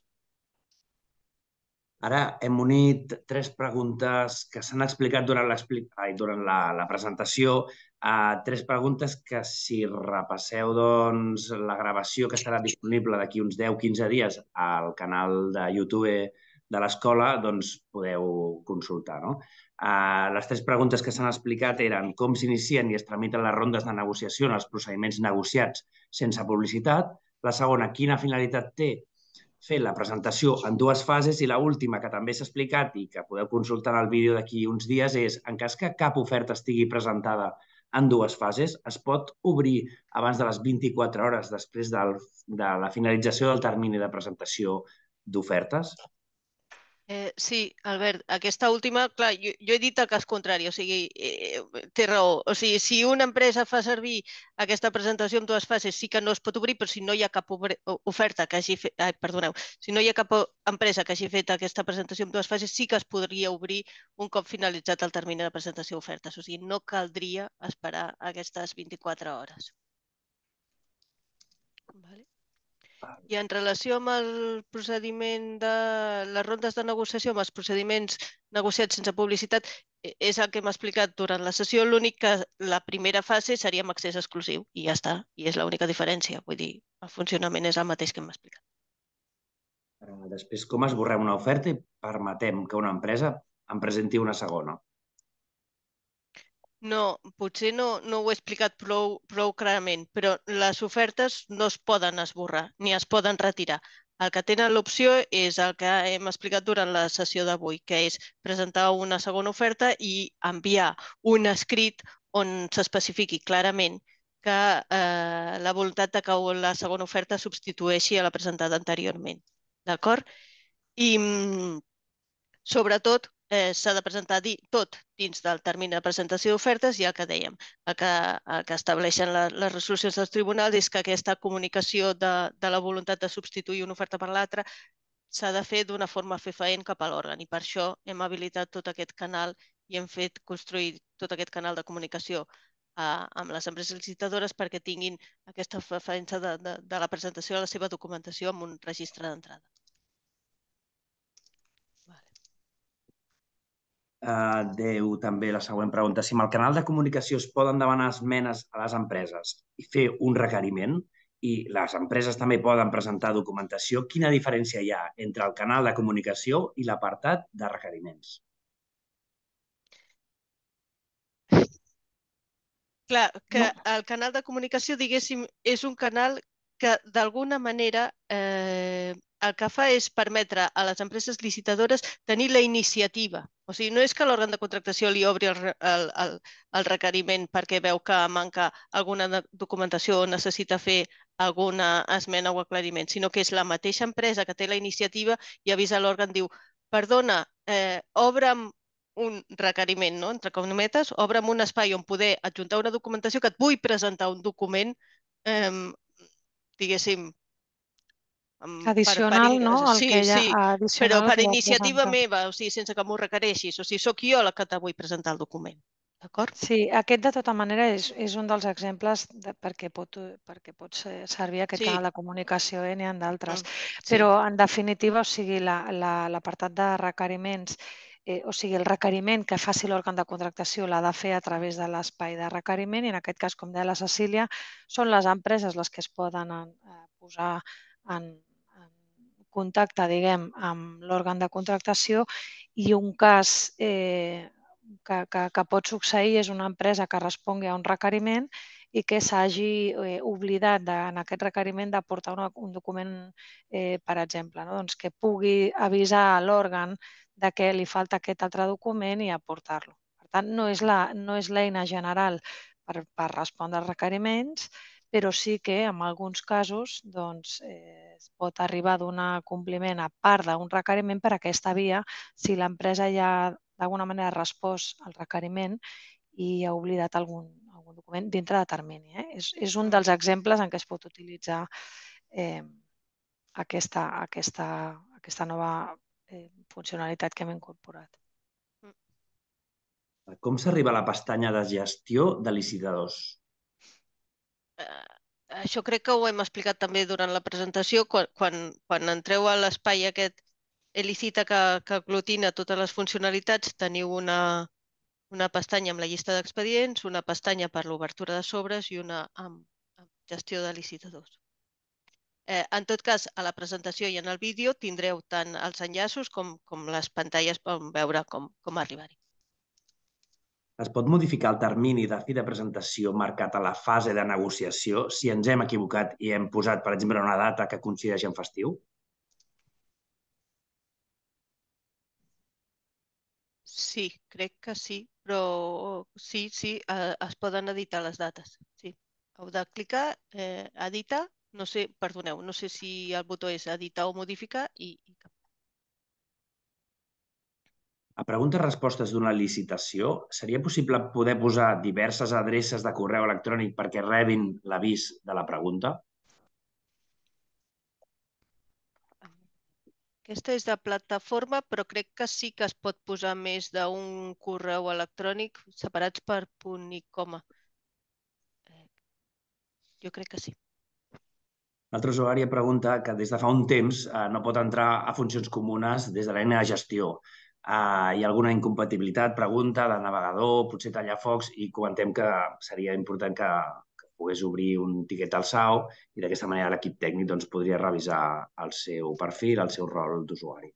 Speaker 3: Ara hem unit 3 preguntes que s'han explicat durant la presentació, 3 preguntes que, si repasseu la gravació que estarà disponible d'aquí uns 10-15 dies al canal de YouTube de l'escola, podeu consultar. Les 3 preguntes que s'han explicat eren: com s'inicien i es tramiten les rondes de negociació en els procediments negociats sense publicitat? La segona, quina finalitat té fer la presentació en 2 fases? I l'última, que també s'ha explicat i que podeu consultar en el vídeo d'aquí uns dies, és: en cas que cap oferta estigui presentada en 2 fases, es pot obrir abans de les 24 hores després de la finalització del termini de presentació d'ofertes?
Speaker 2: Sí, Albert, aquesta última, clar, jo he dit el cas contrari, o sigui, té raó. O sigui, si una empresa fa servir aquesta presentació en 2 fases, sí que no es pot obrir, però si no hi ha cap oferta que hagi fet, perdoneu, si no hi ha cap empresa que hagi fet aquesta presentació en 2 fases, sí que es podria obrir un cop finalitzat el termini de presentació d'ofertes. O sigui, no caldria esperar aquestes 24 hores. Vale. I en relació amb el procediment de les rondes de negociació, amb els procediments negociats sense publicitat, és el que hem explicat durant la sessió. L'únic que la primera fase seria amb accés exclusiu i ja està, i és l'única diferència. Vull dir, el funcionament és el mateix que hem explicat.
Speaker 3: Després, com esborrem una oferta i permetem que una empresa en presenti una segona?
Speaker 2: No, potser no ho he explicat prou clarament, però les ofertes no es poden esborrar ni es poden retirar. El que tenen l'opció és el que hem explicat durant la sessió d'avui, que és presentar una segona oferta i enviar un escrit on s'especifiqui clarament que la voluntat de que la segona oferta substitueixi a la presentada anteriorment. D'acord? I sobretot s'ha de presentar tot dins del termini de presentació d'ofertes i el que dèiem, el que estableixen les resolucions dels tribunals és que aquesta comunicació de la voluntat de substituir una oferta per l'altra s'ha de fer d'una forma fefaent cap a l'òrgan i per això hem habilitat tot aquest canal i hem fet construir tot aquest canal de comunicació amb les empreses licitadores perquè tinguin aquesta fefaença de la presentació de la seva documentació en un registre d'entrada.
Speaker 3: També la següent pregunta. Si amb el canal de comunicació es poden demanar esmenes a les empreses i fer un requeriment, i les empreses també poden presentar documentació, quina diferència hi ha entre el canal de comunicació i l'apartat de requeriments?
Speaker 2: Clar, que el canal de comunicació, diguéssim, és un canal que d'alguna manera el que fa és permetre a les empreses licitadores tenir la iniciativa. O sigui, no és que l'òrgan de contractació li obri el requeriment perquè veu que manca alguna documentació o necessita fer alguna esmena o aclariment, sinó que és la mateixa empresa que té la iniciativa i avisa l'òrgan, diu, perdona, obre'm un requeriment, no? Entre cometes, obre'm un espai on poder adjuntar una documentació que et vull presentar un document, diguéssim,
Speaker 1: addicional, no? El
Speaker 2: sí,
Speaker 1: que ja
Speaker 2: sí, però
Speaker 1: addicional
Speaker 2: per
Speaker 1: que ja
Speaker 2: iniciativa
Speaker 1: presenta.
Speaker 2: meva, o sigui, sense que m'ho requereixis. O sigui, sóc jo la que te vull presentar el document. D'acord?
Speaker 1: Sí, aquest de tota manera és un dels exemples perquè pot servir aquest
Speaker 2: Sí.
Speaker 1: canal de comunicació, n'hi ha d'altres.
Speaker 2: Sí.
Speaker 1: Però, en definitiva, o sigui, l'apartat de requeriments, o sigui, el requeriment que faci l'òrgan de contractació l'ha de fer a través de l'espai de requeriment i, en aquest cas, com deia la Cecília, són les empreses les que es poden posar en contacte, diguem, amb l'òrgan de contractació i un cas que pot succeir és una empresa que respongui a un requeriment i que s'hagi oblidat en aquest requeriment d'aportar un document, per exemple, no? Doncs que pugui avisar a l'òrgan de que li falta aquest altre document i aportar-lo. Per tant, no és l'eina general per respondre als requeriments, però sí que en alguns casos doncs, es pot arribar a donar compliment a part d'un requeriment per aquesta via si l'empresa ja d'alguna manera ha respost al requeriment i ha oblidat algun document dintre de termini. És un dels exemples en què es pot utilitzar aquesta nova funcionalitat que hem incorporat.
Speaker 3: Com s'arriba a la pestanya de gestió de licitadors?
Speaker 2: Això crec que ho hem explicat també durant la presentació. Quan entreu a l'espai aquest Elicita que aglutina totes les funcionalitats, teniu una pestanya amb la llista d'expedients, una pestanya per l'obertura de sobres i una amb gestió de licitadors. En tot cas, a la presentació i en el vídeo tindreu tant els enllaços com les pantalles per veure com arribar-hi.
Speaker 3: Es pot modificar el termini de fi de presentació marcat a la fase de negociació si ens hem equivocat i hem posat, per exemple, una data que coincideix amb festiu?
Speaker 2: Sí, crec que sí, però sí, es poden editar les dates. Sí. Heu de clicar, editar, no sé, perdoneu, no sé si el botó és editar o modificar i
Speaker 3: A preguntes i respostes d'una licitació, seria possible poder posar diverses adreces de correu electrònic perquè rebin l'avís de la pregunta?
Speaker 2: Aquesta és de plataforma, però crec que sí que es pot posar més d'un correu electrònic separats per punt i coma. Jo crec que sí.
Speaker 3: L'altre usuari pregunta que des de fa un temps no pot entrar a funcions comunes des de l'eina de gestió. Hi ha alguna incompatibilitat, pregunta, de navegador, potser tallafocs, i comentem que seria important que pogués obrir un tiquet al SAO i d'aquesta manera l'equip tècnic doncs, podria revisar el seu perfil, el seu rol d'usuari.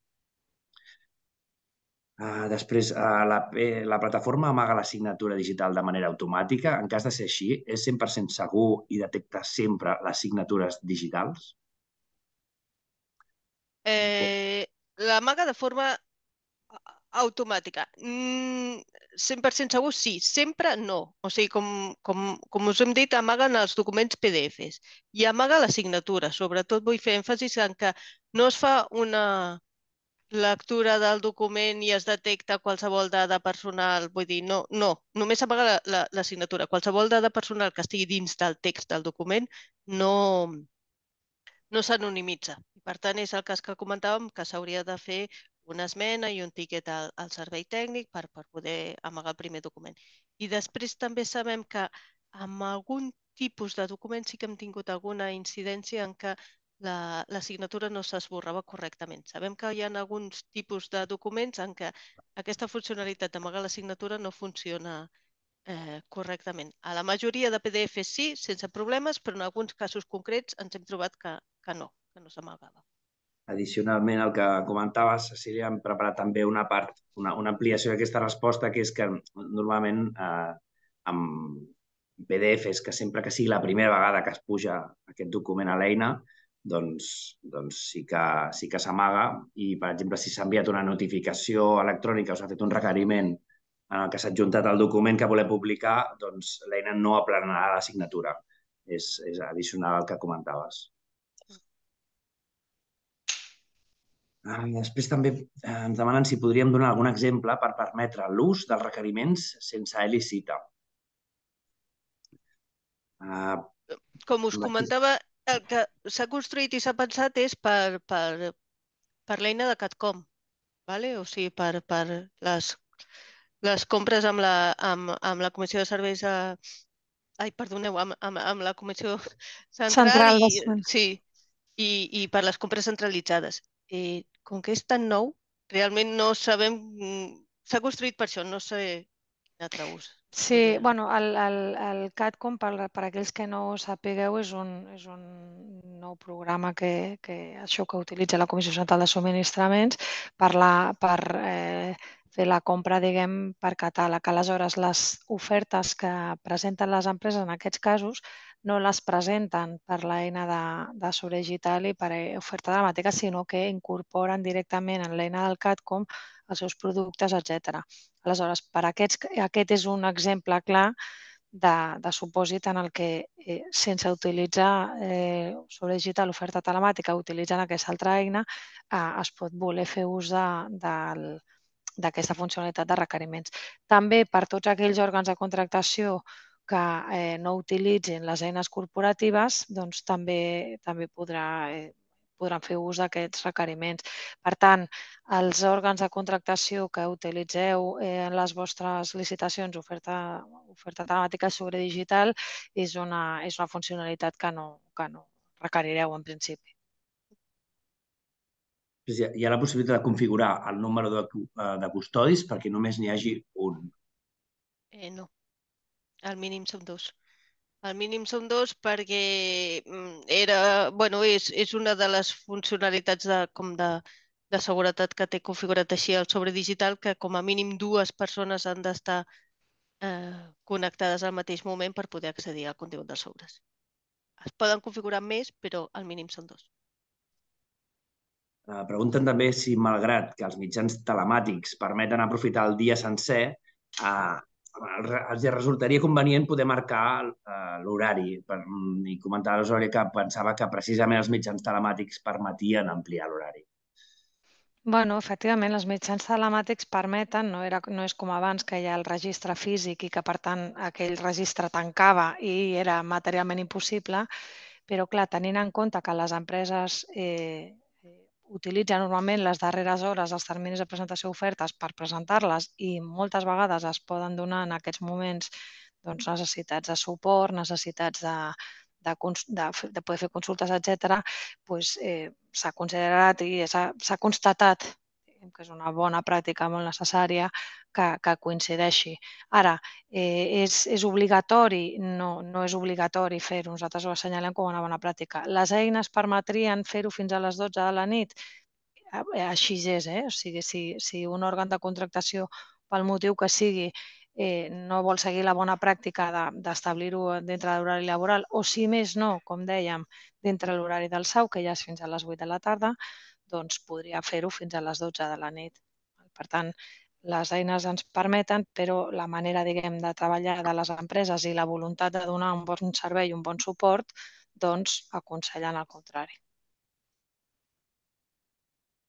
Speaker 3: Després, la plataforma amaga la signatura digital de manera automàtica. En cas de ser així, és 100% segur i detecta sempre les signatures digitals?
Speaker 2: L'amaga de forma automàtica. 100% segur sí, sempre no. O sigui, com us hem dit, amaguen els documents PDFs i amaga la signatura. Sobretot vull fer èmfasis en que no es fa una lectura del document i es detecta qualsevol dada personal. Vull dir, no, només amaga la signatura. Qualsevol dada personal que estigui dins del text del document no s'anonimitza. Per tant, és el cas que comentàvem, que s'hauria de fer una esmena i un tiquet al servei tècnic per poder amagar el primer document. I després també sabem que amb algun tipus de document sí que hem tingut alguna incidència en què la signatura no s'esborrava correctament. Sabem que hi ha alguns tipus de documents en què aquesta funcionalitat d'amagar la signatura no funciona correctament. A la majoria de PDF sí, sense problemes, però en alguns casos concrets ens hem trobat que no s'amagava.
Speaker 3: Addicionalment, el que comentaves, Cecília, hem preparat també una ampliació d'aquesta resposta, que és que normalment amb PDFs, que sempre que sigui la primera vegada que es puja aquest document a l'eina, doncs sí que s'amaga i, per exemple, si s'ha enviat una notificació electrònica o s'ha fet un requeriment en el que s'ha adjuntat el document que volem publicar, doncs l'eina no aplanarà la signatura. És addicional al que comentaves. Després també ens demanen si podríem donar algun exemple per permetre l'ús dels requeriments sense ELI-cita.
Speaker 2: Com us comentava, el que s'ha construït i s'ha pensat és per l'eina de CATCOM, o sigui, per les compres amb la Comissió de Serveis ai, perdoneu, amb la Comissió Central i per les compres centralitzades. Com que és tan nou, realment no sabem... S'ha construït per això, no sé quin altre ús.
Speaker 1: Sí, bueno, el CATCOM, per aquells que no ho sapigueu, és un nou programa que utilitza la Comissió Central de Subministraments per fer la compra, diguem, per catàleg. Aleshores, les ofertes que presenten les empreses en aquests casos no les presenten per l'eina de sobre digital i per oferta telemàtica, sinó que incorporen directament en l'eina del CATCOM els seus productes, etc. Aleshores, aquest és un exemple clar de supòsit en el que sense utilitzar sobre digital l'oferta telemàtica, utilitzant aquesta altra eina, es pot voler fer ús d'aquesta funcionalitat de requeriments. També per tots aquells òrgans de contractació que no utilitzin les eines corporatives, doncs també podran fer ús d'aquests requeriments. Per tant, els òrgans de contractació que utilitzeu en les vostres licitacions oferta telemàtica sobre digital és una funcionalitat que no requerireu en principi.
Speaker 3: Hi ha la possibilitat de configurar el número de custodis perquè només n'hi hagi un.
Speaker 2: No, al mínim són dos. Al mínim són dos perquè és una de les funcionalitats de seguretat que té configurat així el sobre digital, que com a mínim dues persones han d'estar connectades al mateix moment per poder accedir al contingut dels sobres. Es poden configurar més, però al mínim són dos.
Speaker 3: Pregunten també si, malgrat que els mitjans telemàtics permeten aprofitar el dia sencer, els resultaria convenient poder marcar l'horari. I comentava l'usuari que pensava que precisament els mitjans telemàtics permetien ampliar l'horari.
Speaker 1: Bueno, efectivament, els mitjans telemàtics permeten, no és com abans que hi ha el registre físic i que, per tant, aquell registre tancava i era materialment impossible, però, clar, tenint en compte que les empreses utilitzen normalment les darreres hores dels terminis de presentació d'ofertes per presentar-les i moltes vegades es poden donar en aquests moments necessitats de suport, necessitats de poder fer consultes, etc., s'ha considerat i s'ha constatat que és una bona pràctica molt necessària que coincideixi. Ara, és obligatori? No és obligatori fer-ho. Nosaltres ho assenyalem com una bona pràctica. Les eines permetrien fer-ho fins a les 12 de la nit? Així és, O sigui, si un òrgan de contractació, pel motiu que sigui, no vol seguir la bona pràctica d'establir-ho dintre de l'horari laboral, o si més no, com dèiem, dintre l'horari del SAU, que ja és fins a les 8 de la tarda, doncs podria fer-ho fins a les 12 de la nit. Per tant, les eines ens permeten, però la manera, diguem, de treballar de les empreses i la voluntat de donar un bon servei i un bon suport, doncs aconsellen el contrari.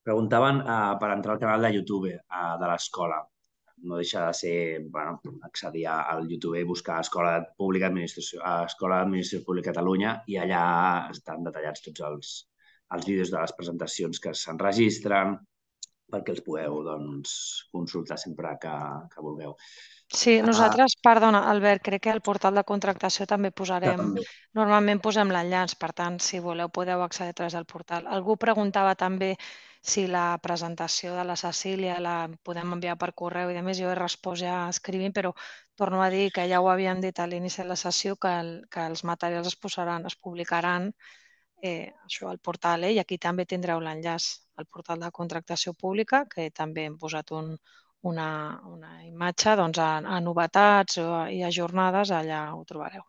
Speaker 3: Preguntaven per entrar al canal de YouTube de l'escola. No deixa de ser, bueno, accedir al YouTube i buscar Escola Pública Administració, Escola d'Administració Pública Catalunya, i allà estan detallats tots els vídeos de les presentacions que s'enregistren perquè els podeu consultar sempre que vulgueu.
Speaker 1: Sí, nosaltres, perdona, Albert, crec que al portal de contractació també
Speaker 3: També.
Speaker 1: normalment posem l'enllaç, per tant, si voleu podeu accedir a través del portal. Algú preguntava també si la presentació de la Cecília la podem enviar per correu i a més jo he respost ja escrivint, però torno a dir que ja ho havíem dit a l'inici de la sessió que els materials es publicaran això al portal, i aquí també tindreu l'enllaç al portal de contractació pública, que també hem posat una imatge a novetats i a jornades, allà ho trobareu.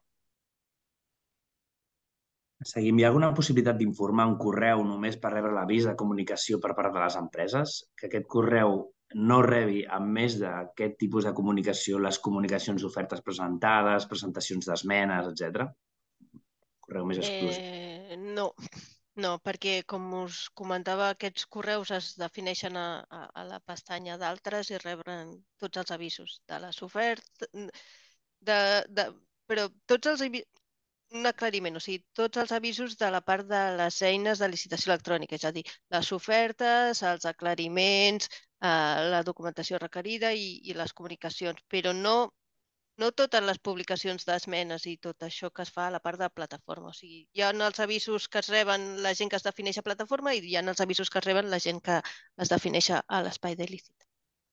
Speaker 3: Seguim. Hi ha alguna possibilitat d'informar un correu només per rebre l'avís de comunicació per part de les empreses? Que aquest correu no rebi, a més d'aquest tipus de comunicació, les comunicacions d'ofertes presentades, presentacions d'esmenes, etc. Correu més exclusiu.
Speaker 2: No, perquè, com us comentava, aquests correus es defineixen a la pestanya d'altres i reben tots els avisos de les ofertes, però tots els un aclariment, o sigui, tots els avisos de la part de les eines de licitació electrònica, és a dir, les ofertes, els aclariments, la documentació requerida i les comunicacions, però no totes les publicacions d'esmenes i tot això que es fa a la part de plataforma. O sigui, hi ha els avisos que es reben la gent que es defineix a plataforma i hi ha els avisos que es reben la gent que es defineix a l'espai de lícit.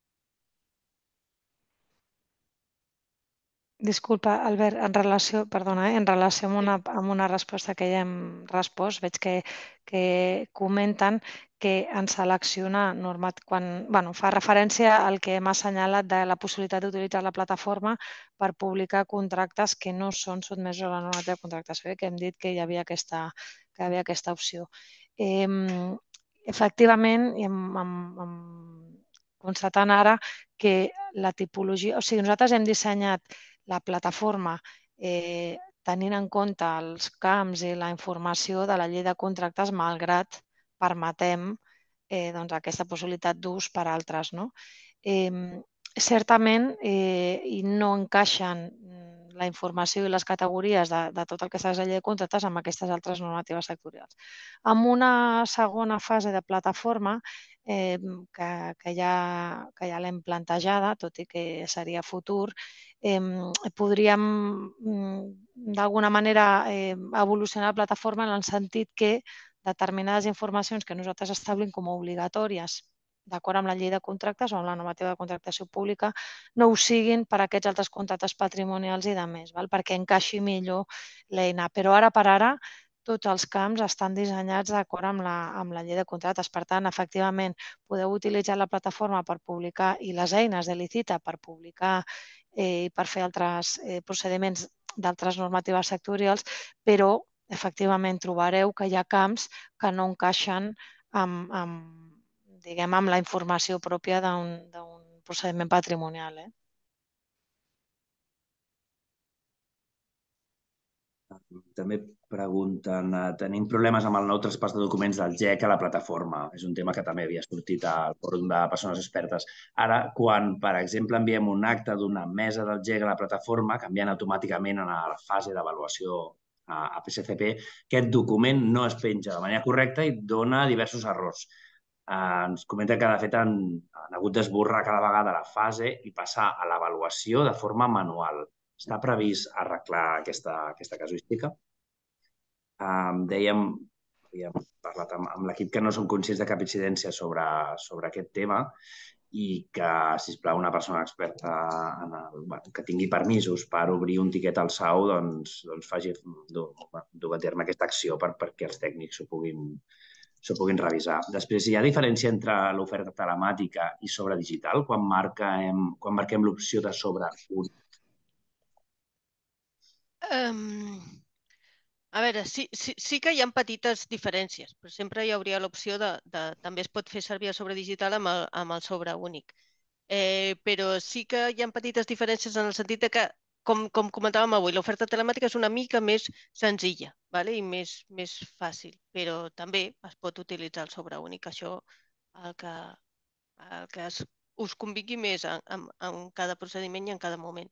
Speaker 1: Disculpa, Albert, en relació amb una resposta que ja hem respost, veig que comenten que en seleccionar quan fa referència al que hem assenyalat de la possibilitat d'utilitzar la plataforma per publicar contractes que no són sotmesos a la normativa de contractació, que hem dit que hi havia aquesta opció. Efectivament, i constatant ara que la tipologia, o sigui, nosaltres hem dissenyat la plataforma tenint en compte els camps i la informació de la llei de contractes, malgrat permetem aquesta possibilitat d'ús per altres. Certament, i no encaixen la informació i les categories de tot el que s'ha de la llei de contractes amb aquestes altres normatives sectorials. En una segona fase de plataforma, que ja l'hem plantejada, tot i que seria futur, podríem d'alguna manera evolucionar la plataforma en el sentit que determinades informacions que nosaltres establim com a obligatòries d'acord amb la llei de contractes o amb la normativa de contractació pública no ho siguin per a aquests altres contractes patrimonials i de més, perquè encaixi millor l'eina. Però ara per ara tots els camps estan dissenyats d'acord amb la llei de contractes. Per tant, efectivament, podeu utilitzar la plataforma per publicar i les eines de Licita per publicar i per fer altres procediments d'altres normatives sectorials, però efectivament trobareu que hi ha camps que no encaixen amb la informació pròpia d'un procediment patrimonial.
Speaker 3: També pregunten, tenim problemes amb el nou traspàs de documents del GEC a la plataforma. És un tema que també havia sortit al fòrum de persones expertes. Ara, quan, per exemple, enviem un acte d'una mesa del GEC a la plataforma, canviant automàticament a la fase d'avaluació a PSCP, aquest document no es penja de manera correcta i dona diversos errors. Ens comenta que, de fet, han hagut d'esborrar cada vegada la fase i passar a l'avaluació de forma manual. Està previst arreglar aquesta casuística? Havíem parlat amb l'equip que no som conscients de cap incidència sobre aquest tema i que, sisplau, una persona experta que tingui permisos per obrir un tiquet al SAU faci dur a terme aquesta acció perquè els tècnics s'ho puguin revisar. Després, hi ha diferència entre l'oferta telemàtica i sobre digital quan marquem l'opció de sobre únic?
Speaker 2: A veure, sí que hi ha petites diferències, però sempre hi hauria l'opció també es pot fer servir el sobre digital amb el sobre únic. Però sí que hi ha petites diferències en el sentit que, com comentàvem avui, l'oferta telemàtica és una mica més senzilla, i més fàcil, però també es pot utilitzar el sobre únic. Això el que us convingui més en cada procediment i en cada moment.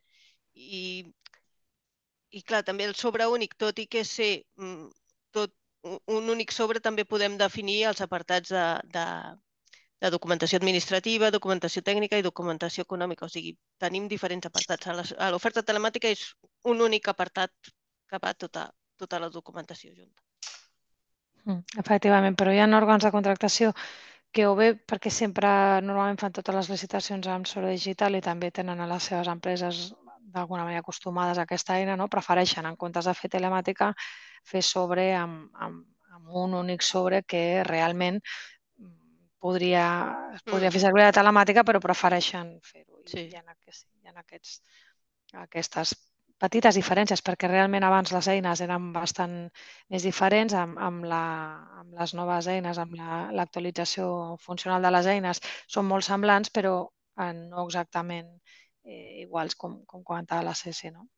Speaker 2: I clar, també el sobre únic, tot i que ser tot un únic sobre, també podem definir els apartats de documentació administrativa, documentació tècnica i documentació econòmica. O sigui, tenim diferents apartats. A l'oferta telemàtica és un únic apartat que va tota la documentació junta.
Speaker 1: Efectivament, però hi ha òrgans de contractació que o bé perquè sempre normalment fan totes les licitacions amb sobre digital i també tenen a les seves empreses d'alguna manera acostumades a aquesta eina, no? Prefereixen, en comptes de fer telemàtica, fer sobre amb un únic sobre que realment podria fer servir la telemàtica, però prefereixen fer-ho.
Speaker 2: Sí.
Speaker 1: Hi ha aquestes petites diferències, perquè realment abans les eines eren bastant més diferents, amb les noves eines, amb l'actualització funcional de les eines, són molt semblants, però no exactament iguals, com comentava la Ceci, no?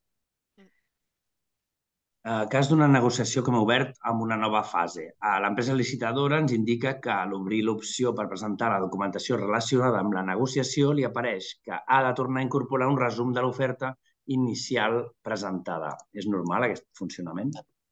Speaker 3: Cas d'una negociació que hem obert amb una nova fase. L'empresa licitadora ens indica que a l'obrir l'opció per presentar la documentació relacionada amb la negociació li apareix que ha de tornar a incorporar un resum de l'oferta inicial presentada. És normal aquest funcionament?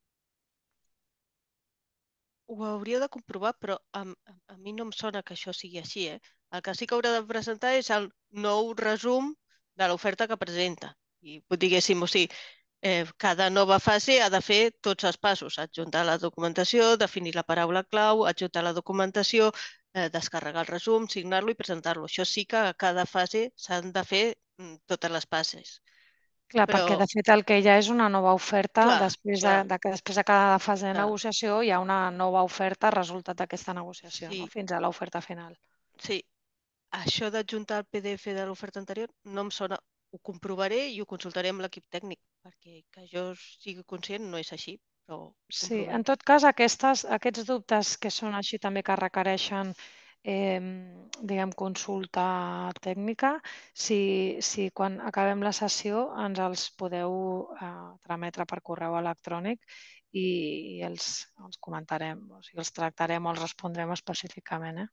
Speaker 2: Ho hauria de comprovar, però a mi no em sona que això sigui així. El que sí que haurà de presentar és el nou resum de l'oferta que presenta. I diguéssim, o sigui, cada nova fase ha de fer tots els passos, adjuntar la documentació, definir la paraula clau, adjuntar la documentació, descarregar el resum, signar-lo i presentar-lo. Això sí que a cada fase s'han de fer totes les passes.
Speaker 1: Clar, perquè de fet el que hi ha és una nova oferta, després de cada fase de negociació hi ha una nova oferta resultat d'aquesta negociació, fins a l'oferta final.
Speaker 2: Sí, això d'adjuntar el PDF de l'oferta anterior no em sona. Ho comprovaré i ho consultaré amb l'equip tècnic, perquè que jo sigui conscient no és així, però
Speaker 1: sí, en tot cas, aquests dubtes que són així també que requereixen diguem, consulta tècnica, si quan acabem la sessió ens els podeu trametre per correu electrònic i els comentarem, o sigui, els tractarem o els respondrem específicament.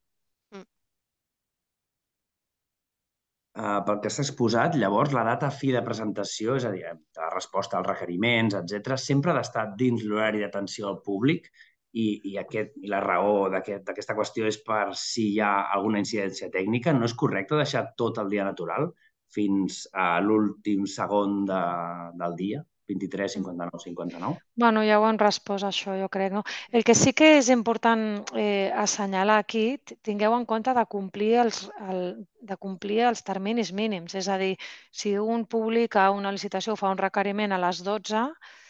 Speaker 3: Pel que s'ha exposat, llavors la data fi de presentació, és a dir, de la resposta als requeriments, etc., sempre ha d'estar dins l'horari d'atenció al públic i la raó d'aquesta qüestió és per si hi ha alguna incidència tècnica. No és correcte deixar tot el dia natural fins a l'últim segon del dia, 23, 59, 59?
Speaker 1: Bueno, ja ho hem respost, això, jo crec. No? El que sí que és important assenyalar aquí, tingueu en compte de complir els terminis mínims. És a dir, si un publica una licitació o fa un requeriment a les 12,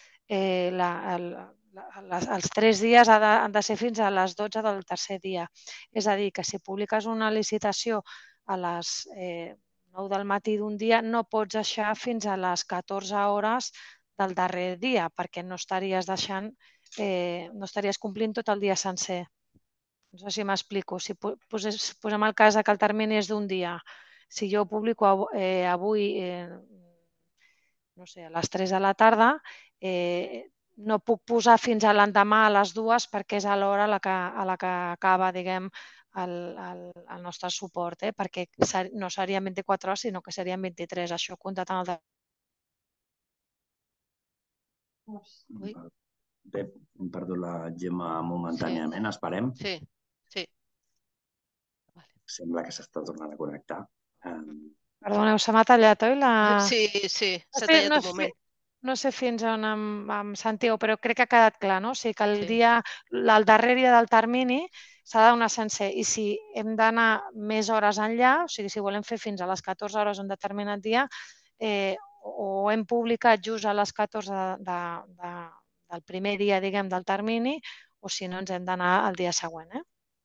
Speaker 1: els 3 dies han de ser fins a les 12 del tercer dia. És a dir, que si publiques una licitació a les 9 del matí d'un dia, no pots deixar fins a les 14 hores del darrer dia, perquè no estaries complint tot el dia sencer. No sé si m'explico. Si posem el cas que el termini és d'un dia, si jo publico avui, no sé, a les 3 de la tarda, no puc posar fins a l'endemà a les 2 perquè és a l'hora a la que acaba, diguem, el nostre suport, perquè no serien 24 hores, sinó que serien 23. Això compta tant el
Speaker 3: Bé, hem perdut la Gemma momentàniament, esperem.
Speaker 2: Sí.
Speaker 3: Sembla que s'està tornant a connectar.
Speaker 1: Perdoneu, se m'ha tallat, oi?
Speaker 2: Sí, s'ha tallat un moment.
Speaker 1: No sé fins on em sentiu, però crec que ha quedat clar, no? O sigui que el darrer dia del termini s'ha de donar sencer i si hem d'anar més hores enllà, o sigui, si volem fer fins a les 14 hores un determinat dia, o hem publicat just a les 14 del primer dia, diguem, del termini, o si no ens hem d'anar al dia següent.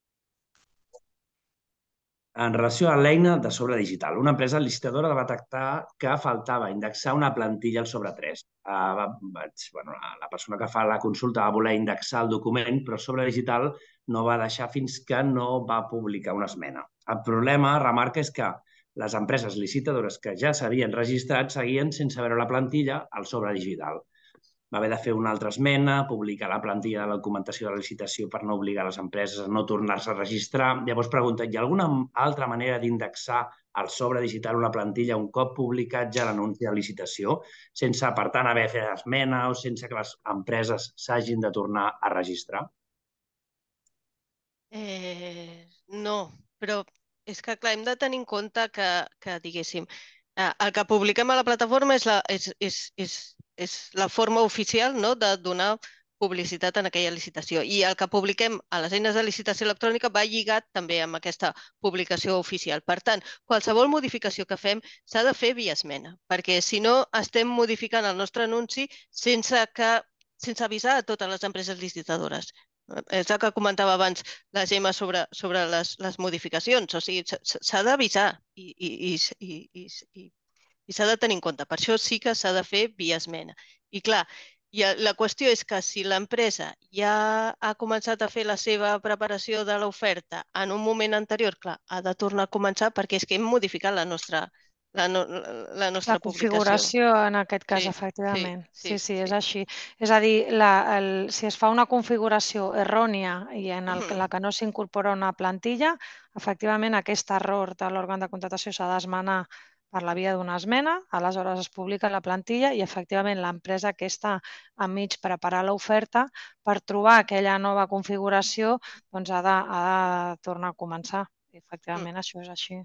Speaker 3: En relació a l'eina de sobre digital, una empresa licitadora va detectar que faltava indexar una plantilla al sobre 3. La persona que fa la consulta va voler indexar el document, però el sobre digital no va deixar fins que no va publicar una esmena. El problema, remarca, és que les empreses licitadores que ja s'havien registrat seguien sense veure la plantilla al sobre digital. va haver de fer una altra esmena, publicar la plantilla de la documentació de la licitació per no obligar les empreses a no tornar-se a registrar. Llavors pregunta, hi ha alguna altra manera d'indexar el sobre digital una plantilla un cop publicat ja l'anunci de licitació, sense, per tant, haver de fer esmena o sense que les empreses s'hagin de tornar a registrar?
Speaker 2: No, però és que, clar, hem de tenir en compte que diguéssim, el que publiquem a la plataforma és la forma oficial, no?, de donar publicitat en aquella licitació. I el que publiquem a les eines de licitació electrònica va lligat també amb aquesta publicació oficial. Per tant, qualsevol modificació que fem s'ha de fer via esmena, perquè si no estem modificant el nostre anunci sense avisar a totes les empreses licitadores. És el que comentava abans la Gemma sobre les modificacions. O sigui, s'ha d'avisar i s'ha de tenir en compte. Per això sí que s'ha de fer via esmena. I clar, la qüestió és que si l'empresa ja ha començat a fer la seva preparació de l'oferta en un moment anterior, clar, ha de tornar a començar perquè és que hem modificat la nostra
Speaker 1: La
Speaker 2: publicació.
Speaker 1: configuració, en aquest cas,
Speaker 2: Sí,
Speaker 1: efectivament.
Speaker 2: sí,
Speaker 1: Sí, és
Speaker 2: sí.
Speaker 1: així. És a dir, si es fa una configuració errònia i en la que no s'incorpora una plantilla, efectivament aquest error de l'òrgan de contractació s'ha d'esmenar per la via d'una esmena, aleshores es publica la plantilla i efectivament l'empresa que està a mig preparar l'oferta per trobar aquella nova configuració doncs ha de tornar a començar. Efectivament, això és així.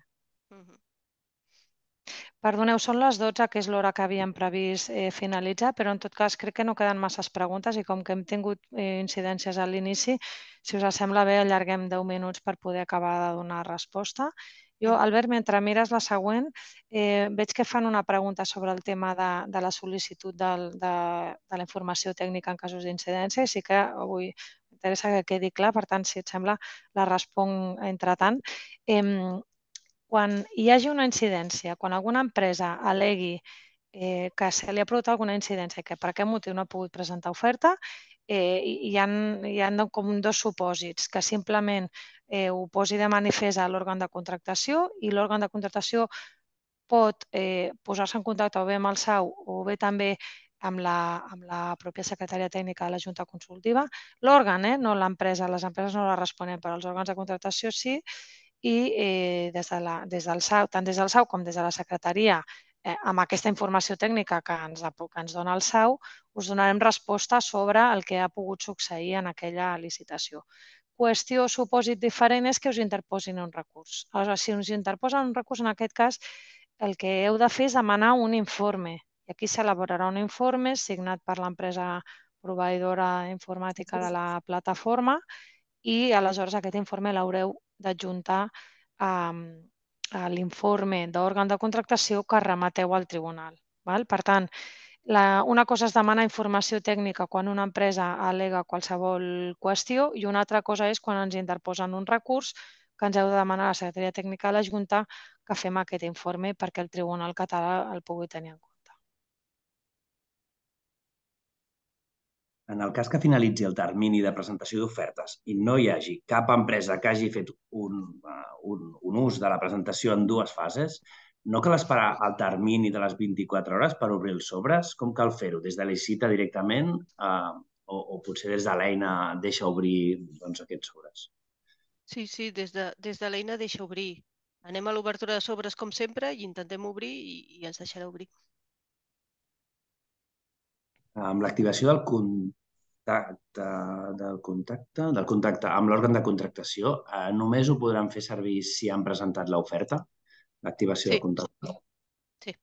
Speaker 1: Perdoneu, són les 12, que és l'hora que havíem previst finalitzar, però en tot cas crec que no queden masses preguntes i com que hem tingut incidències a l'inici, si us sembla bé, allarguem 10 minuts per poder acabar de donar resposta. Jo, Albert, mentre mires la següent, veig que fan una pregunta sobre el tema de la sol·licitud de la informació tècnica en casos d'incidència i sí que avui m'interessa que quedi clar, per tant, si et sembla, la responc entretant. Quan hi hagi una incidència, quan alguna empresa alegui que se li ha produït alguna incidència i que per aquest motiu no ha pogut presentar oferta, hi ha com dos supòsits, que simplement ho posi de manifest a l'òrgan de contractació i l'òrgan de contractació pot posar-se en contacte o bé amb el SAU o bé també amb la pròpia secretària tècnica de la Junta Consultiva. L'òrgan, no l'empresa, les empreses no la responen, però els òrgans de contractació sí, i des del SAU, tant des del SAU com des de la secretaria, amb aquesta informació tècnica que ens dona el SAU, us donarem resposta sobre el que ha pogut succeir en aquella licitació. Qüestió o supòsit diferent és que us interposin un recurs. Aleshores, si us interposen un recurs, en aquest cas, el que heu de fer és demanar un informe. I aquí s'elaborarà un informe signat per l'empresa proveïdora informàtica de la plataforma i aleshores aquest informe l'haureu d'adjuntar a l'informe d'òrgan de contractació que remeteu al tribunal. Per tant, una cosa és demanar informació tècnica quan una empresa al·lega qualsevol qüestió i una altra cosa és quan ens interposen un recurs que ens heu de demanar a la Secretaria Tècnica de la Junta que fem aquest informe perquè el Tribunal Català el pugui tenir en compte.
Speaker 3: En el cas que finalitzi el termini de presentació d'ofertes i no hi hagi cap empresa que hagi fet un ús de la presentació en dues fases, no cal esperar el termini de les 24 hores per obrir els sobres? Com cal fer-ho? Des de l'ICITA directament o potser des de l'eina deixa obrir aquests sobres?
Speaker 2: Sí, des de l'eina deixa obrir. Anem a l'obertura de sobres com sempre i intentem obrir i ens deixarà obrir.
Speaker 3: Amb l'activació del contacte amb l'òrgan de contractació, només ho podran fer servir si han presentat l'oferta, l'activació del contacte?
Speaker 2: Sí.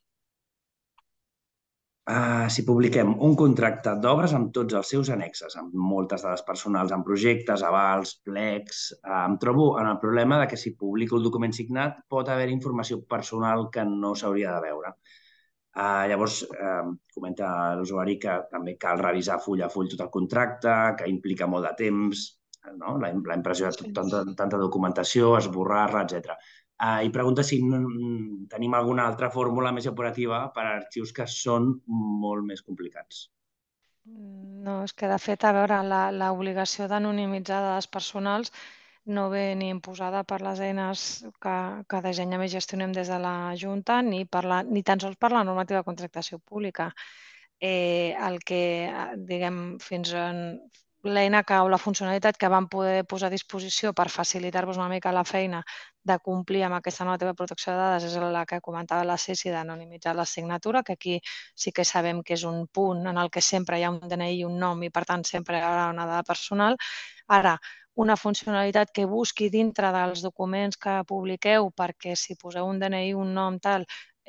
Speaker 3: Si publiquem un contracte d'obres amb tots els seus annexes, amb moltes dades personals, amb projectes, avals, plecs, em trobo en el problema de que si publico el document signat pot haver informació personal que no s'hauria de veure. Llavors, comenta l'usuari que també cal revisar full a full tot el contracte, que implica molt de temps, no? La impressió de tanta documentació, esborrar-la, etc. I pregunta si tenim alguna altra fórmula més operativa per a arxius que són molt més complicats.
Speaker 1: No, és que de fet, a veure, l'obligació d'anonimitzar dades personals no ve ni imposada per les eines que dissenyem i gestionem des de la Junta ni tan sols per la normativa de contractació pública. el que, diguem, fins l'eina o la funcionalitat que vam poder posar a disposició per facilitar-vos una mica la feina de complir amb aquesta nova de protecció de dades és la que comentava la Ceci d'anonimitzar la signatura, que aquí sí que sabem que és un punt en el que sempre hi ha un DNI i un nom i per tant sempre hi haurà una dada personal. Ara, una funcionalitat que busqui dintre dels documents que publiqueu perquè si poseu un DNI, un nom tal,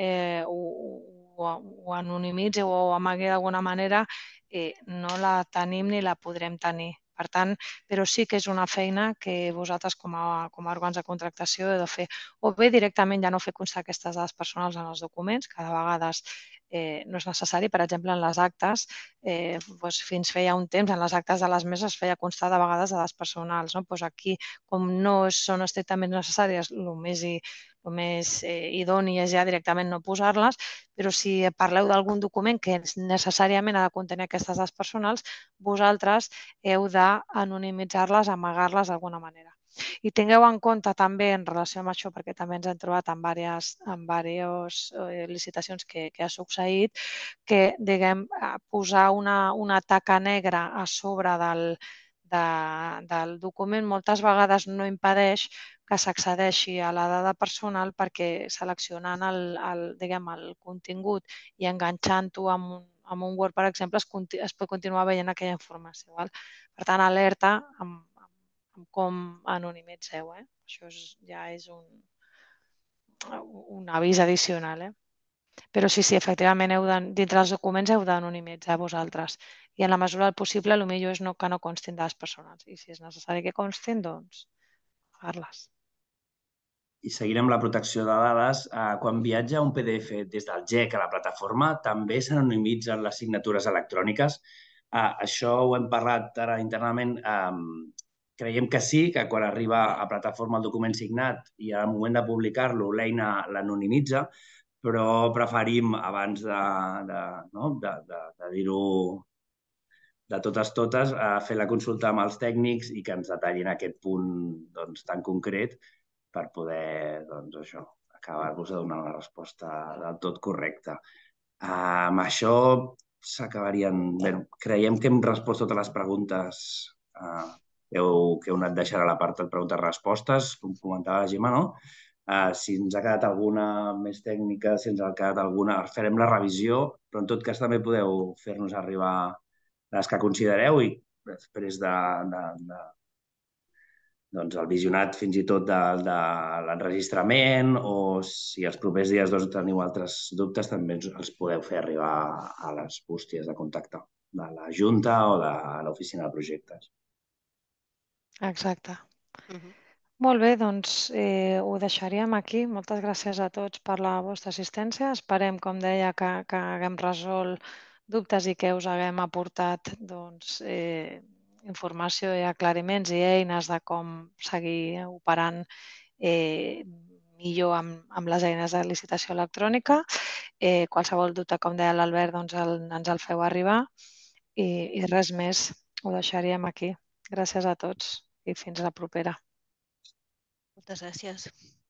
Speaker 1: ho anonimitzi o ho amagui d'alguna manera, no la tenim ni la podrem tenir. Per tant, però sí que és una feina que vosaltres com a òrgans de contractació heu de fer. O bé directament ja no fer constar aquestes dades personals en els documents, que de vegades no és necessari. Per exemple, en les actes, fins feia un temps, en les actes de les meses feia constar de vegades dades personals. Aquí, com no són estrictament necessàries, el més idoni és ja directament no posar-les, però si parleu d'algun document que necessàriament ha de contenir aquestes dades personals, vosaltres heu d'anonimitzar-les, amagar-les d'alguna manera. I tingueu en compte també en relació amb això, perquè també ens hem trobat en diverses licitacions que ha succeït, que diguem, posar una taca negra a sobre del document moltes vegades no impedeix que s'accedeixi a la dada personal perquè seleccionant el contingut i enganxant-ho amb un Word, per exemple, es pot continuar veient aquella informació. Per tant, alerta amb com anonimitzeu. Això ja és un avís addicional. Però sí, efectivament, dintre dels documents heu d'anonimitzar vosaltres. I en la mesura del possible, el millor és que no constin dades personals. I si és necessari que constin, doncs, pagar-les.
Speaker 3: I seguint amb la protecció de dades, quan viatja un PDF des del GEC a la plataforma, també s'anonimitzen les signatures electròniques. Això ho hem parlat ara internament. Creiem que sí, que quan arriba a plataforma el document signat i al moment de publicar-lo l'eina l'anonimitza, però preferim, abans de dir-ho de totes, fer la consulta amb els tècnics i que ens detallin aquest punt tan concret per poder, acabar-vos de donar una resposta del tot correcta. Amb això s'acabarien... Creiem que hem respost totes les preguntes que heu anat deixant a la part de preguntes-respostes, com comentava la Gemma, no? Si ens ha quedat alguna més tècnica, si ens ha quedat alguna, farem la revisió, però en tot cas també podeu fer-nos arribar les que considereu i després el visionat fins i tot de l'enregistrament o si els propers dies teniu altres dubtes també els podeu fer arribar a les bústies de contacte de la Junta o de l'oficina de projectes.
Speaker 1: Exacte. Molt bé, doncs ho deixaríem aquí. Moltes gràcies a tots per la vostra assistència. Esperem, com deia, que haguem resolt dubtes i que us haguem aportat informació i aclariments i eines de com seguir operant millor amb les eines de licitació electrònica. Qualsevol dubte, com deia l'Albert, ens el feu arribar i res més. Ho deixaríem aquí. Gràcies a tots i fins la propera.
Speaker 2: Moltes gràcies.